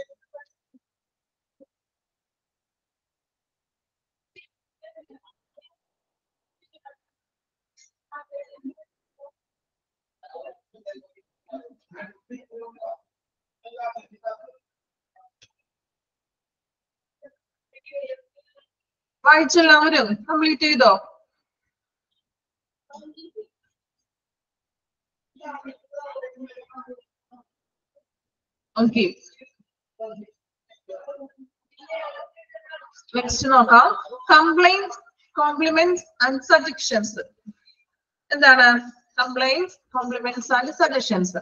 വായിച്ചെല്ലാവരും കംപ്ലീറ്റ് ചെയ്തോ? ഓക്കെ. നെക്സ്റ്റ് നോക്കാം. Complaints, compliments and suggestions. എന്താണ് complaints, compliments and suggestions?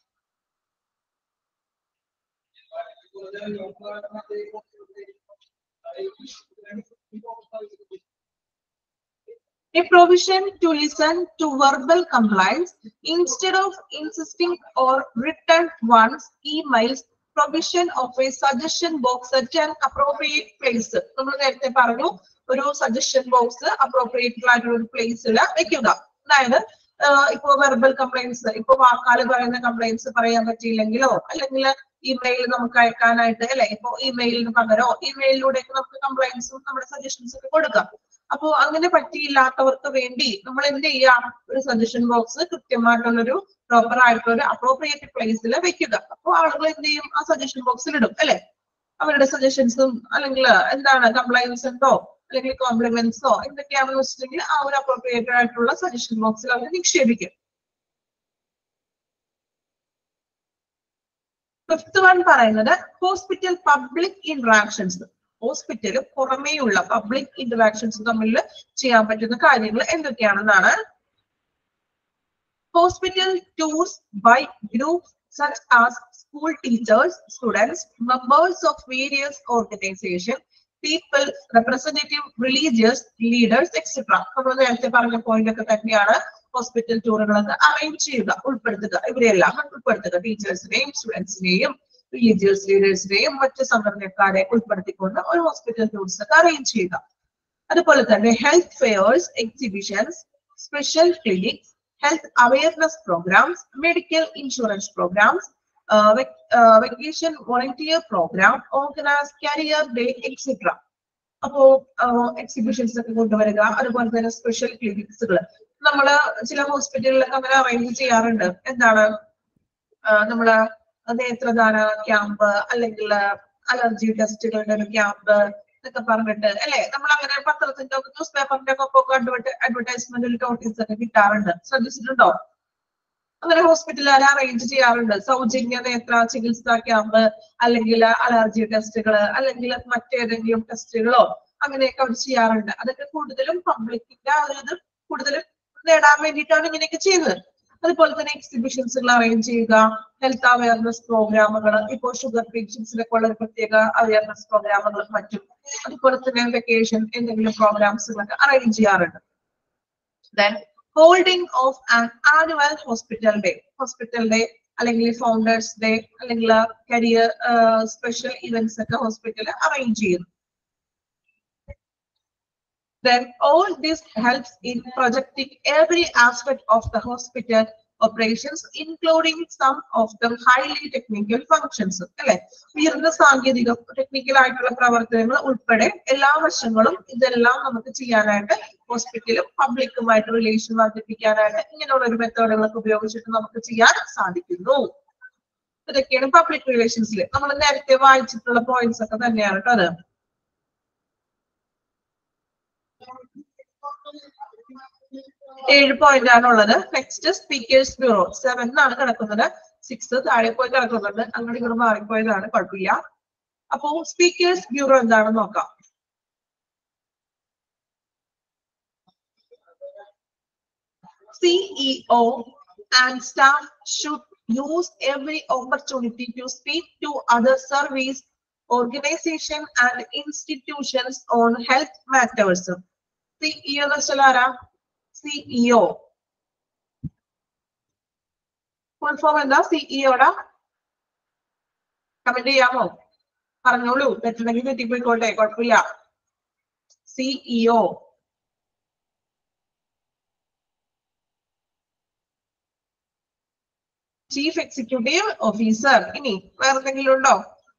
A provision to listen to verbal complaints instead of insisting or written ones, emails, provision of a suggestion box at an appropriate place. നമ്മൾ നേരത്തെ പറഞ്ഞു ഒരു suggestion box appropriate ആയിട്ടുള്ള ഒരു പ്ലേസിൽ വെക്കുക. അതായത് ഇപ്പോ വെർബൽ കംപ്ലൈൻസ്, ഇപ്പൊ വാക്കാല് പറയുന്ന കംപ്ലൈൻസ് പറയാൻ പറ്റിയില്ലെങ്കിലോ അല്ലെങ്കിൽ ഇമെയിൽ നമുക്ക് അയക്കാനായിട്ട് അല്ലെ, ഇപ്പൊ ഇമെയിലിന് പകരോ ഇമെയിലിലൂടെയൊക്കെ നമുക്ക് കംപ്ലൈൻസും നമ്മുടെ സജഷൻസ് ഒക്കെ കൊടുക്കാം. അപ്പോ അങ്ങനെ പറ്റിയില്ലാത്തവർക്ക് വേണ്ടി നമ്മൾ എന്ത് ചെയ്യാം, ഒരു സജഷൻ ബോക്സ് കൃത്യമായിട്ടുള്ളൊരു പ്രോപ്പർ ആയിട്ടുള്ള ഒരു അപ്രോപ്രിയേറ്റ് പ്ലേസിൽ വെക്കുക. അപ്പോൾ ആളുകൾ എന്ത് ചെയ്യും, ആ സജഷൻ ബോക്സിൽ ഇടും അല്ലെ അവരുടെ സജഷൻസും അല്ലെങ്കിൽ എന്താണ് കംപ്ലൈൻസ് ഉണ്ടോ അല്ലെങ്കിൽ കോംപ്ലിമെന്റ്സോ എന്തൊക്കെയാണെന്ന് വെച്ചിട്ടുണ്ടെങ്കിൽ ആ ഒരു അപ്രോപ്രിയേറ്റ് ആയിട്ടുള്ള സജഷൻ ബോക്സിൽ അവർ നിക്ഷേപിക്കും. ഫിഫ്ത് വൺ പറയുന്നത് ഹോസ്പിറ്റൽ പബ്ലിക് ഇന്ററാക്ഷൻസ്. ഹോസ്പിറ്റലും പുറമേയുള്ള പബ്ലിക് ഇന്ററാക്ഷൻസ് തമ്മിൽ ചെയ്യാൻ പറ്റുന്ന കാര്യങ്ങൾ എന്തൊക്കെയാണെന്നാണ്. Hospital tours by groups such as school teachers, students, members of various organizations, people, representative, religious leaders, et cetera. നമ്മൾ നേരത്തെ പറഞ്ഞ പോയിന്റ് ഒക്കെ തന്നെയാണ് ഹോസ്പിറ്റൽ ടൂറുകളൊക്കെ അറേഞ്ച് ചെയ്യുക, ഉൾപ്പെടുത്തുക. ഇവരെല്ലാം ഉൾപ്പെടുത്തുക. ടീച്ചേഴ്സിനെയും സ്റ്റുഡൻസിനെയും റിലീജിയസ് ലീഡേഴ്സിനെയും മറ്റ് സംഘടനക്കാരെ ഉൾപ്പെടുത്തിക്കൊണ്ട് ഒരു ഹോസ്പിറ്റൽ ടൂർസ് ഒക്കെ അറേഞ്ച് ചെയ്യുക. അതുപോലെ തന്നെ health fairs, exhibitions, special clinics, health awareness programs, medical insurance programs, uh, vac uh, vacation volunteer program, organized career day, et cetera. അപ്പോ എക്സിബിഷൻസ് ഒക്കെ കൊണ്ടുവരിക. അതുപോലെ തന്നെ സ്പെഷ്യൽ ക്ലിനിക്സുകൾ നമ്മള് ചില ഹോസ്പിറ്റലുകളിലൊക്കെ അങ്ങനെ അറേഞ്ച് ചെയ്യാറുണ്ട്. എന്താണ് നമ്മള് നേത്രദാന ക്യാമ്പ് അല്ലെങ്കിൽ അലർജി ടെസ്റ്റുകളുടെ ഒരു ക്യാമ്പ് എന്നൊക്കെ പറഞ്ഞിട്ട് അല്ലെ, നമ്മൾ അങ്ങനെ പത്രത്തിന്റെ ന്യൂസ് പേപ്പറിന്റെ ഒക്കെ അഡ്വർടൈസ്മെന്റിൽ നോട്ടീസ് ഒക്കെ കിട്ടാറുണ്ട്. ശ്രദ്ധിച്ചിട്ടുണ്ടോ? അങ്ങനെ ഹോസ്പിറ്റലുകാർ അറേഞ്ച് ചെയ്യാറുണ്ട്. സൗജന്യ നേത്ര ചികിത്സാ ക്യാമ്പ് അല്ലെങ്കിൽ അലർജി ടെസ്റ്റുകൾ അല്ലെങ്കിൽ മറ്റേതെങ്കിലും ടെസ്റ്റുകളോ അങ്ങനെയൊക്കെ അവർ ചെയ്യാറുണ്ട്. അതൊക്കെ കൂടുതലും പബ്ലിക്കിന്റെ ആ ഒരു ഇത് കൂടുതലും നേടാൻ വേണ്ടിയിട്ടാണ് ഇങ്ങനെയൊക്കെ ചെയ്യുന്നത്. അതുപോലെ തന്നെ എക്സിബിഷൻസുകൾ അറേഞ്ച് ചെയ്യുക, ഹെൽത്ത് അവയർനെസ് പ്രോഗ്രാമുകൾ, ഇപ്പോൾ ഷുഗർ പേഷ്യൻസിനൊക്കെ ഉള്ള ഒരു പ്രത്യേക അവയർനെസ് പ്രോഗ്രാമുകളും മറ്റും, അതുപോലെ തന്നെ വെക്കേഷൻ എന്തെങ്കിലും പ്രോഗ്രാംസുകളൊക്കെ അറേഞ്ച് ചെയ്യാറുണ്ട്. Then holding of an annual hospital day, hospital day അല്ലെങ്കിൽ ഫൗണ്ടേഴ്സ് ഡേ അല്ലെങ്കിൽ കരിയർ സ്പെഷ്യൽ ഇവന്റ്സ് ഒക്കെ ഹോസ്പിറ്റൽ അറേഞ്ച് ചെയ്യുന്നു. Then all this helps in projecting every aspect of the hospital operations, including some of the highly technical functions. അല്ലെ, ഉയർന്ന സാങ്കേതിക technical ആയിട്ടുള്ള പ്രവർത്തനങ്ങൾ ഉൾപ്പെടെ എല്ലാ വശങ്ങളും ഇതെല്ലാം നമുക്ക് ചെയ്യാനായിട്ട് ഹോസ്പിറ്റലും പബ്ലിക്കുമായിട്ട് റിലേഷൻ വർദ്ധിപ്പിക്കാനായിട്ട് ഇങ്ങനെയുള്ള ഒരു മെത്തേഡുകളൊക്കെ ഉപയോഗിച്ചിട്ട് നമുക്ക് ചെയ്യാൻ സാധിക്കുന്നു. ഇതൊക്കെയാണ് പബ്ലിക് റിലേഷൻസിൽ നമ്മൾ നേരത്തെ വായിച്ചിട്ടുള്ള പോയിന്റ്സ് ഒക്കെ തന്നെയാണ് കേട്ടോ അത്. ഏഴ് പോയിന്റ് ആണുള്ളത്. നെക്സ്റ്റ് സ്പീക്കേഴ്സ് ബ്യൂറോ സെവൻ ആണ് കിടക്കുന്നത്. സിക്സ് താഴെ പോയി കിടക്കുന്നുണ്ട്, അങ്ങോട്ട് ഇങ്ങോട്ട് മാറിപ്പോയതാണ്, കുഴപ്പമില്ല. അപ്പോ സ്പീക്കേഴ്സ് ബ്യൂറോ എന്താണെന്ന് നോക്കാം. C E O and staff should use every opportunity to speak to other service organization and institutions on health matters. C E O Salara, C E O. Full form എന്താ C E O ടാ? Comment ചെയ്യാമോ? പറഞ്ഞോളൂ, തെറ്റുണ്ടെങ്കിൽ തെറ്റിപ്പോയിക്കോട്ടെ, കുഴപ്പമില്ല. C E O. Chief executive officer. ഇനി വേറെ എന്തെങ്കിലും ഉണ്ടോ?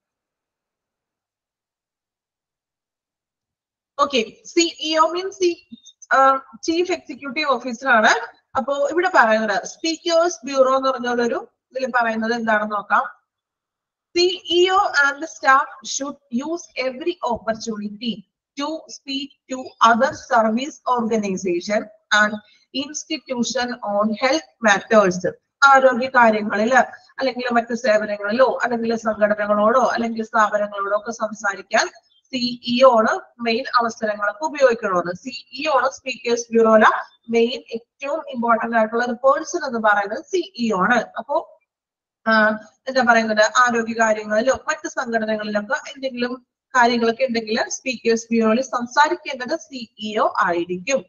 Okay, CEO means chief executive officer ആണ്. അപ്പോ ഇവിടെ പറയുന്നത് സ്പീക്കേഴ്സ് ബ്യൂറോ എന്ന് പറഞ്ഞൊരു ഇതിൽ പറയുന്നത് എന്താണെന്ന് നോക്കാം. CEO and staff should use every opportunity to speak to other service organisation and institution on health matters. ആരോഗ്യ കാര്യങ്ങളില് അല്ലെങ്കിൽ മറ്റു സേവനങ്ങളിലോ അല്ലെങ്കിൽ സംഘടനകളോടോ അല്ലെങ്കിൽ സ്ഥാപനങ്ങളോടോ ഒക്കെ സംസാരിക്കാൻ സിഇഒ ആണ് മെയിൻ അവസരങ്ങളൊക്കെ ഉപയോഗിക്കണമെന്ന്. സിഇഒ ആണ് സ്പീക്കേഴ്സ് ബ്യൂറോയിലെ മെയിൻ ഏറ്റവും ഇമ്പോർട്ടന്റ് ആയിട്ടുള്ള ഒരു പേഴ്സൺ എന്ന് പറയുന്നത് സിഇഒ ആണ്. അപ്പോ എന്താ പറയുന്നത്, ആരോഗ്യ കാര്യങ്ങളിലോ മറ്റു സംഘടനകളിലൊക്കെ എന്തെങ്കിലും കാര്യങ്ങളൊക്കെ ഉണ്ടെങ്കിൽ സ്പീക്കേഴ്സ് ബ്യൂറോയിൽ സംസാരിക്കേണ്ടത് സിഇഒ ആയിരിക്കും.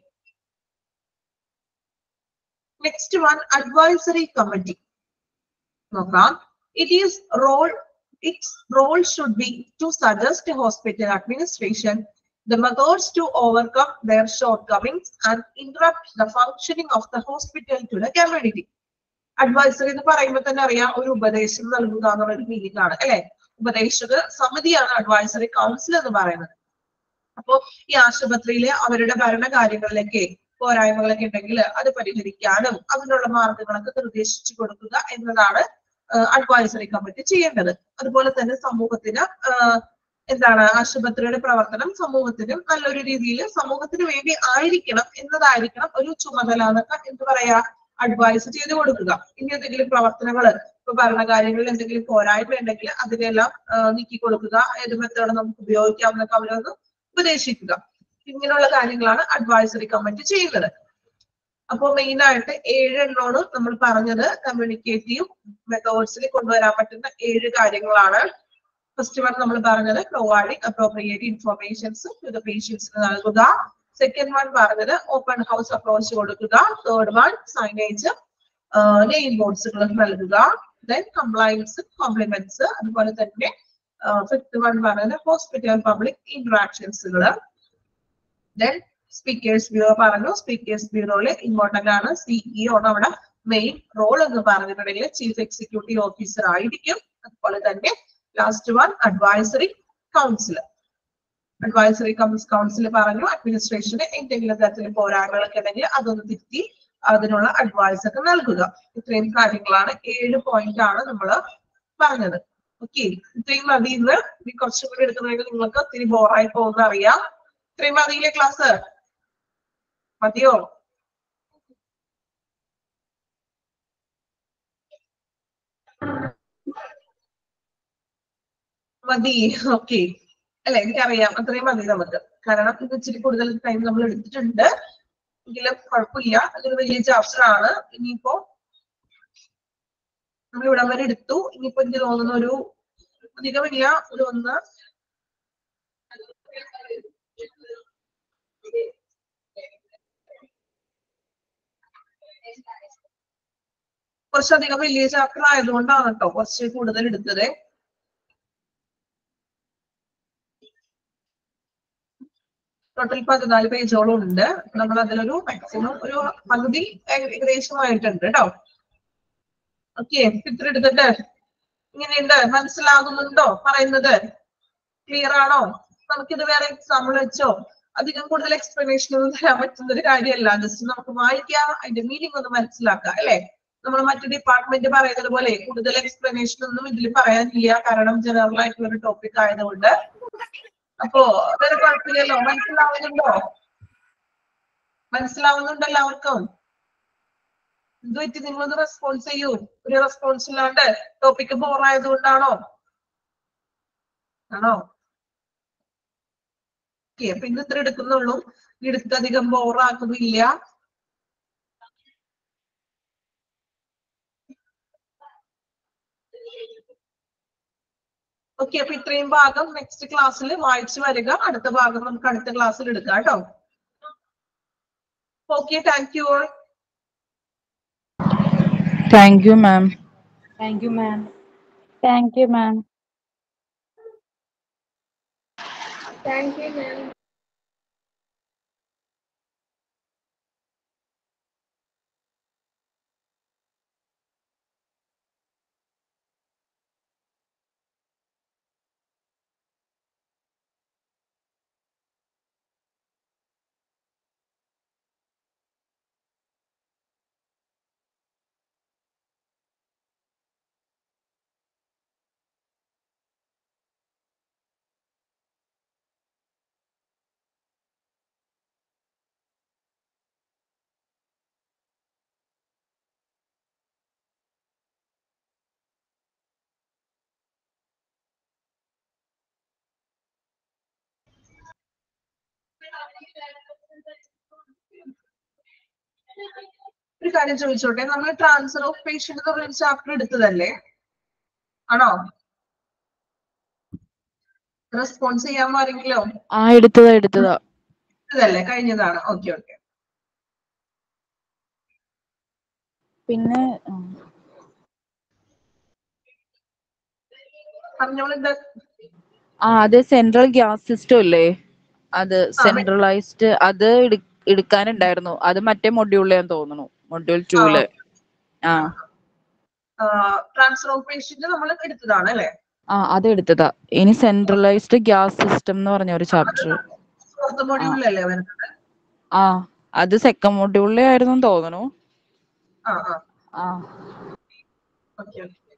Next one, advisory committee. നോക്കാം. It is role, its role should be to suggest to hospital administration the methods to overcome their shortcomings and interrupt the functioning of the hospital to the community. Advisory എന്ന് പറയുമ്പോൾ തന്നെ അറിയാം, ഒരു ഉപദേശം നൽകുക എന്നുള്ള ഒരു മീനിങ് ആണ് അല്ലെ. ഉപദേശക സമിതിയാണ് അഡ്വൈസറി കൗൺസിൽ എന്ന് പറയുന്നത്. അപ്പോ ഈ ആശുപത്രിയിലെ അവരുടെ ഭരണകാര്യങ്ങളിലേക്ക് പോരായ്മകളൊക്കെ ഉണ്ടെങ്കിൽ അത് പരിഹരിക്കാനും അതിനുള്ള മാർഗങ്ങളൊക്കെ നിർദ്ദേശിച്ചു കൊടുക്കുക എന്നതാണ് അഡ്വൈസറി കമ്മിറ്റി ചെയ്യേണ്ടത്. അതുപോലെ തന്നെ സമൂഹത്തിന് എന്താണ് ആശുപത്രിയുടെ പ്രവർത്തനം സമൂഹത്തിനും നല്ലൊരു രീതിയിൽ സമൂഹത്തിന് വേണ്ടി ആയിരിക്കണം എന്നതായിരിക്കണം ഒരു ചുമതല എന്നൊക്കെ എന്ത് പറയാ അഡ്വൈസ് ചെയ്ത് കൊടുക്കുക. ഇനി എന്തെങ്കിലും പ്രവർത്തനങ്ങൾ ഇപ്പൊ ഭരണകാര്യങ്ങളിൽ എന്തെങ്കിലും പോരായ്മ ഉണ്ടെങ്കിൽ അതിനെല്ലാം നീക്കി കൊടുക്കുക, ഏത് മെത്തേഡ് നമുക്ക് ഉപയോഗിക്കാം എന്നൊക്കെ അവരൊന്ന് ഉപദേശിക്കുക. ഇങ്ങനെയുള്ള കാര്യങ്ങളാണ് അഡ്വൈസറി കമ്മിറ്റി ചെയ്യുന്നത്. അപ്പൊ മെയിൻ ആയിട്ട് ഏഴ് എണ്ണോട് നമ്മൾ പറഞ്ഞത് കമ്മ്യൂണിക്കേറ്റീവ് മെത്തേഡ്സിൽ കൊണ്ടുവരാൻ പറ്റുന്ന ഏഴ് കാര്യങ്ങളാണ്. ഫസ്റ്റ് വൺ നമ്മൾ പറഞ്ഞത് providing appropriate informations to the പേഷ്യൻസിന് നൽകുക. സെക്കൻഡ് വൺ പറഞ്ഞത് ഓപ്പൺ ഹൗസ് അപ്രോച്ച് കൊടുക്കുക. തേർഡ് വൺ സൈനേജ് നെയിം ബോർഡ്സുകൾ നൽകുക. Then complaints compliments. അതുപോലെ തന്നെ ഫിഫ്ത്ത് വൺ പറഞ്ഞത് ഹോസ്പിറ്റൽ പബ്ലിക് ഇന്ററാക്ഷൻസുകള്. ദെൻ സ്പീക്കേഴ്സ് ബ്യൂറോ പറഞ്ഞു. സ്പീക്കേഴ്സ് ബ്യൂറോയില് ഇമ്പോർട്ടന്റ് ആണ് സിഇഒ ആണ് അവിടെ മെയിൻ റോൾ എന്ന് പറഞ്ഞിട്ടുണ്ടെങ്കിൽ ചീഫ് എക്സിക്യൂട്ടീവ് ഓഫീസർ ആയിരിക്കും. അതുപോലെ തന്നെ last one advisory council. Advisory council പറഞ്ഞു അഡ്മിനിസ്ട്രേഷന് എന്തെങ്കിലും തരത്തിൽ പോരായ്മകളൊക്കെ ഉണ്ടെങ്കിൽ അതൊന്ന് തിരുത്തി അതിനുള്ള അഡ്വൈസ് ഒക്കെ നൽകുക. ഇത്രയും കാര്യങ്ങളാണ്, ഏഴ് പോയിന്റ് ആണ് നമ്മൾ പറഞ്ഞത്. ഓക്കെ, ഇത്രയും മതി. ഇന്ന് കുറച്ചും കൂടി എടുക്കുന്നെങ്കിൽ നിങ്ങൾക്ക് ഒത്തിരി ബോറായി പോകുന്ന അറിയാം. ഇത്രയും മതിയില്ലേ ക്ലാസ്? മതിയോ? മതി, ഓക്കെ അല്ലെ? എനിക്കറിയാം അത്രയും മതി നമുക്ക്. കാരണം ഇത് ഇച്ചിരി കൂടുതൽ ടൈം നമ്മൾ എടുത്തിട്ടുണ്ട് എങ്കിലും കുഴപ്പമില്ല. അതൊരു വലിയ ചാപ്റ്റർ ആണ്. ഇനിയിപ്പോ നമ്മൾ ഇവിടം വരെ എടുത്തു. ഇനിയിപ്പോ എനിക്ക് തോന്നുന്ന ഒരു അധികമില്ല, ഒരു ഒന്ന് കുറച്ചധികം വലിയ ചാപ്റ്റർ ആയതുകൊണ്ടാണ് കേട്ടോ കുറച്ച് കൂടുതൽ എടുത്തത്. ടോട്ടൽ പതിനാല് പേജോളം ഉണ്ട്. നമ്മൾ അതിലൊരു മാക്സിമം ഒരു പകുതി ഏകദേശമായിട്ടുണ്ട് കേട്ടോ. ഓക്കെ, ഇത്ര എടുത്തിട്ട് ഇങ്ങനെയുണ്ട്, മനസ്സിലാകുന്നുണ്ടോ പറയുന്നത്? ക്ലിയർ ആണോ? നമുക്കിത് വേറെ എക്സാമ്പിൾ വെച്ചോ അധികം കൂടുതൽ എക്സ്പ്ലനേഷൻ ഒന്നും തരാൻ പറ്റുന്ന ഒരു കാര്യമല്ല. ജസ്റ്റ് നമുക്ക് വായിക്കാം, അതിന്റെ മീനിങ് ഒന്ന് മനസ്സിലാക്കാം അല്ലെ. നമ്മൾ മറ്റു ഡിപ്പാർട്ട്മെന്റ് പറയുന്നത് പോലെ കൂടുതൽ എക്സ്പ്ലനേഷൻ ഒന്നും ഇതിൽ പറയാനില്ല, കാരണം ജനറൽ ആയിട്ടുള്ള ഒരു ടോപ്പിക് ആയതുകൊണ്ട്. അപ്പോ വേറെ കുഴപ്പമില്ലല്ലോ. മനസ്സിലാവുന്നുണ്ടോ? മനസ്സിലാവുന്നുണ്ടോ എല്ലാവർക്കും? എന്ത് പറ്റി? നിങ്ങളൊന്ന് റെസ്പോൺസ് ചെയ്യൂ. ഒരു റെസ്പോൺസ് ഇല്ലാണ്ട് ടോപ്പിക് ബോർ ആയതുകൊണ്ടാണോ? ആണോ? ഓക്കെ, അപ്പൊ ഇന്ന് ഇത്ര എടുക്കുന്നുള്ളൂ. എടുത്തധികം ബോറാക്കുന്നില്ല. ഓക്കെ, അപ്പൊ ഇത്രയും ഭാഗം നെക്സ്റ്റ് ക്ലാസ്സിൽ വായിച്ചു വരിക. അടുത്ത ഭാഗം നമുക്ക് അടുത്ത ക്ലാസ്സിൽ എടുക്കാം കേട്ടോ. Okay, thank you all. Thank you, ma'am. Thank you, ma'am. Thank you, ma'am. Thank you, ma'am. ഒരു കാര്യം ചോദിച്ചോട്ടെ, നമ്മൾ ട്രാൻസ്ഫർ ഓഫ് പേഷ്യന്റ് എന്ന് പറയുന്ന ചാപ്റ്റർ എടുത്തതല്ലേ? ആണോ? റെസ്പോൺസ് ചെയ്യാൻ ആരെങ്കിലോ? ആ എടുത്തതാ എടുത്തതാ ഇതല്ലേ കഴിഞ്ഞതാണ്. Okay okay. പിന്നെ പറഞ്ഞോളെന്താ? ആ അത് സെൻട്രൽ ഗ്യാസ് സിസ്റ്റം അല്ലേ, അത് സെൻട്രലൈസ്ഡ് അത് എടു- എടുക്കാനുണ്ടായിരുന്നു. അത് മറ്റേ മൊഡ്യൂളിലാന്ന് തോന്നുന്നു, മൊഡ്യൂൾ ടൂല്. ആ ട്രാൻസ്ഫർ ഓഫ് പേഷ്യന്റ് നമ്മൾ എടുത്തതാണ് അല്ലേ? ആ അത് എടുത്തതാ. ഇനി സെൻട്രലൈസ്ഡ് ഗ്യാസ് സിസ്റ്റം എന്ന് പറഞ്ഞ ഒരു ചാപ്റ്റർ. ഫോർത്ത് മൊഡ്യൂളിലല്ലേ വരുന്നത്? ആ അത് സെക്കൻഡ് മൊഡ്യൂളിലെ ആയിരുന്നു തോന്നുന്നു. ആ ആ ആ ഓക്കെ ഓക്കെ.